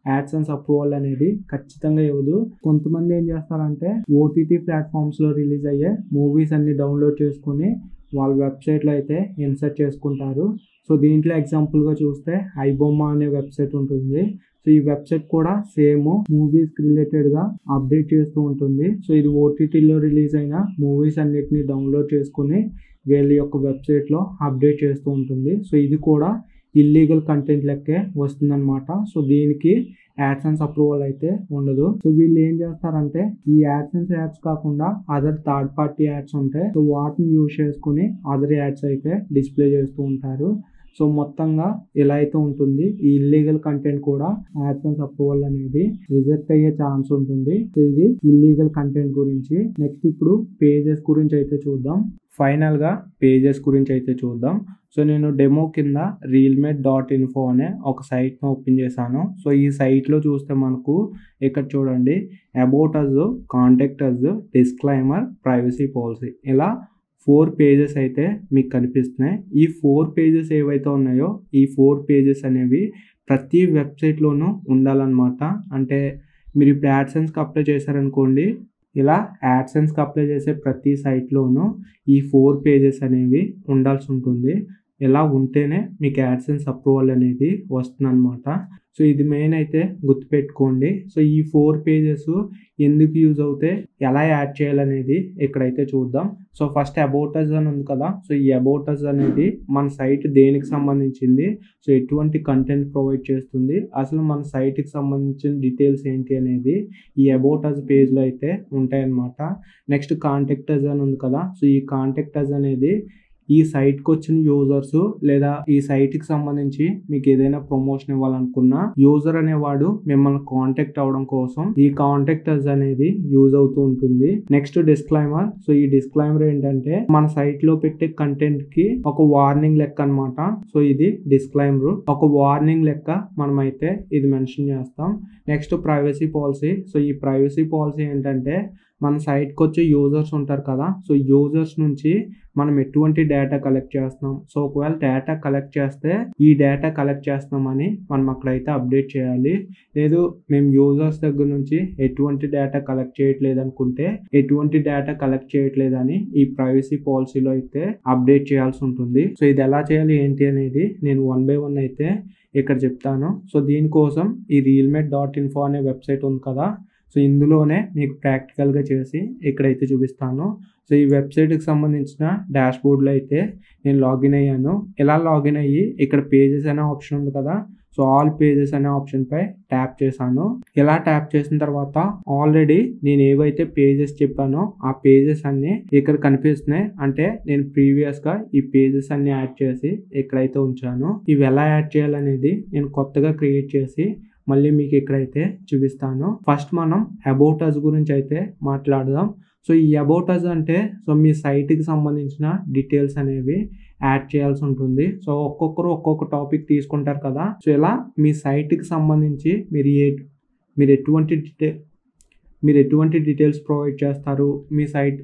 యాడ్సెన్స్ అప్రూవల్ అనేది ఖచ్చితంగా ఇవ్వదు. కొంతమంది ఏం చేస్తారంటే ఓటీటీ ప్లాట్ఫామ్స్లో రిలీజ్ అయ్యే మూవీస్ అన్ని డౌన్లోడ్ చేసుకుని వాళ్ళ వెబ్సైట్లో అయితే ఇన్సర్ట్ చేసుకుంటారు. సో దీంట్లో ఎగ్జాంపుల్గా చూస్తే ఐబొమ్మ అనే వెబ్సైట్ ఉంటుంది. సో ఈ వెబ్సైట్ కూడా సేమ్ మూవీస్కి రిలేటెడ్గా అప్డేట్ చేస్తూ ఉంటుంది. సో ఇది ఓటీటీలో రిలీజ్ అయిన మూవీస్ అన్నిటిని డౌన్లోడ్ చేసుకుని వీళ్ళ యొక్క వెబ్సైట్లో అప్డేట్ చేస్తూ ఉంటుంది. సో ఇది కూడా ఇల్లీగల్ కంటెంట్ లెక్కే వస్తుందన్నమాట. సో దీనికి యాడ్సెన్స్ అప్రూవల్ అయితే ఉండదు. సో వీళ్ళు ఏం చేస్తారంటే ఈ యాడ్సెన్స్ యాడ్స్ కాకుండా అదర్ థర్డ్ పార్టీ యాడ్స్ ఉంటాయి. సో వాటిని యూజ్ చేసుకుని అదర్ యాడ్స్ అయితే డిస్ప్లే చేస్తూ ఉంటారు. సో మొత్తంగా ఇలా అయితే ఉంటుంది. ఈ ఇల్లీగల్ కంటెంట్ కూడా యాడ్సెన్స్ అప్రూవల్ అనేది రిజెక్ట్ అయ్యే ఛాన్స్ ఉంటుంది. సో ఇది ఇల్లీగల్ కంటెంట్ గురించి. నెక్స్ట్ ఇప్పుడు పేజెస్ గురించి అయితే చూద్దాం. ఫైనల్గా పేజెస్ గురించి అయితే చూద్దాం. సో నేను డెమో కింద realme.info అనే ఒక సైట్ను ఓపెన్ చేశాను. సో ఈ సైట్లో చూస్తే మనకు ఇక్కడ చూడండి about us, contact us, disclaimer, privacy policy ఇలా 4 పేజెస్ అయితే మీకు కనిపిస్తున్నాయి. ఈ 4 పేజెస్ ఏవైతే ఉన్నాయో ఈ 4 పేజెస్ అనేవి ప్రతి వెబ్సైట్లోనూ ఉండాలన్నమాట. అంటే మీరు ఇప్పుడు యాడ్సెన్స్కి అప్లై చేశారనుకోండి, ఇలా యాడ్సెన్స్కి అప్లై చేసే ప్రతి సైట్లోనూ ఈ 4 పేజెస్ అనేవి ఉండాల్సి ఉంటుంది. ఇలా ఉంటేనే మీకు యాడ్సెన్స్ అప్రూవల్ అనేది వస్తుందన్నమాట. సో ఇది మెయిన్ అయితే గుర్తుపెట్టుకోండి. సో ఈ 4 పేజెస్ ఎందుకు యూజ్ అవుతాయి, ఎలా యాడ్ చేయాలనేది ఇక్కడైతే చూద్దాం. సో ఫస్ట్ అబౌట్ అస్ అని ఉంది కదా. సో ఈ అబౌట్ అస్ అనేది మన సైట్ దేనికి సంబంధించింది, సో ఎటువంటి కంటెంట్ ప్రొవైడ్ చేస్తుంది, అసలు మన సైట్కి సంబంధించిన డీటెయిల్స్ ఏంటి అనేది ఈ అబౌట్ అస్ పేజ్లో అయితే ఉంటాయన్నమాట. నెక్స్ట్ కాంటాక్ట్ అస్ అని ఉంది కదా. సో ఈ కాంటాక్ట్ అస్ అనేది ఈ సైట్కి వచ్చిన యూజర్స్ లేదా ఈ సైట్కి సంబంధించి మీకు ఏదైనా ప్రమోషన్ ఇవ్వాలనుకున్నా యూజర్ అనేవాడు మిమ్మల్ని కాంటాక్ట్ అవ్వడం కోసం ఈ కాంటాక్ట్ అస్ అనేది యూజ్ అవుతూ ఉంటుంది. Next disclaimer. సో ఈ డిస్క్లైమర్ ఏంటంటే మన సైట్ లో పెట్టే కంటెంట్ కి ఒక వార్నింగ్ లెక్క అనమాట. సో ఇది డిస్క్లైమర్, ఒక వార్నింగ్ లెక్క మనమైతే ఇది మెన్షన్ చేస్తాం. Next privacy policy. సో ఈ ప్రైవసీ పాలసీ ఏంటంటే మన సైట్కి వచ్చే యూజర్స్ ఉంటారు కదా. సో యూజర్స్ నుంచి మనం ఎటువంటి డేటా కలెక్ట్ చేస్తున్నాం, సో ఒకవేళ డేటా కలెక్ట్ చేస్తే ఈ డేటా కలెక్ట్ చేస్తున్నామని మనం అక్కడైతే అప్డేట్ చేయాలి. లేదు మేము యూజర్స్ దగ్గర నుంచి ఎటువంటి డేటా కలెక్ట్ చేయట్లేదు అనుకుంటే ఎటువంటి డేటా కలెక్ట్ చేయట్లేదని ఈ ప్రైవసీ పాలసీలో అయితే అప్డేట్ చేయాల్సి ఉంటుంది. సో ఇది ఎలా చేయాలి ఏంటి అనేది నేను 1 by 1 అయితే ఇక్కడ చెప్తాను. సో దీనికోసం ఈ realme.info అనే వెబ్సైట్ ఉంది కదా. సో ఇందులోనే మీకు ప్రాక్టికల్గా చేసి ఇక్కడైతే చూపిస్తాను. సో ఈ వెబ్సైట్కి సంబంధించిన డాష్ బోర్డ్లో అయితే నేను లాగిన్ అయ్యాను. ఇలా లాగిన్ అయ్యి ఇక్కడ పేజెస్ అనే ఆప్షన్ ఉంది కదా. సో ఆల్ పేజెస్ అనే ఆప్షన్పై ట్యాప్ చేశాను. ఇలా ట్యాప్ చేసిన తర్వాత ఆల్రెడీ నేను ఏవైతే పేజెస్ చెప్పానో ఆ పేజెస్ అన్ని ఇక్కడ కనిపిస్తున్నాయి. అంటే నేను ప్రీవియస్గా ఈ పేజెస్ అన్ని యాడ్ చేసి ఇక్కడైతే ఉంచాను. ఇవి ఎలా యాడ్ చేయాలనేది నేను కొత్తగా క్రియేట్ చేసి మళ్ళీ మీకు ఇక్కడైతే చూపిస్తాను. ఫస్ట్ మనం అబౌట్ అస్ గురించి అయితే మాట్లాడదాం. సో ఈ అబౌట్ అస్ అంటే సో మీ సైట్కి సంబంధించిన డీటెయిల్స్ అనేవి యాడ్ చేయాల్సి ఉంటుంది. సో ఒక్కొక్కరు ఒక్కొక్క టాపిక్ తీసుకుంటారు కదా. సో ఇలా మీ సైట్కి సంబంధించి మీరు ఎటువంటి డీటెయిల్స్ ప్రొవైడ్ చేస్తారు, మీ సైట్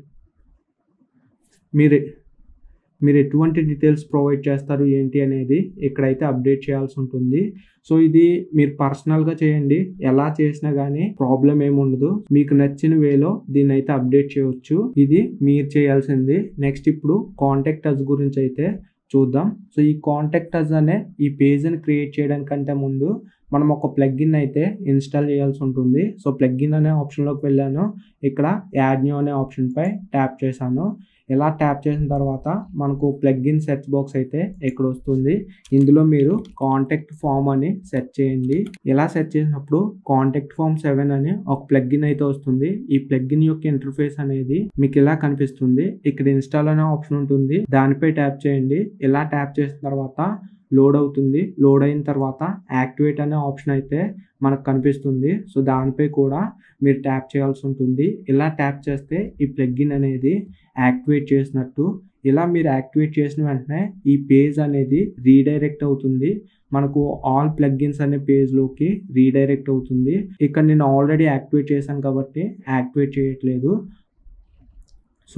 మీరు ఎటువంటి డీటెయిల్స్ ప్రొవైడ్ చేస్తారు ఏంటి అనేది ఇక్కడైతే అప్డేట్ చేయాల్సి ఉంటుంది. సో ఇది మీరు పర్సనల్గా చేయండి, ఎలా చేసినా కానీ ప్రాబ్లం ఏమి ఉండదు. మీకు నచ్చిన వేలో దీన్ని అయితే అప్డేట్ చేయవచ్చు. ఇది మీరు చేయాల్సింది. నెక్స్ట్ ఇప్పుడు కాంటాక్ట్ అస్ గురించి అయితే చూద్దాం. సో ఈ కాంటాక్ట్ అస్ అనే ఈ పేజ్ని క్రియేట్ చేయడానికంటే ముందు మనం ఒక ప్లగ్ఇన్ అయితే ఇన్స్టాల్ చేయాల్సి ఉంటుంది. సో ప్లగ్ఇన్ అనే ఆప్షన్లోకి వెళ్ళాను. ఇక్కడ యాడ్ న్యూ అనే ఆప్షన్పై ట్యాప్ చేశాను. ఇలా ట్యాప్ చేసిన తర్వాత మనకు ప్లగ్ఇన్ సెర్చ్ బాక్స్ అయితే ఇక్కడ వస్తుంది. ఇందులో మీరు కాంటాక్ట్ ఫామ్ అని సెర్చ్ చేయండి. ఇలా సెర్చ్ చేసినప్పుడు కాంటాక్ట్ ఫామ్ 7 అని ఒక ప్లగ్ఇన్ అయితే వస్తుంది. ఈ ప్లగ్ఇన్ యొక్క ఇంటర్ఫేస్ అనేది మీకు ఇలా కనిపిస్తుంది. ఇక్కడ ఇన్స్టాల్ అనే ఆప్షన్ ఉంటుంది, దానిపై ట్యాప్ చేయండి. ఇలా ట్యాప్ చేసిన తర్వాత లోడ్ అవుతుంది. లోడ్ అయిన తర్వాత యాక్టివేట్ అనే ఆప్షన్ అయితే మనకు కనిపిస్తుంది. సో దానిపై కూడా మీరు ట్యాప్ చేయాల్సి ఉంటుంది. ఇలా ట్యాప్ చేస్తే ఈ ప్లగ్ఇన్ అనేది యాక్టివేట్ చేసినట్టు. ఇలా మీరు యాక్టివేట్ చేసిన వెంటనే ఈ పేజ్ అనేది రీడైరెక్ట్ అవుతుంది. మనకు ఆల్ ప్లగ్ఇన్స్ అనే పేజ్లోకి రీడైరెక్ట్ అవుతుంది. ఇక్కడ నేను ఆల్రెడీ యాక్టివేట్ చేశాను కాబట్టి యాక్టివేట్ చేయట్లేదు. సో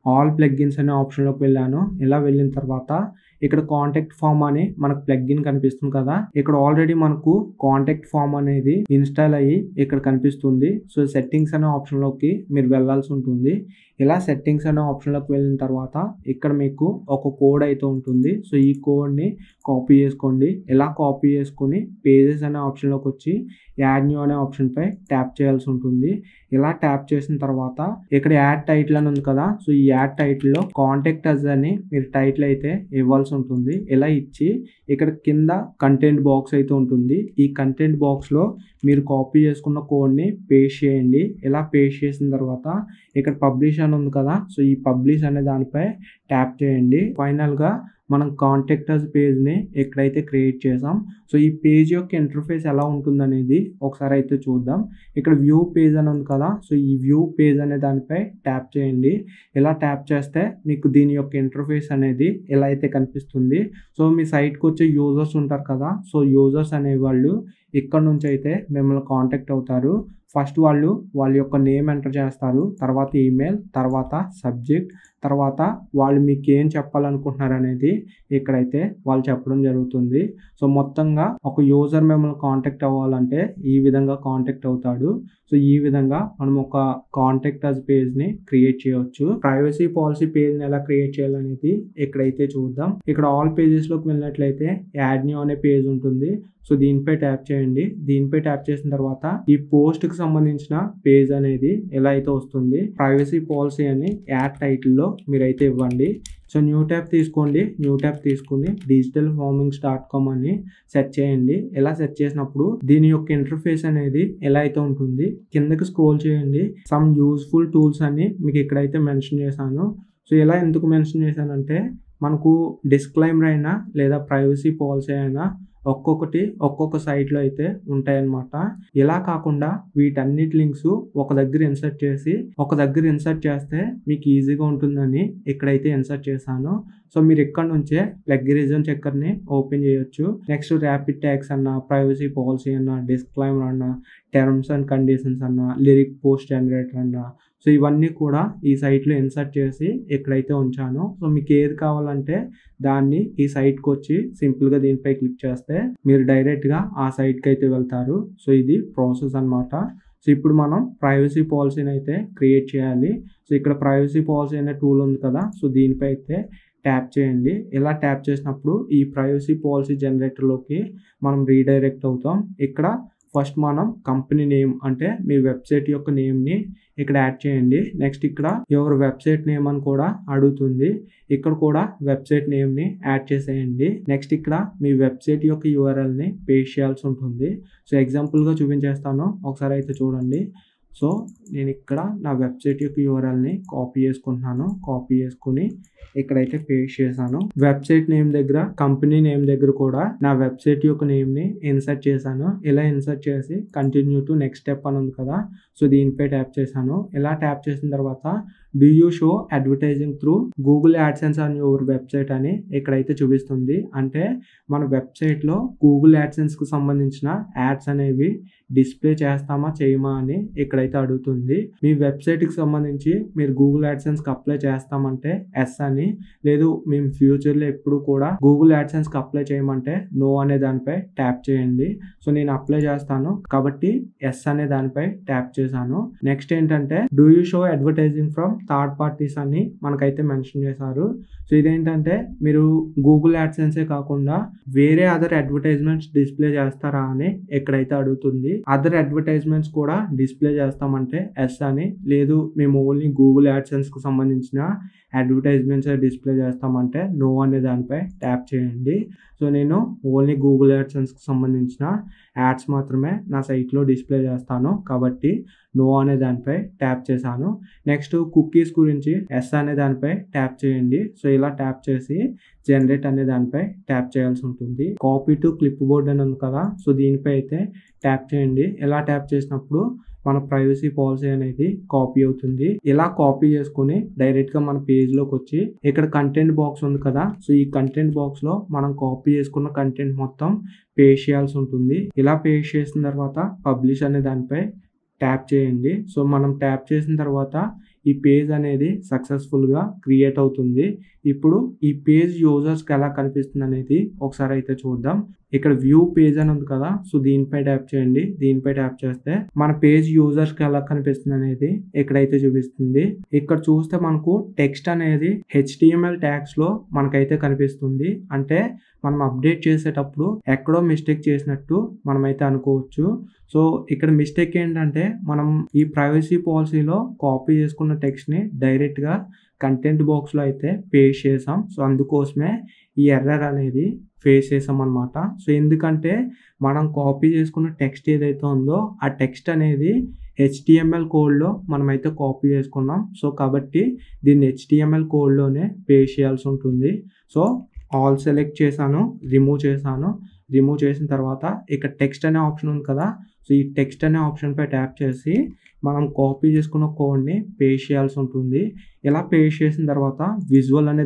ఆల్ ప్లగ్గిన్స్ అనే ఆప్షన్లోకి వెళ్ళాను. ఇలా వెళ్ళిన తర్వాత ఇక్కడ కాంటాక్ట్ ఫామ్ అని మనకు ప్లగ్గిన్ కనిపిస్తుంది కదా, ఇక్కడ ఆల్రెడీ మనకు కాంటాక్ట్ ఫామ్ అనేది ఇన్స్టాల్ అయ్యి ఇక్కడ కనిపిస్తుంది. సో సెట్టింగ్స్ అనే ఆప్షన్లోకి మీరు వెళ్ళాల్సి ఉంటుంది. ఇలా సెట్టింగ్స్ అనే ఆప్షన్లోకి వెళ్ళిన తర్వాత ఇక్కడ మీకు ఒక కోడ్ అయితే ఉంటుంది. సో ఈ కోడ్ని కాపీ చేసుకోండి. ఇలా కాపీ చేసుకొని పేజెస్ అనే ఆప్షన్లోకి వచ్చి యాడ్ న్యూ అనే ఆప్షన్పై ట్యాప్ చేయాల్సి ఉంటుంది. ఇలా ట్యాప్ చేసిన తర్వాత ఇక్కడ యాడ్ టైటిల్ అని ఉంది కదా, సో ఈ యాడ్ టైటిల్లో కాంటాక్ట్ అస్ అని మీరు టైటిల్ అయితే ఇవ్వాల్సి ఉంటుంది. ఇలా ఇచ్చి ఇక్కడ కింద కంటెంట్ బాక్స్ అయితే ఉంటుంది. ఈ కంటెంట్ బాక్స్లో మీరు కాపీ చేసుకున్న కోడ్ని పేస్ట్ చేయండి. ఇలా పేస్ట్ చేసిన తర్వాత ఇక్కడ పబ్లిష్ అని ఉంది కదా, సో ఈ పబ్లిష్ అనే దానిపై ట్యాప్ చేయండి. ఫైనల్గా మనం కాంటాక్ట్ అస్ పేజ్ని ఎక్కడైతే క్రియేట్ చేసాం, సో ఈ పేజ్ యొక్క ఇంటర్ఫేస్ ఎలా ఉంటుందనేది ఒకసారి అయితే చూద్దాం. ఇక్కడ వ్యూ పేజ్ అని ఉంది కదా, సో ఈ వ్యూ పేజ్ అనే దానిపై ట్యాప్ చేయండి. ఇలా ట్యాప్ చేస్తే మీకు దీని యొక్క ఇంటర్ఫేస్ అనేది ఎలా అయితే కనిపిస్తుంది. సో మీ సైట్కి వచ్చే యూజర్స్ ఉంటారు కదా, సో యూజర్స్ అనేవాళ్ళు ఇక్కడ నుంచి అయితే మిమ్మల్ని కాంటాక్ట్ అవుతారు. ఫస్ట్ వాళ్ళ యొక్క నేమ్ ఎంటర్ చేస్తారు, తర్వాత ఈమెయిల్, తర్వాత సబ్జెక్ట్, తర్వాత వాళ్ళు మీకు ఏం చెప్పాలనుకుంటున్నారు అనేది ఇక్కడైతే వాళ్ళు చెప్పడం జరుగుతుంది. సో మొత్తంగా ఒక యూజర్ మిమ్మల్ని కాంటాక్ట్ అవ్వాలంటే ఈ విధంగా కాంటాక్ట్ అవుతాడు. సో ఈ విధంగా మనం ఒక కాంటాక్ట్ అస్ పేజ్ని క్రియేట్ చేయవచ్చు. ప్రైవసీ పాలసీ పేజ్ని ఎలా క్రియేట్ చేయాలనేది ఇక్కడైతే చూద్దాం. ఇక్కడ ఆల్ పేజెస్లోకి వెళ్ళినట్లయితే యాడ్ న్యూ అనే పేజ్ ఉంటుంది. సో దీనిపై ట్యాప్ చేయండి. దీనిపై ట్యాప్ చేసిన తర్వాత ఈ పోస్ట్ కి సంబంధించిన పేజ్ అనేది ఎలా అయితే వస్తుంది. ప్రైవసీ పాలసీ అని యాడ్ టైటిల్లో మీరైతే ఇవ్వండి. సో న్యూ ట్యాబ్ తీసుకోండి. న్యూ ట్యాబ్ తీసుకుని digitalformings.com అని సెర్చ్ చేయండి. ఇలా సెర్చ్ చేసినప్పుడు దీని యొక్క ఇంటర్ఫేస్ అనేది ఎలా అయితే ఉంటుంది. కిందకి స్క్రోల్ చేయండి. సమ్ యూస్ఫుల్ టూల్స్ అని మీకు ఇక్కడైతే మెన్షన్ చేశాను. సో ఇలా ఎందుకు మెన్షన్ చేశానంటే మనకు డిస్క్లైమర్ అయినా లేదా ప్రైవసీ పాలసీ అయినా ఒక్కొక్క సైట్లో అయితే ఉంటాయన్నమాట. ఇలా కాకుండా వీటన్నిటి లింక్స్ ఒక దగ్గర ఇన్సర్ట్ చేస్తే మీకు ఈజీగా ఉంటుందని ఇక్కడైతే ఇన్సర్ట్ చేశాను. సో మీరు ఇక్కడ నుంచే ప్లగరిజం చెక్కర్ని ఓపెన్ చేయొచ్చు. నెక్స్ట్ ర్యాపిడ్ ట్యాగ్స్ అన్న, ప్రైవసీ పాలసీ అన్న, డిస్క్లైమర్ అన్న, టర్మ్స్ అండ్ కండిషన్స్ అన్న, లిరిక్ పోస్ట్ జనరేటర్ అన్న, సో ఇవన్నీ కూడా ఈ సైట్లో ఇన్సర్ట్ చేసి ఇక్కడైతే ఉంచాను. సో మీకు ఏది కావాలంటే దాన్ని ఈ సైట్కి వచ్చి సింపుల్గా దీనిపై క్లిక్ చేస్తే మీరు డైరెక్ట్గా ఆ సైట్కి అయితే వెళ్తారు. సో ఇది ప్రాసెస్ అన్నమాట. సో ఇప్పుడు మనం ప్రైవసీ పాలసీని అయితే క్రియేట్ చేయాలి. సో ఇక్కడ ప్రైవసీ పాలసీ అనే టూల్ ఉంది కదా, సో దీనిపై అయితే ట్యాప్ చేయండి. ఇలా ట్యాప్ చేసినప్పుడు ఈ ప్రైవసీ పాలసీ జనరేటర్లోకి మనం రీడైరెక్ట్ అవుతాం. ఇక్కడ ఫస్ట్ మనం కంపెనీ నేమ్ అంటే మీ వెబ్సైట్ యొక్క నేమ్ని ఇక్కడ యాడ్ చేయండి. నెక్స్ట్ ఇక్కడ ఎవరు వెబ్సైట్ నేమ్ అని కూడా అడుగుతుంది. ఇక్కడ కూడా వెబ్సైట్ నేమ్ని యాడ్ చేసేయండి. నెక్స్ట్ ఇక్కడ మీ వెబ్సైట్ యొక్క యూఆర్ఎల్ని పేస్ట్ చేయాల్సి ఉంటుంది. సో ఎగ్జాంపుల్గా చూపించేస్తాను, ఒకసారి అయితే చూడండి. సో నేను ఇక్కడ నా వెబ్సైట్ యొక్క యూఆర్ఎల్ని కాపీ చేసుకుంటున్నాను. కాపీ చేసుకుని ఇక్కడైతే పేస్ట్ చేశాను. వెబ్సైట్ నేమ్ దగ్గర, కంపెనీ నేమ్ దగ్గర కూడా నా వెబ్సైట్ యొక్క నేమ్ని ఇన్సర్ట్ చేశాను. ఇలా ఇన్సర్ట్ చేసి కంటిన్యూ టు నెక్స్ట్ స్టెప్ అని ఉంది కదా, సో దీనిపై ట్యాప్ చేశాను. ఇలా ట్యాప్ చేసిన తర్వాత do you show advertising through Google AdSense on your website అని ఇక్కడైతే చూపిస్తుంది. అంటే మన వెబ్సైట్లో గూగుల్ యాడ్సెన్స్కి సంబంధించిన యాడ్స్ అనేవి డిస్ప్లే చేస్తామా చేయమా అని ఇక్కడైతే అడుగుతుంది. మీ వెబ్సైట్కి సంబంధించి మీరు గూగుల్ యాడ్సెన్స్కి అప్లై చేస్తామంటే ఎస్ అని, లేదు మేము ఫ్యూచర్లో ఎప్పుడు కూడా గూగుల్ యాడ్సెన్స్కి అప్లై చేయమంటే నో అనే దానిపై ట్యాప్ చేయండి. సో నేను అప్లై చేస్తాను కాబట్టి ఎస్ అనే దానిపై ట్యాప్ చేశాను. నెక్స్ట్ ఏంటంటే do you show advertising from third parties అని మనకైతే మెన్షన్ చేశారు. సో ఇదేంటంటే మీరు గూగుల్ యాడ్సెన్సే కాకుండా వేరే అదర్ అడ్వర్టైజ్మెంట్స్ డిస్ప్లే చేస్తారా అని ఎక్కడైతే అడుగుతుంది. అదర్ అడ్వర్టైజ్మెంట్స్ కూడా డిస్ప్లే చేస్తామంటే ఎస్ అని, లేదు మేము ఓన్లీ గూగుల్ యాడ్సెన్స్ కు సంబంధించిన అడ్వర్టైజ్మెంట్స్ డిస్ప్లే చేస్తామంటే నో అనే దానిపై ట్యాప్ చేయండి. సో నేను ఓన్లీ గూగుల్ యాడ్సెన్స్కి సంబంధించిన యాడ్స్ మాత్రమే నా సైట్లో డిస్ప్లే చేస్తాను కాబట్టి నో అనే దానిపై ట్యాప్ చేశాను. నెక్స్ట్ కుకీస్ గురించి ఎస్ అనే దానిపై ట్యాప్ చేయండి. సో ఇలా ట్యాప్ చేసి జనరేట్ అనే దానిపై ట్యాప్ చేయాల్సి ఉంటుంది. కాపీ టు క్లిప్ బోర్డ్ అని ఉంది కదా, సో దీనిపై అయితే ట్యాప్ చేయండి. ఇలా ట్యాప్ చేసినప్పుడు మన ప్రైవసీ పాలసీ అనేది కాపీ అవుతుంది. ఇలా కాపీ చేసుకుని డైరెక్ట్గా మన పేజ్లోకి వచ్చి ఇక్కడ కంటెంట్ బాక్స్ ఉంది కదా, సో ఈ కంటెంట్ బాక్స్లో మనం కాపీ చేసుకున్న కంటెంట్ మొత్తం పేస్ట్ చేయాల్సి ఉంటుంది. ఇలా పేస్ట్ చేసిన తర్వాత పబ్లిష్ అనే దానిపై ట్యాప్ చేయండి. సో మనం ట్యాప్ చేసిన తర్వాత ఈ పేజ్ అనేది సక్సెస్ఫుల్గా క్రియేట్ అవుతుంది. ఇప్పుడు ఈ పేజ్ యూజర్స్కి ఎలా కనిపిస్తుంది అనేది ఒకసారి అయితే చూద్దాం. ఇక్కడ వ్యూ పేజ్ అని ఉంది కదా, సో దీనిపై ట్యాప్ చేయండి. దీనిపై ట్యాప్ చేస్తే మన పేజ్ యూజర్స్కి ఎలా కనిపిస్తుంది అనేది ఇక్కడైతే చూపిస్తుంది. ఇక్కడ చూస్తే మనకు టెక్స్ట్ అనేది HTML ట్యాగ్స్ లో మనకైతే కనిపిస్తుంది. అంటే మనం అప్డేట్ చేసేటప్పుడు ఎక్కడో మిస్టేక్ చేసినట్టు మనమైతే అనుకోవచ్చు. సో ఇక్కడ మిస్టేక్ ఏంటంటే మనం ఈ ప్రైవసీ పాలసీలో కాపీ చేసుకున్న టెక్స్ట్ని డైరెక్ట్గా కంటెంట్ బాక్స్లో అయితే పేస్ట్ చేసాం. సో అందుకోసమే ఈ ఎర్రర్ అనేది ఫేస్ చేసాం అనమాట. సో ఎందుకంటే మనం కాపీ చేసుకున్న టెక్స్ట్ ఏదైతే ఉందో ఆ టెక్స్ట్ అనేది HTML కోడ్లో మనమైతే కాపీ చేసుకున్నాం. సో కాబట్టి దీన్ని HTML కోడ్లోనే పేస్ట్ చేయాల్సి ఉంటుంది. సో ఆల్ సెలెక్ట్ చేశాను, రిమూవ్ చేశాను. రిమూవ్ చేసిన తర్వాత ఇక్కడ టెక్స్ట్ అనే ఆప్షన్ ఉంది కదా, సో ఈ టెక్స్ట్ అనే ఆప్షన్పై ట్యాప్ చేసి మనం కాపీ చేసుకున్న కోడ్ని పేస్ట్ చేయాల్సి ఉంటుంది. ఇలా పేస్ట్ చేసిన తర్వాత విజువల్ అనే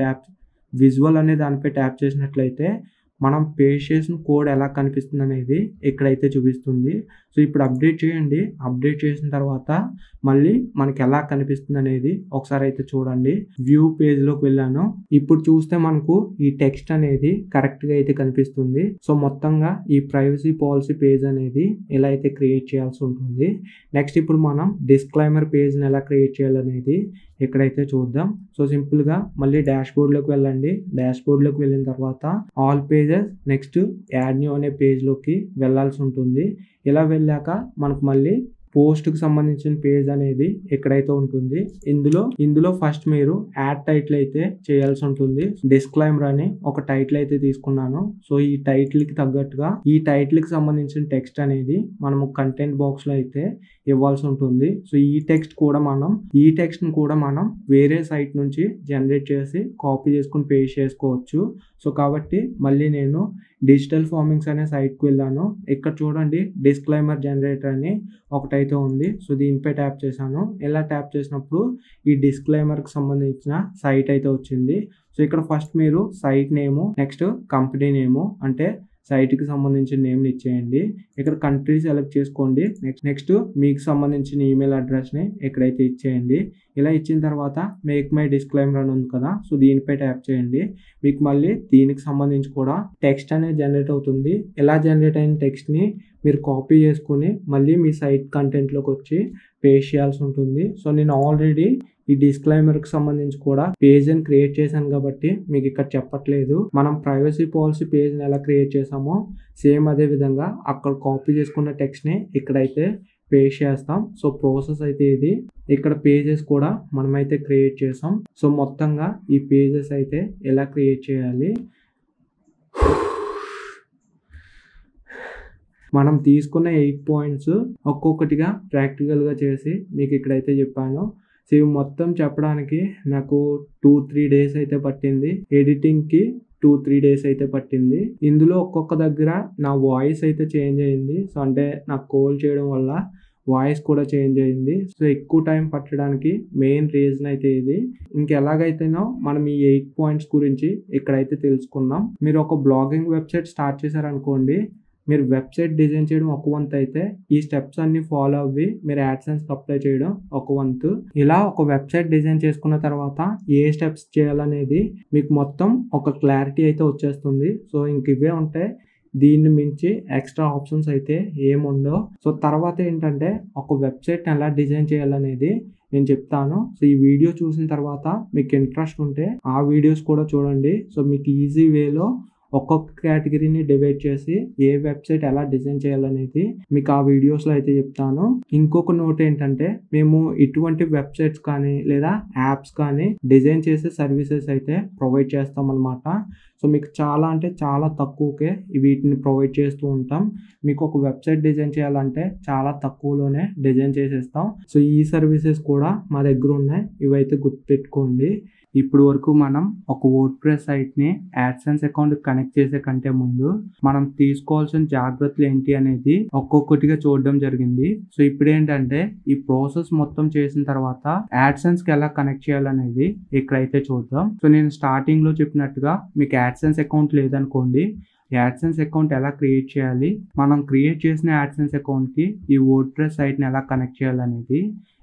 దానిపై ట్యాప్ చేసినట్లయితే మనం పేస్ట్ చేసిన కోడ్ ఎలా కనిపిస్తుంది అనేది ఇక్కడైతే చూపిస్తుంది. సో ఇప్పుడు అప్డేట్ చేయండి. అప్డేట్ చేసిన తర్వాత మళ్ళీ మనకి ఎలా కనిపిస్తుంది అనేది ఒకసారి అయితే చూడండి. వ్యూ పేజ్లోకి వెళ్ళాను. ఇప్పుడు చూస్తే మనకు ఈ టెక్స్ట్ అనేది కరెక్ట్గా అయితే కనిపిస్తుంది. సో మొత్తంగా ఈ ప్రైవసీ పాలసీ పేజ్ అనేది ఎలా అయితే క్రియేట్ చేయాల్సి ఉంటుంది. నెక్స్ట్ ఇప్పుడు మనం డిస్క్లైమర్ పేజ్ని ఎలా క్రియేట్ చేయాలనేది ఇక్కడైతే చూద్దాం. సో సింపుల్గా మళ్ళీ డాష్బోర్డ్లోకి వెళ్ళండి. డాష్బోర్డ్లోకి వెళ్ళిన తర్వాత all pages, next add new అనే పేజ్లోకి వెళ్ళాల్సి ఉంటుంది. ఇలా వెళ్ళాక మనకు మళ్ళీ పోస్ట్కి సంబంధించిన పేజ్ అనేది ఎక్కడైతే ఉంటుంది. ఇందులో ఫస్ట్ మీరు యాడ్ టైటిల్ అయితే చేయాల్సి ఉంటుంది. డిస్క్లైమర్ అని ఒక టైటిల్ అయితే తీసుకున్నాను. సో ఈ టైటిల్కి తగ్గట్టుగా ఈ టైటిల్కి సంబంధించిన టెక్స్ట్ అనేది మనము కంటెంట్ బాక్స్లో అయితే ఇవ్వాల్సి ఉంటుంది. సో ఈ టెక్స్ట్ని కూడా మనం వేరే సైట్ నుంచి జనరేట్ చేసి కాపీ చేసుకుని పేస్ట్ చేసుకోవచ్చు. సో కాబట్టి మళ్ళీ నేను డిజిటల్ ఫార్మింగ్స్ అనే సైట్కి వెళ్ళాను. ఇక్కడ చూడండి డిస్క్లైమర్ జనరేటర్ అని ఒకటైతే ఉంది. సో దీనిపై ట్యాప్ చేశాను. ఇలా ట్యాప్ చేసినప్పుడు ఈ డిస్క్లైమర్కి సంబంధించిన సైట్ అయితే వచ్చింది. సో ఇక్కడ ఫస్ట్ మీరు site name, next company name అంటే సైట్కి సంబంధించిన నేమ్ని ఇచ్చేయండి. ఇక్కడ కంట్రీ సెలెక్ట్ చేసుకోండి. నెక్స్ట్ మీకు సంబంధించిన ఈమెయిల్ అడ్రస్ని ఇక్కడైతే ఇచ్చేయండి. ఇలా ఇచ్చిన తర్వాత మేక్ మై డిస్క్లైమర్ అని ఉంది కదా, సో దీనిపై ట్యాప్ చేయండి. మీకు మళ్ళీ దీనికి సంబంధించి కూడా టెక్స్ట్ అనేది జనరేట్ అవుతుంది. ఇలా జనరేట్ అయిన టెక్స్ట్ని మీరు కాపీ చేసుకుని మళ్ళీ మీ సైట్ కంటెంట్లోకి వచ్చి పేస్ట్ చేయాల్సి ఉంటుంది. సో నేను ఆల్రెడీ ఈ డిస్క్లైమర్కి సంబంధించి కూడా పేజ్ అని క్రియేట్ చేశాను కాబట్టి మీకు ఇక్కడ చెప్పట్లేదు. మనం ప్రైవసీ పాలసీ పేజ్ని ఎలా క్రియేట్ చేసామో సేమ్ అదే విధంగా అక్కడ కాపీ చేసుకున్న టెక్స్ట్ని ఇక్కడైతే పేస్ట్ చేస్తాం. సో ప్రాసెస్ అయితే ఇది. ఇక్కడ పేజెస్ కూడా మనమైతే క్రియేట్ చేసాం. సో మొత్తంగా ఈ పేజెస్ అయితే ఎలా క్రియేట్ చేయాలి, మనం తీసుకున్న 8 పాయింట్స్ ఒక్కొక్కటిగా ప్రాక్టికల్గా చేసి మీకు ఇక్కడైతే చెప్పాను. సో ఇవి మొత్తం చెప్పడానికి నాకు 2-3 డేస్ అయితే పట్టింది. ఎడిటింగ్కి 2-3 డేస్ అయితే పట్టింది. ఇందులో ఒక్కొక్క దగ్గర నా వాయిస్ అయితే చేంజ్ అయింది. సో అంటే నాకు కాల్ చేయడం వల్ల వాయిస్ కూడా చేంజ్ అయింది. సో ఎక్కువ టైం పట్టడానికి మెయిన్ రీజన్ అయితే ఇది. ఇంకెలాగైతేనో మనం ఈ 8 పాయింట్స్ గురించి ఇక్కడైతే తెలుసుకున్నాం. మీరు ఒక బ్లాగింగ్ వెబ్సైట్ స్టార్ట్ చేశారనుకోండి, మీరు వెబ్సైట్ డిజైన్ చేయడం ఒక వంతు అయితే ఈ స్టెప్స్ అన్ని ఫాలో అవ్వి మీరు యాడ్సెన్స్కి అప్లై చేయడం ఒక వంతు. ఇలా ఒక వెబ్సైట్ డిజైన్ చేసుకున్న తర్వాత ఏ స్టెప్స్ చేయాలనేది మీకు మొత్తం ఒక క్లారిటీ అయితే వచ్చేస్తుంది. సో ఇంక ఇవే ఉంటాయి, దీన్ని మించి ఎక్స్ట్రా ఆప్షన్స్ అయితే ఏముండవు. సో తర్వాత ఏంటంటే ఒక వెబ్సైట్ ఎలా డిజైన్ చేయాలనేది నేను చెప్తాను. సో ఈ వీడియో చూసిన తర్వాత మీకు ఇంట్రెస్ట్ ఉంటే ఆ వీడియోస్ కూడా చూడండి. సో మీకు ఈజీ వేలో ఒక్కొక్క కేటగిరీని డివైడ్ చేసి ఏ వెబ్సైట్ ఎలా డిజైన్ చేయాలనేది మీకు ఆ వీడియోస్లో అయితే చెప్తాను. ఇంకొక నోట్ ఏంటంటే మేము ఇటువంటి వెబ్సైట్స్ కానీ లేదా యాప్స్ కానీ డిజైన్ చేసే సర్వీసెస్ అయితే ప్రొవైడ్ చేస్తాం అన్నమాట. సో మీకు చాలా అంటే చాలా తక్కువకే వీటిని ప్రొవైడ్ చేస్తూ ఉంటాం. మీకు ఒక వెబ్సైట్ డిజైన్ చేయాలంటే చాలా తక్కువలోనే డిజైన్ చేసేస్తాం. సో ఈ సర్వీసెస్ కూడా మా దగ్గర ఉన్నాయి, ఇవైతే గుర్తుపెట్టుకోండి. ఇప్పుడు వరకు మనం ఒక వర్డ్ప్రెస్ సైట్ని యాడ్సెన్స్ అకౌంట్ కనెక్ట్ చేసే కంటే ముందు మనం తీసుకోవాల్సిన జాగ్రత్తలు ఏంటి అనేది ఒక్కొక్కటిగా చూడడం జరిగింది. సో ఇప్పుడు ఏంటంటే ఈ ప్రాసెస్ మొత్తం చేసిన తర్వాత యాడ్సెన్స్కి ఎలా కనెక్ట్ చేయాలనేది ఇక్కడైతే చూద్దాం. సో నేను స్టార్టింగ్లో చెప్పినట్టుగా మీకు యాడ్సెన్స్ అకౌంట్ లేదనుకోండి, యాడ్సెన్స్ అకౌంట్ ఎలా క్రియేట్ చేయాలి, మనం క్రియేట్ చేసిన యాడ్సెన్స్ అకౌంట్కి ఈ వర్డ్ప్రెస్ సైట్ని ఎలా కనెక్ట్ చేయాలనేది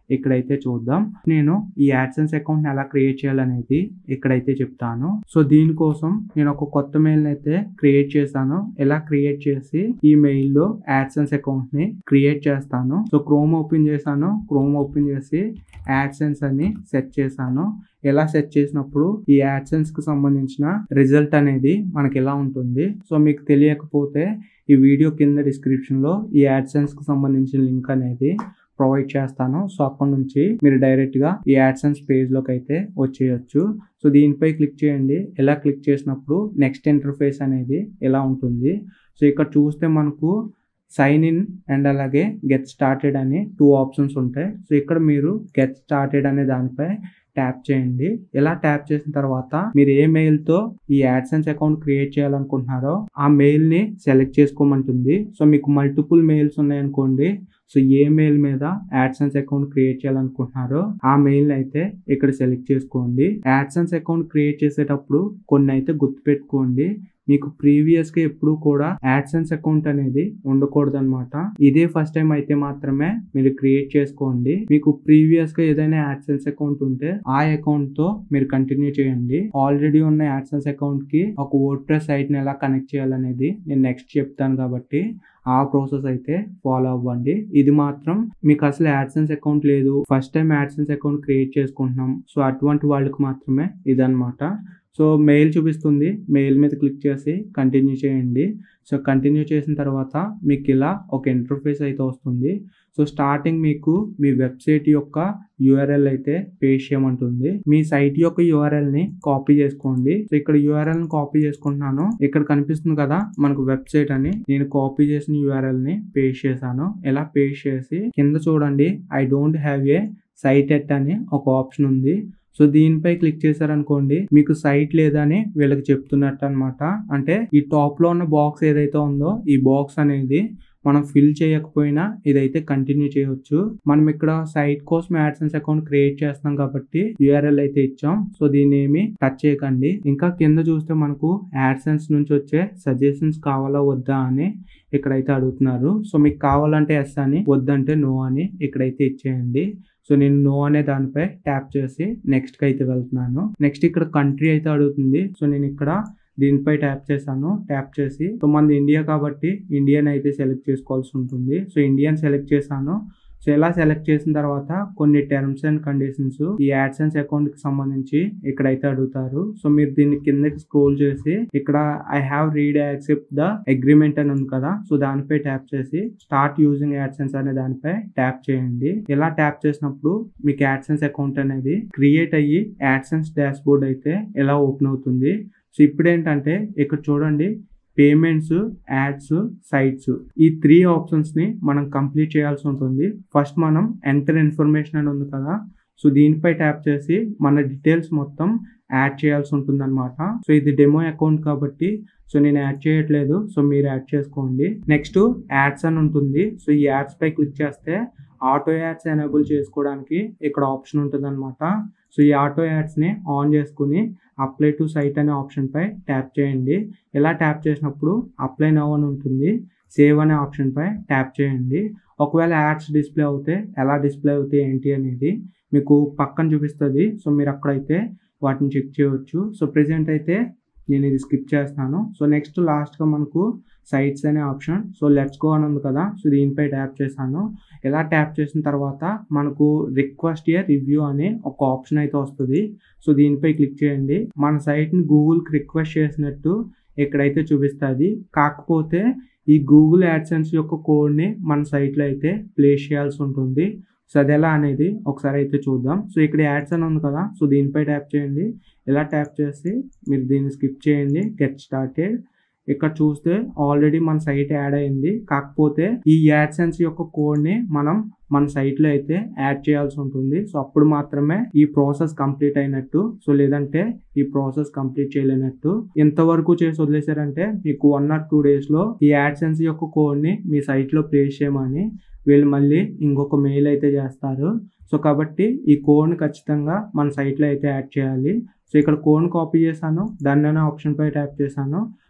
ఇక్కడైతే చూద్దాం. నేను ఈ యాడ్సెన్స్ అకౌంట్ని ఎలా క్రియేట్ చేయాలనేది ఇక్కడైతే చెప్తాను. సో దీనికోసం నేను ఒక కొత్త మెయిల్ని అయితే క్రియేట్ చేశాను. ఎలా క్రియేట్ చేసి ఈ మెయిల్లో యాడ్సెన్స్ అకౌంట్ని క్రియేట్ చేస్తాను. సో క్రోమ్ ఓపెన్ చేశాను. క్రోమ్ ఓపెన్ చేసి యాడ్సెన్స్ అని సెర్చ్ చేశాను. ఎలా సెర్చ్ చేసినప్పుడు ఈ యాడ్సెన్స్ కి సంబంధించిన రిజల్ట్ అనేది మనకి ఎలా ఉంటుంది. సో మీకు తెలియకపోతే ఈ వీడియో కింద డిస్క్రిప్షన్ లో ఈ యాడ్సెన్స్ కి సంబంధించిన లింక్ అనేది ప్రొవైడ్ చేస్తాను. సో అక్కడ నుంచి మీరు డైరెక్ట్ గా ఈ యాడ్సెన్స్ పేజ్ లోకి అయితే వచ్చేయచ్చు. సో దీనిపై క్లిక్ చేయండి. ఎలా క్లిక్ చేసినప్పుడు నెక్స్ట్ ఇంటర్ఫేస్ అనేది ఎలా ఉంటుంది. సో ఇక్కడ చూస్తే మనకు సైన్ ఇన్ అండ్ అలాగే గెట్ స్టార్టెడ్ అని 2 ఆప్షన్స్ ఉంటాయి. సో ఇక్కడ మీరు గెట్ స్టార్టెడ్ అనే దానిపై ట్యాప్ చేయండి. ఇలా ట్యాప్ చేసిన తర్వాత మీరు ఏ మెయిల్ తో ఈ యాడ్సెన్స్ అకౌంట్ క్రియేట్ చేయాలనుకుంటున్నారో ఆ మెయిల్ ని సెలెక్ట్ చేసుకోమంటుంది. సో మీకు మల్టిపుల్ మెయిల్స్ ఉన్నాయనుకోండి. సో ఏ మెయిల్ మీద యాడ్సెన్స్ అకౌంట్ క్రియేట్ చేయాలనుకుంటున్నారో ఆ మెయిల్ అయితే ఇక్కడ సెలెక్ట్ చేసుకోండి. యాడ్సెన్స్ అకౌంట్ క్రియేట్ చేసేటప్పుడు కొన్ని అయితే గుర్తుపెట్టుకోండి. మీకు ప్రీవియస్ గా ఎప్పుడు కూడా యాడ్సెన్స్ అకౌంట్ అనేది ఉండకూడదు అనమాట. ఇదే ఫస్ట్ టైం అయితే మాత్రమే మీరు క్రియేట్ చేసుకోండి. మీకు ప్రీవియస్ గా ఏదైనా యాడ్సెన్స్ అకౌంట్ ఉంటే ఆ అకౌంట్ తో మీరు కంటిన్యూ చేయండి. ఆల్రెడీ ఉన్న యాడ్సెన్స్ అకౌంట్ కి ఒక వర్డ్ప్రెస్ సైట్ ని ఎలా కనెక్ట్ చేయాలనేది నేను నెక్స్ట్ చెప్తాను కాబట్టి ఆ ప్రాసెస్ అయితే ఫాలో అవ్వండి. ఇది మాత్రం మీకు అసలు యాడ్సెన్స్ అకౌంట్ లేదు, first time AdSense account create చేసుకుంటున్నాం, సో అటువంటి వాళ్ళకి మాత్రమే ఇదన్నమాట. సో మెయిల్ చూపిస్తుంది. మెయిల్ మీద క్లిక్ చేసి కంటిన్యూ చేయండి. సో కంటిన్యూ చేసిన తర్వాత మీకు ఇలా ఒక ఇంటర్ఫేస్ అయితే వస్తుంది. సో స్టార్టింగ్ మీకు మీ వెబ్సైట్ యొక్క URL అయితే పేస్ట్ చేయమంటుంది. మీ సైట్ యొక్క URL ని కాపీ చేసుకోండి. సో ఇక్కడ URL ని కాపీ చేసుకుంటున్నాను. ఇక్కడ కనిపిస్తుంది కదా మనకు వెబ్సైట్ అని. నేను కాపీ చేసిన URL ని పేస్ట్ చేశాను. ఇలా పేస్ట్ చేసి కింద చూడండి I don't have a site yet అని ఒక ఆప్షన్ ఉంది. సో దీనిపై క్లిక్ చేశారనుకోండి మీకు సైట్ లేదని వీళ్ళకి చెప్తున్నట్టు అనమాట. అంటే ఈ టాప్ లో ఉన్న బాక్స్ ఏదైతే ఉందో ఈ బాక్స్ అనేది మనం ఫిల్ చేయకపోయినా ఇదైతే కంటిన్యూ చేయవచ్చు. మనం ఇక్కడ సైట్ కోసం యాడ్సెన్స్ అకౌంట్ క్రియేట్ చేస్తున్నాం కాబట్టి URL అయితే ఇచ్చాం. సో దీన్ని ఏమి టచ్ చేయకండి. ఇంకా కింద చూస్తే మనకు యాడ్సెన్స్ నుంచి వచ్చే సజెషన్స్ కావాలా వద్దా అని ఇక్కడైతే అడుగుతున్నారు. సో మీకు కావాలంటే ఎస్ అని, వద్దంటే నో అని ఇక్కడైతే ఇచ్చేయండి. సో నేను నో అనే దానిపై ట్యాప్ చేసి నెక్స్ట్ కి అయితే వెళ్తున్నాను. నెక్స్ట్ ఇక్కడ కంట్రీ అయితే అడుగుతుంది. సో నేను ఇక్కడ దీనిపై ట్యాప్ చేశాను. ట్యాప్ చేసి సో మనది ఇండియా కాబట్టి ఇండియన్ అయితే సెలెక్ట్ చేసుకోవాల్సి ఉంటుంది. సో ఇండియన్ సెలెక్ట్ చేశాను. సో ఇలా సెలెక్ట్ చేసిన తర్వాత కొన్ని టర్మ్స్ అండ్ కండిషన్స్ ఈ యాడ్సెన్స్ అకౌంట్ కి సంబంధించి ఇక్కడైతే అడుగుతారు. సో మీరు దీన్ని కిందకి స్క్రోల్ చేసి ఇక్కడ I have read accept the agreement అని ఉంది కదా. సో దానిపై ట్యాప్ చేసి స్టార్ట్ యూజింగ్ యాడ్సెన్స్ అనే దానిపై ట్యాప్ చేయండి. ఇలా ట్యాప్ చేసినప్పుడు మీకు యాడ్సెన్స్ అకౌంట్ అనేది క్రియేట్ అయ్యి యాడ్సెన్స్ డాష్ బోర్డ్ అయితే ఎలా ఓపెన్ అవుతుంది. సో ఇప్పుడు ఏంటంటే ఇక్కడ చూడండి పేమెంట్స్, యాడ్స్, సైట్స్ ఈ 3 ఆప్షన్స్ ని మనం కంప్లీట్ చేయాల్సి ఉంటుంది. ఫస్ట్ మనం ఎంటర్ ఇన్ఫర్మేషన్ అని ఉంది కదా. సో దీనిపై ట్యాప్ చేసి మన డీటెయిల్స్ మొత్తం యాడ్ చేయాల్సి ఉంటుంది అనమాట. సో ఇది డెమో అకౌంట్ కాబట్టి సో నేను యాడ్ చేయట్లేదు. సో మీరు యాడ్ చేసుకోండి. నెక్స్ట్ యాడ్స్ అని ఉంటుంది. సో ఈ యాడ్స్ పై క్లిక్ చేస్తే ఆటో యాడ్స్ ఎనేబుల్ చేసుకోవడానికి ఇక్కడ ఆప్షన్ ఉంటుంది అనమాట. సో ఈ ఆటో యాడ్స్ ని ఆన్ చేసుకుని అప్లై టు సైట్ అనే ఆప్షన్ పై ట్యాప్ చేయండి. ఇలా ట్యాప్ చేసినప్పుడు అప్లై నౌ అని ఉంటుంది. సేవ్ అనే ఆప్షన్ పై ట్యాప్ చేయండి. ఒకవేళ యాడ్స్ డిస్ప్లే అవుతే ఎలా డిస్ప్లే అవుతాయి ఏంటి అనేది మీకు పక్కన చూపిస్తుంది. సో మీరు అక్కడైతే వాటిని చెక్ చేయవచ్చు. సో ప్రెసెంట్ అయితే నేను ఇది స్కిప్ చేస్తాను. సో నెక్స్ట్ లాస్ట్ గా మనకు సైట్స్ అనే ఆప్షన్. సో లెట్స్ గో అని ఉంది కదా. సో దీనిపై ట్యాప్ చేశాను. ఇలా ట్యాప్ చేసిన తర్వాత మనకు రిక్వెస్ట్ ఏ రివ్యూ అనే ఒక ఆప్షన్ అయితే వస్తుంది. సో దీనిపై క్లిక్ చేయండి. మన సైట్ ని గూగుల్ కి రిక్వెస్ట్ చేసినట్టు ఇక్కడైతే చూపిస్తుంది. కాకపోతే ఈ గూగుల్ యాడ్సెన్స్ యొక్క కోడ్ ని మన సైట్ లో అయితే ప్లేస్ చేయాల్సి ఉంటుంది. సో అది ఎలా అనేది ఒకసారి అయితే చూద్దాం. సో ఇక్కడ యాడ్స్ అని ఉంది కదా. సో దీనిపై ట్యాప్ చేయండి. ఇలా ట్యాప్ చేసి మీరు దీన్ని స్కిప్ చేయండి. Get started. ఇక్కడ చూస్తే ఆల్రెడీ మన సైట్ యాడ్ అయింది. కాకపోతే ఈ యాడ్సెన్స్ యొక్క కోడ్ ని మనం మన సైట్ లో అయితే యాడ్ చేయాల్సి ఉంటుంది. సో అప్పుడు మాత్రమే ఈ ప్రాసెస్ కంప్లీట్ అయినట్టు. సో లేదంటే ఈ ప్రాసెస్ కంప్లీట్ చేయలేనట్టు. ఎంతవరకు చేసి వదిలేశారంటే మీకు 1 or 2 days లో ఈ యాడ్సెన్స్ యొక్క కోడ్ ని మీ సైట్ లో ప్లేస్ చేయమని వీళ్ళు మళ్ళీ ఇంకొక మెయిల్ అయితే చేస్తారు. సో కాబట్టి ఈ కోడ్ ని ఖచ్చితంగా మన సైట్ లో అయితే యాడ్ చేయాలి. సో ఇక్కడ కోడ్ కాపీ చేశాను. దాన్ని ఆప్షన్ పై ట్యాప్ చేశాను.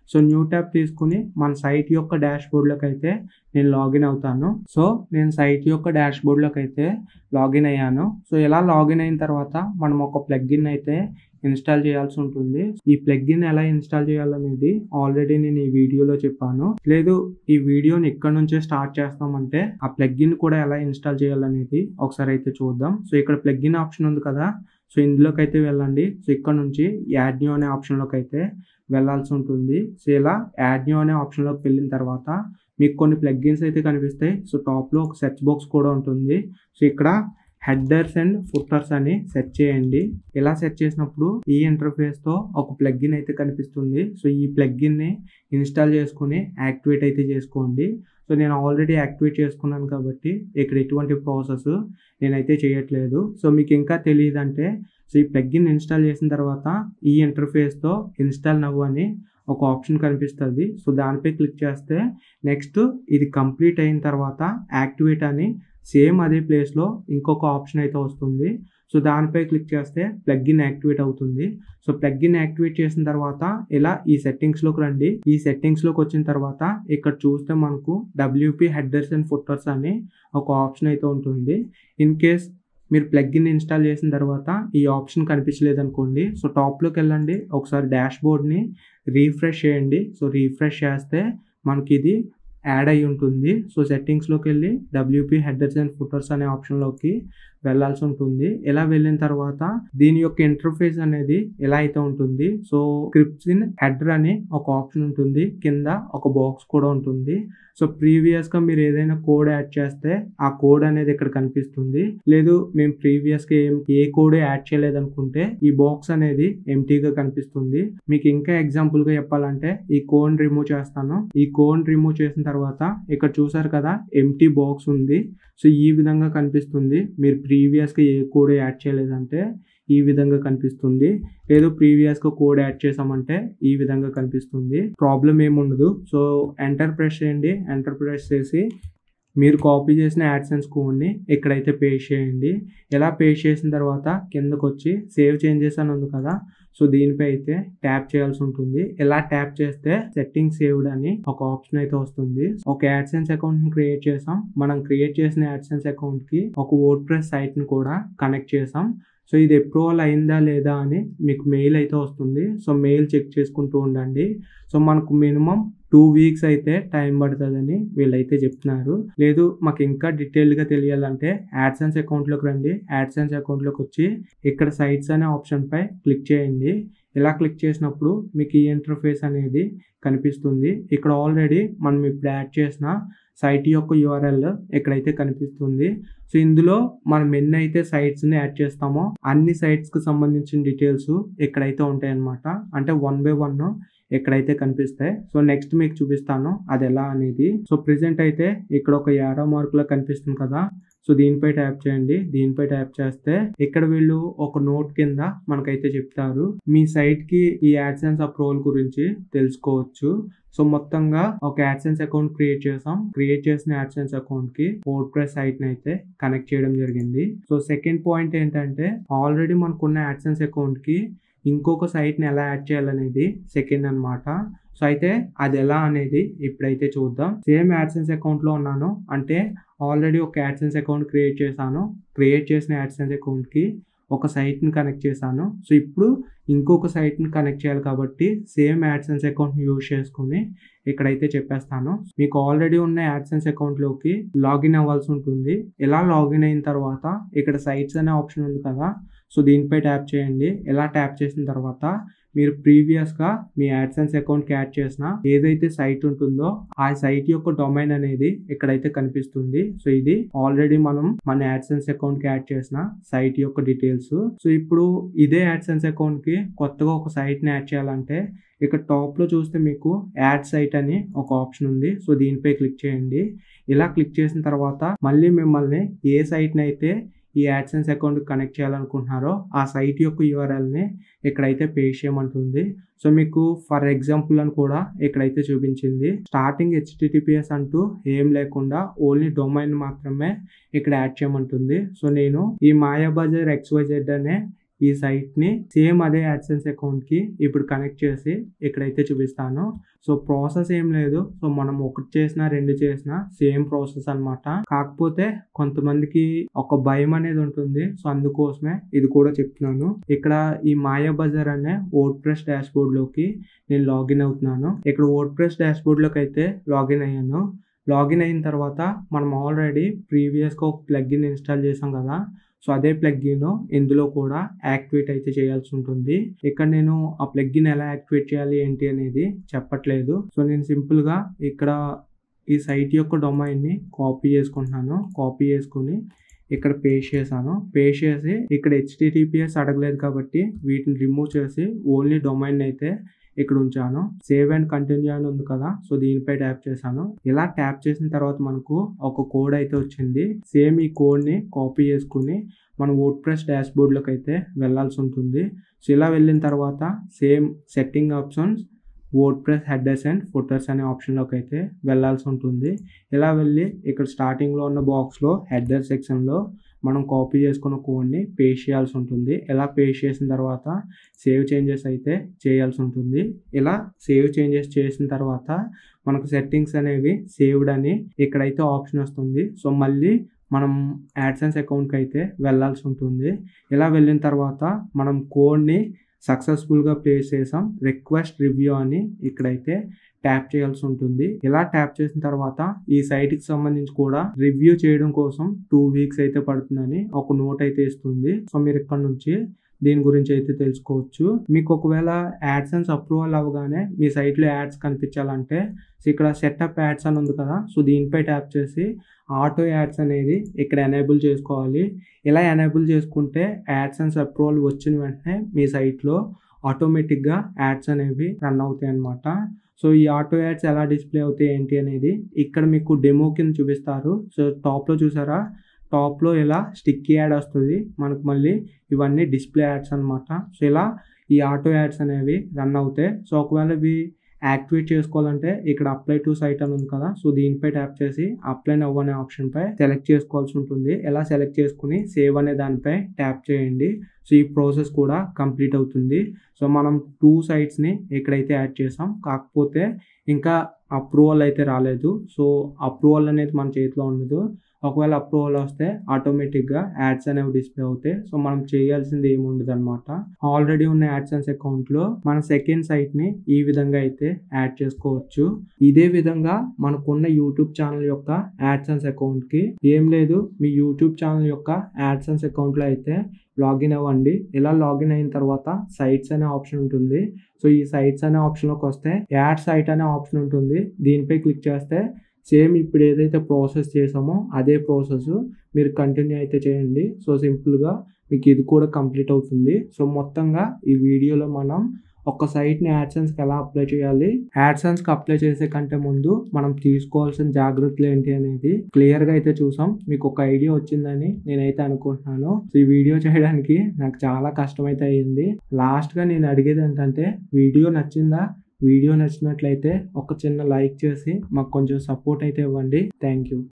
సో న్యూ ట్యాబ్ తీసుకుని మన సైట్ యొక్క డాష్ బోర్డ్లోకి అయితే నేను లాగిన్ అవుతాను. సో నేను సైట్ యొక్క డాష్ బోర్డ్లోకి అయితే లాగిన్ అయ్యాను. సో ఇలా లాగిన్ అయిన తర్వాత మనం ఒక ప్లగ్ఇన్ అయితే ఇన్స్టాల్ చేయాల్సి ఉంటుంది. ఈ ప్లగ్ఇన్ ఎలా ఇన్స్టాల్ చేయాలనేది ఆల్రెడీ నేను ఈ వీడియోలో చెప్పాను. లేదు ఈ వీడియోని ఇక్కడ నుంచే స్టార్ట్ చేస్తామంటే ఆ ప్లగ్ఇన్ కూడా ఎలా ఇన్స్టాల్ చేయాలనేది ఒకసారి అయితే చూద్దాం. సో ఇక్కడ ప్లగ్ఇన్ ఆప్షన్ ఉంది కదా, సో ఇందులోకి అయితే వెళ్ళండి. సో ఇక్కడ నుంచి యాడ్ న్యూ అనే ఆప్షన్లోకి అయితే వెళ్ళాల్సి ఉంటుంది. సో ఇలా యాడ్ న్యూ అనే ఆప్షన్లోకి వెళ్ళిన తర్వాత మీకు కొన్ని ప్లగ్ఇన్స్ అయితే కనిపిస్తాయి. సో టాప్లో ఒక సెర్చ్ బాక్స్ కూడా ఉంటుంది. సో ఇక్కడ హెడర్స్ అండ్ ఫుటర్స్ అని సెర్చ్ చేయండి. ఇలా సెర్చ్ చేసినప్పుడు ఈ ఇంటర్ఫేస్తో ఒక ప్లగ్ఇన్ అయితే కనిపిస్తుంది. సో ఈ ప్లగ్ఇన్ని ఇన్స్టాల్ చేసుకుని యాక్టివేట్ అయితే చేసుకోండి. సో నేను ఆల్రెడీ యాక్టివేట్ చేసుకున్నాను కాబట్టి ఇక్కడ ఎటువంటి ప్రాసెస్ నేనైతే చేయట్లేదు. సో మీకు ఇంకా తెలియదంటే సో ఈ ప్లగ్ఇన్ ఇన్స్టాల్ చేసిన తర్వాత ఈ ఇంటర్ఫేస్తో ఇన్స్టాల్ నవ్వు అని ఒక ఆప్షన్ కనిపిస్తుంది. సో దానిపై క్లిక్ చేస్తే నెక్స్ట్ ఇది కంప్లీట్ అయిన తర్వాత యాక్టివేట్ అని సేమ్ అదే ప్లేస్లో ఇంకొక ఆప్షన్ అయితే వస్తుంది. సో దానిపై క్లిక్ చేస్తే ప్లగ్ఇన్ యాక్టివేట్ అవుతుంది. సో ప్లగ్ఇన్ యాక్టివేట్ చేసిన తర్వాత ఇలా ఈ సెట్టింగ్స్లోకి రండి. ఈ సెట్టింగ్స్లోకి వచ్చిన తర్వాత ఇక్కడ చూస్తే మనకు WP హెడర్స్ అండ్ ఫుటర్స్ అని ఒక ఆప్షన్ అయితే ఉంటుంది. ఇన్ కేస్ మీరు ప్లగ్ఇన్ ఇన్స్టాల్ చేసిన తర్వాత ఈ ఆప్షన్ కనిపించలేదు అనుకోండి, సో టాప్లోకి వెళ్ళండి, ఒకసారి డాష్ బోర్డ్ని రీఫ్రెష్ చేయండి. సో రీఫ్రెష్ చేస్తే మనకి ఇది యాడ్ అయి ఉంటుంది. సో సెట్టింగ్స్లోకి వెళ్ళి WP హెడర్స్ అండ్ ఫుటర్స్ అనే ఆప్షన్లోకి వెళ్ళాల్సి ఉంటుంది. ఇలా వెళ్ళిన తర్వాత దీని యొక్క ఇంటర్ఫేస్ అనేది ఎలా అయితే ఉంటుంది. సో స్క్రిప్ట్స్ ఇన్ హెడర్ అని ఒక ఆప్షన్ ఉంటుంది, కింద ఒక బాక్స్ కూడా ఉంటుంది. సో ప్రీవియస్గా మీరు ఏదైనా కోడ్ యాడ్ చేస్తే ఆ కోడ్ అనేది ఇక్కడ కనిపిస్తుంది. లేదు మేము ప్రీవియస్గా ఏ కోడ్ యాడ్ చేయలేదు అనుకుంటే ఈ బాక్స్ అనేది ఎంటీగా కనిపిస్తుంది. మీకు ఇంకా ఎగ్జాంపుల్గా చెప్పాలంటే ఈ కోడ్ రిమూవ్ చేస్తాను. ఈ కోడ్ రిమూవ్ చేసిన తర్వాత ఇక్కడ చూసారు కదా ఎంటీ బాక్స్ ఉంది. సో ఈ విధంగా కనిపిస్తుంది. మీరు ప్రీవియస్గా ఏ కోడ్ యాడ్ చేయలేదంటే ఈ విధంగా కనిపిస్తుంది. లేదు ప్రీవియస్గా కోడ్ యాడ్ చేసామంటే ఈ విధంగా కనిపిస్తుంది. ప్రాబ్లం ఏముండదు. సో ఎంటర్ ప్రెస్ చేయండి. ఎంటర్ ప్రెస్ చేసి మీరు కాపీ చేసిన యాడ్సెన్స్ కోడ్ని ఇక్కడైతే పేస్ట్ చేయండి. ఇలా పేస్ట్ చేసిన తర్వాత కిందకు వచ్చి సేవ్ చేంజెస్ అని ఉంది కదా, సో దీనిపై అయితే ట్యాప్ చేయాల్సి ఉంటుంది. ఇలా ట్యాప్ చేస్తే సెట్టింగ్ సేవ్డ్ అని ఒక ఆప్షన్ అయితే వస్తుంది. ఒక యాడ్సెన్స్ అకౌంట్ ని క్రియేట్ చేసాం. మనం క్రియేట్ చేసిన యాడ్సెన్స్ అకౌంట్ కి ఒక వర్డ్ప్రెస్ సైట్ ని కూడా కనెక్ట్ చేసాం. సో ఇది అప్రూవల్ అయిందా లేదా అని మీకు మెయిల్ అయితే వస్తుంది. సో మెయిల్ చెక్ చేసుకుంటూ ఉండండి. సో మనకు మినిమం 2 వీక్స్ అయితే టైం పడుతుందని వీళ్ళైతే చెప్తున్నారు. లేదు మాకు ఇంకా డీటెయిల్గా తెలియాలంటే యాడ్సెన్స్ అకౌంట్లోకి రండి. యాడ్సెన్స్ అకౌంట్లోకి వచ్చి ఇక్కడ సైట్స్ అనే ఆప్షన్ పై క్లిక్ చేయండి. ఇలా క్లిక్ చేసినప్పుడు మీకు ఈ ఇంటర్ఫేస్ అనేది కనిపిస్తుంది. ఇక్కడ ఆల్రెడీ మనం ఇప్పుడు యాడ్ చేసిన సైట్ యొక్క URL ఎక్కడైతే కనిపిస్తుంది. సో ఇందులో మనం ఎన్ని అయితే సైట్స్ని యాడ్ చేస్తామో అన్ని సైట్స్కి సంబంధించిన డీటెయిల్స్ ఎక్కడైతే ఉంటాయి అన్నమాట. అంటే 1 by 1 ఎక్కడైతే కనిపిస్తాయి. సో నెక్స్ట్ మీకు చూపిస్తాను అది ఎలా అనేది. సో ప్రెసెంట్ అయితే ఇక్కడ ఒక యారో మార్కులో కనిపిస్తుంది కదా, సో దీనిపై ట్యాప్ చేయండి. దీనిపై ట్యాప్ చేస్తే ఇక్కడ వీళ్ళు ఒక నోట్ కింద మనకైతే చెప్తారు మీ సైట్ కి ఈ యాడ్సెన్స్ అప్రూవల్ గురించి తెలుసుకోవచ్చు. సో మొత్తంగా ఒక యాడ్సెన్స్ అకౌంట్ క్రియేట్ చేసాం. క్రియేట్ చేసిన యాడ్సెన్స్ అకౌంట్ కి వర్డ్ప్రెస్ సైట్ ని అయితే కనెక్ట్ చేయడం జరిగింది. సో సెకండ్ పాయింట్ ఏంటంటే ఆల్రెడీ మనకున్న యాడ్సెన్స్ అకౌంట్ కి ఇంకొక సైట్ ని ఎలా యాడ్ చేయాలనేది సెకండ్ అన్నమాట. సో అయితే అది ఎలా అనేది ఇప్పుడైతే చూద్దాం. సేమ్ యాడ్సెన్స్ అకౌంట్ లో ఉన్నాను అంటే ఆల్రెడీ ఒక యాడ్సెన్స్ అకౌంట్ క్రియేట్ చేశాను. క్రియేట్ చేసిన యాడ్సెన్స్ అకౌంట్ కి ఒక సైట్ని కనెక్ట్ చేశాను. సో ఇప్పుడు ఇంకొక సైట్ని కనెక్ట్ చేయాలి కాబట్టి సేమ్ యాడ్సెన్స్ అకౌంట్ని యూజ్ చేసుకుని ఇక్కడైతే చెప్పేస్తాను. మీకు ఆల్రెడీ ఉన్న యాడ్సెన్స్ అకౌంట్లోకి లాగిన్ అవ్వాల్సి ఉంటుంది. ఇలా లాగిన్ అయిన తర్వాత ఇక్కడ సైట్స్ అనే ఆప్షన్ ఉంది కదా, సో దీనిపై ట్యాప్ చేయండి. ఇలా ట్యాప్ చేసిన తర్వాత మీరు ప్రీవియస్గా మీ యాడ్సెన్స్ అకౌంట్కి యాడ్ చేసిన ఏదైతే సైట్ ఉంటుందో ఆ సైట్ యొక్క డొమైన్ అనేది ఇక్కడైతే కనిపిస్తుంది. సో ఇది ఆల్రెడీ మనం మన యాడ్సెన్స్ అకౌంట్కి యాడ్ చేసిన సైట్ యొక్క డీటెయిల్స్. సో ఇప్పుడు ఇదే యాడ్సెన్స్ అకౌంట్కి కొత్తగా ఒక సైట్ని యాడ్ చేయాలంటే ఇక్కడ టాప్లో చూస్తే మీకు యాడ్ సైట్ అని ఒక ఆప్షన్ ఉంది. సో దీనిపై క్లిక్ చేయండి. ఇలా క్లిక్ చేసిన తర్వాత మళ్ళీ మిమ్మల్ని ఏ సైట్ని అయితే ఈ యాడ్సెన్స్ అకౌంట్ కనెక్ట్ చేయాలనుకుంటున్నారో ఆ సైట్ యొక్క URLని ఇక్కడైతే పేస్ట్ చేయమంటుంది. సో మీకు ఫర్ ఎగ్జాంపుల్ అని కూడా ఇక్కడైతే చూపించింది. స్టార్టింగ్ HTTPS అంటూ ఏం లేకుండా ఓన్లీ డొమైన్ మాత్రమే ఇక్కడ యాడ్ చేయమంటుంది. సో నేను ఈ మాయాబజార్ XYZ అనే ఈ సైట్ని సేమ్ అదే యాడ్సెన్స్ అకౌంట్కి ఇప్పుడు కనెక్ట్ చేసి ఇక్కడైతే చూపిస్తాను. సో ప్రాసెస్ ఏం లేదు. సో మనం ఒకటి చేసినా 2 చేసినా సేమ్ ప్రాసెస్ అనమాట. కాకపోతే కొంతమందికి ఒక భయం అనేది ఉంటుంది. సో అందుకోసమే ఇది కూడా చెప్తున్నాను. ఇక్కడ ఈ మాయా బజార్ అనే వర్డ్ప్రెస్ డాష్ బోర్డ్ లోకి నేను లాగిన్ అవుతున్నాను. ఇక్కడ వర్డ్ప్రెస్ డాష్ బోర్డ్ లోకి అయితే లాగిన్ అయ్యాను. లాగిన్ అయిన తర్వాత మనం ఆల్రెడీ ప్రీవియస్గా ఒక ప్లగ్ఇన్ ఇన్స్టాల్ చేసాం కదా. సో అదే ప్లగ్ఇన్ ఇందులో కూడా యాక్టివేట్ అయితే చేయాల్సి ఉంటుంది. ఇక్కడ నేను ఆ ప్లగ్ఇన్ ఎలా యాక్టివేట్ చేయాలి ఏంటి అనేది చెప్పట్లేదు. సో నేను సింపుల్గా ఇక్కడ ఈ సైట్ యొక్క డొమైన్ని కాపీ చేసుకుంటున్నాను. కాపీ చేసుకుని ఇక్కడ పేస్ట్ చేశాను. పేస్ట్ చేసి ఇక్కడ HTTPS అడగలేదు కాబట్టి వీటిని రిమూవ్ చేసి ఓన్లీ డొమైన్ అయితే ఇక్కడ ఉంచాను. సేవ్ అండ్ కంటిన్యూ అని ఉంది కదా. సో దీనిపై ట్యాప్ చేశాను. ఇలా ట్యాప్ చేసిన తర్వాత మనకు ఒక కోడ్ అయితే వచ్చింది. సేమ్ ఈ కోడ్ని కాపీ చేసుకుని మనం వర్డ్ప్రెస్ డాష్ బోర్డ్లోకి అయితే వెళ్ళాల్సి ఉంటుంది. సో ఇలా వెళ్ళిన తర్వాత same setting options WordPress headers and footers అనే ఆప్షన్లోకి అయితే వెళ్ళాల్సి ఉంటుంది. ఇలా వెళ్ళి ఇక్కడ స్టార్టింగ్లో ఉన్న బాక్స్లో హెడర్ సెక్షన్లో మనం కాపీ చేసుకున్న కోడ్ని పేస్ట్ చేయాల్సి ఉంటుంది. ఇలా పేస్ట్ చేసిన తర్వాత సేవ్ చేంజెస్ అయితే చేయాల్సి ఉంటుంది. ఇలా సేవ్ చేంజెస్ చేసిన తర్వాత మనకు సెట్టింగ్స్ అనేవి సేవ్డ్ అని ఇక్కడైతే ఆప్షన్ వస్తుంది. సో మళ్ళీ మనం యాడ్సెన్స్ అకౌంట్కి అయితే వెళ్ళాల్సి ఉంటుంది. ఇలా వెళ్ళిన తర్వాత మనం కోడ్ని సక్సెస్ఫుల్గా ప్లేస్ చేసాం. రిక్వెస్ట్ రివ్యూ అని ఇక్కడైతే ట్యాప్ చేయాల్సి ఉంటుంది. ఇలా ట్యాప్ చేసిన తర్వాత ఈ సైట్కి సంబంధించి కూడా రివ్యూ చేయడం కోసం 2 వీక్స్ అయితే పడుతుందని ఒక నోట్ అయితే ఇస్తుంది. సో మీరు ఇక్కడ నుంచి దీని గురించి అయితే తెలుసుకోవచ్చు. మీకు ఒకవేళ యాడ్సెన్స్ అప్రూవల్ అవ్వగానే మీ సైట్లో యాడ్స్ కనిపించాలంటే ఇక్కడ సెటప్ యాడ్స్ అని ఉంది కదా. సో దీనిపై ట్యాప్ చేసి ఆటో యాడ్స్ అనేది ఇక్కడ ఎనేబుల్ చేసుకోవాలి. ఇలా ఎనేబుల్ చేసుకుంటే యాడ్సెన్స్ అప్రూవల్ వచ్చిన వెంటనే మీ సైట్లో ఆటోమేటిక్గా యాడ్స్ అనేవి రన్ అవుతాయి అన్నమాట. సో ఈ ఆటో యాడ్స్ ఎలా డిస్ప్లే అవుతాయి ఏంటి అనేది ఇక్కడ మీకు డెమో కింద చూపిస్తారు. సో టాప్లో చూసారా, టాప్లో ఇలా స్టిక్కీ యాడ్ వస్తుంది మనకు. మళ్ళీ ఇవన్నీ డిస్ప్లే యాడ్స్ అనమాట. సో ఇలా ఈ ఆటో యాడ్స్ అనేవి రన్ అవుతాయి. సో ఒకవేళ ఇవి యాక్టివేట్ చేసుకోవాలంటే ఇక్కడ అప్లై టు సైట్ అని ఉంది కదా. సో దీనిపై ట్యాప్ చేసి అప్లై నవ్ అనే ఆప్షన్ పై సెలెక్ట్ చేసుకోవాల్సి ఉంటుంది. ఎలా సెలెక్ట్ చేసుకుని సేవ్ అనే దానిపై ట్యాప్ చేయండి. సో ఈ ప్రాసెస్ కూడా కంప్లీట్ అవుతుంది. సో మనం 2 సైట్స్ని ఇక్కడైతే యాడ్ చేసాం. కాకపోతే ఇంకా అప్రూవల్ అయితే రాలేదు. సో అప్రూవల్ అనేది మన చేతిలో ఉండదు. ఒకవేళ అప్రూవల్ వస్తే ఆటోమేటిక్గా యాడ్స్ అనేవి డిస్ప్లే అవుతాయి. సో మనం చేయాల్సింది ఏమి ఉండదు అనమాట. ఆల్రెడీ ఉన్న యాడ్సెన్స్ అకౌంట్లో మన సెకండ్ సైట్ని ఈ విధంగా అయితే యాడ్ చేసుకోవచ్చు. ఇదే విధంగా మనకున్న యూట్యూబ్ ఛానల్ యొక్క యాడ్సెన్స్ అకౌంట్కి ఏం లేదు, మీ యూట్యూబ్ ఛానల్ యొక్క యాడ్సెన్స్ అకౌంట్లో అయితే లాగిన్ అవ్వండి. ఇలా లాగిన్ అయిన తర్వాత సైట్స్ అనే ఆప్షన్ ఉంటుంది. సో ఈ సైట్స్ అనే ఆప్షన్లోకి వస్తే యాడ్ సైట్ అనే ఆప్షన్ ఉంటుంది. దీనిపై క్లిక్ చేస్తే సేమ్ ఇప్పుడు ఏదైతే ప్రాసెస్ చేసామో అదే ప్రాసెస్ మీరు కంటిన్యూ అయితే చేయండి. సో సింపుల్గా మీకు ఇది కూడా కంప్లీట్ అవుతుంది. సో మొత్తంగా ఈ వీడియోలో మనం ఒక సైట్ని యాడ్సెన్స్కి ఎలా అప్లై చేయాలి, యాడ్సెన్స్కి అప్లై చేసే కంటే ముందు మనం తీసుకోవాల్సిన జాగ్రత్తలు ఏంటి అనేది క్లియర్గా అయితే చూసాం. మీకు ఒక ఐడియా వచ్చిందని నేనైతే అనుకుంటున్నాను. సో ఈ వీడియో చేయడానికి నాకు చాలా కష్టం అయితే అయ్యింది. లాస్ట్గా నేను అడిగేది ఏంటంటే వీడియో నచ్చిందా? వీడియో నచ్చినట్లయితే ఒక చిన్న లైక్ చేసి మాకు కొంచెం సపోర్ట్ అయితే ఇవ్వండి. Thank you.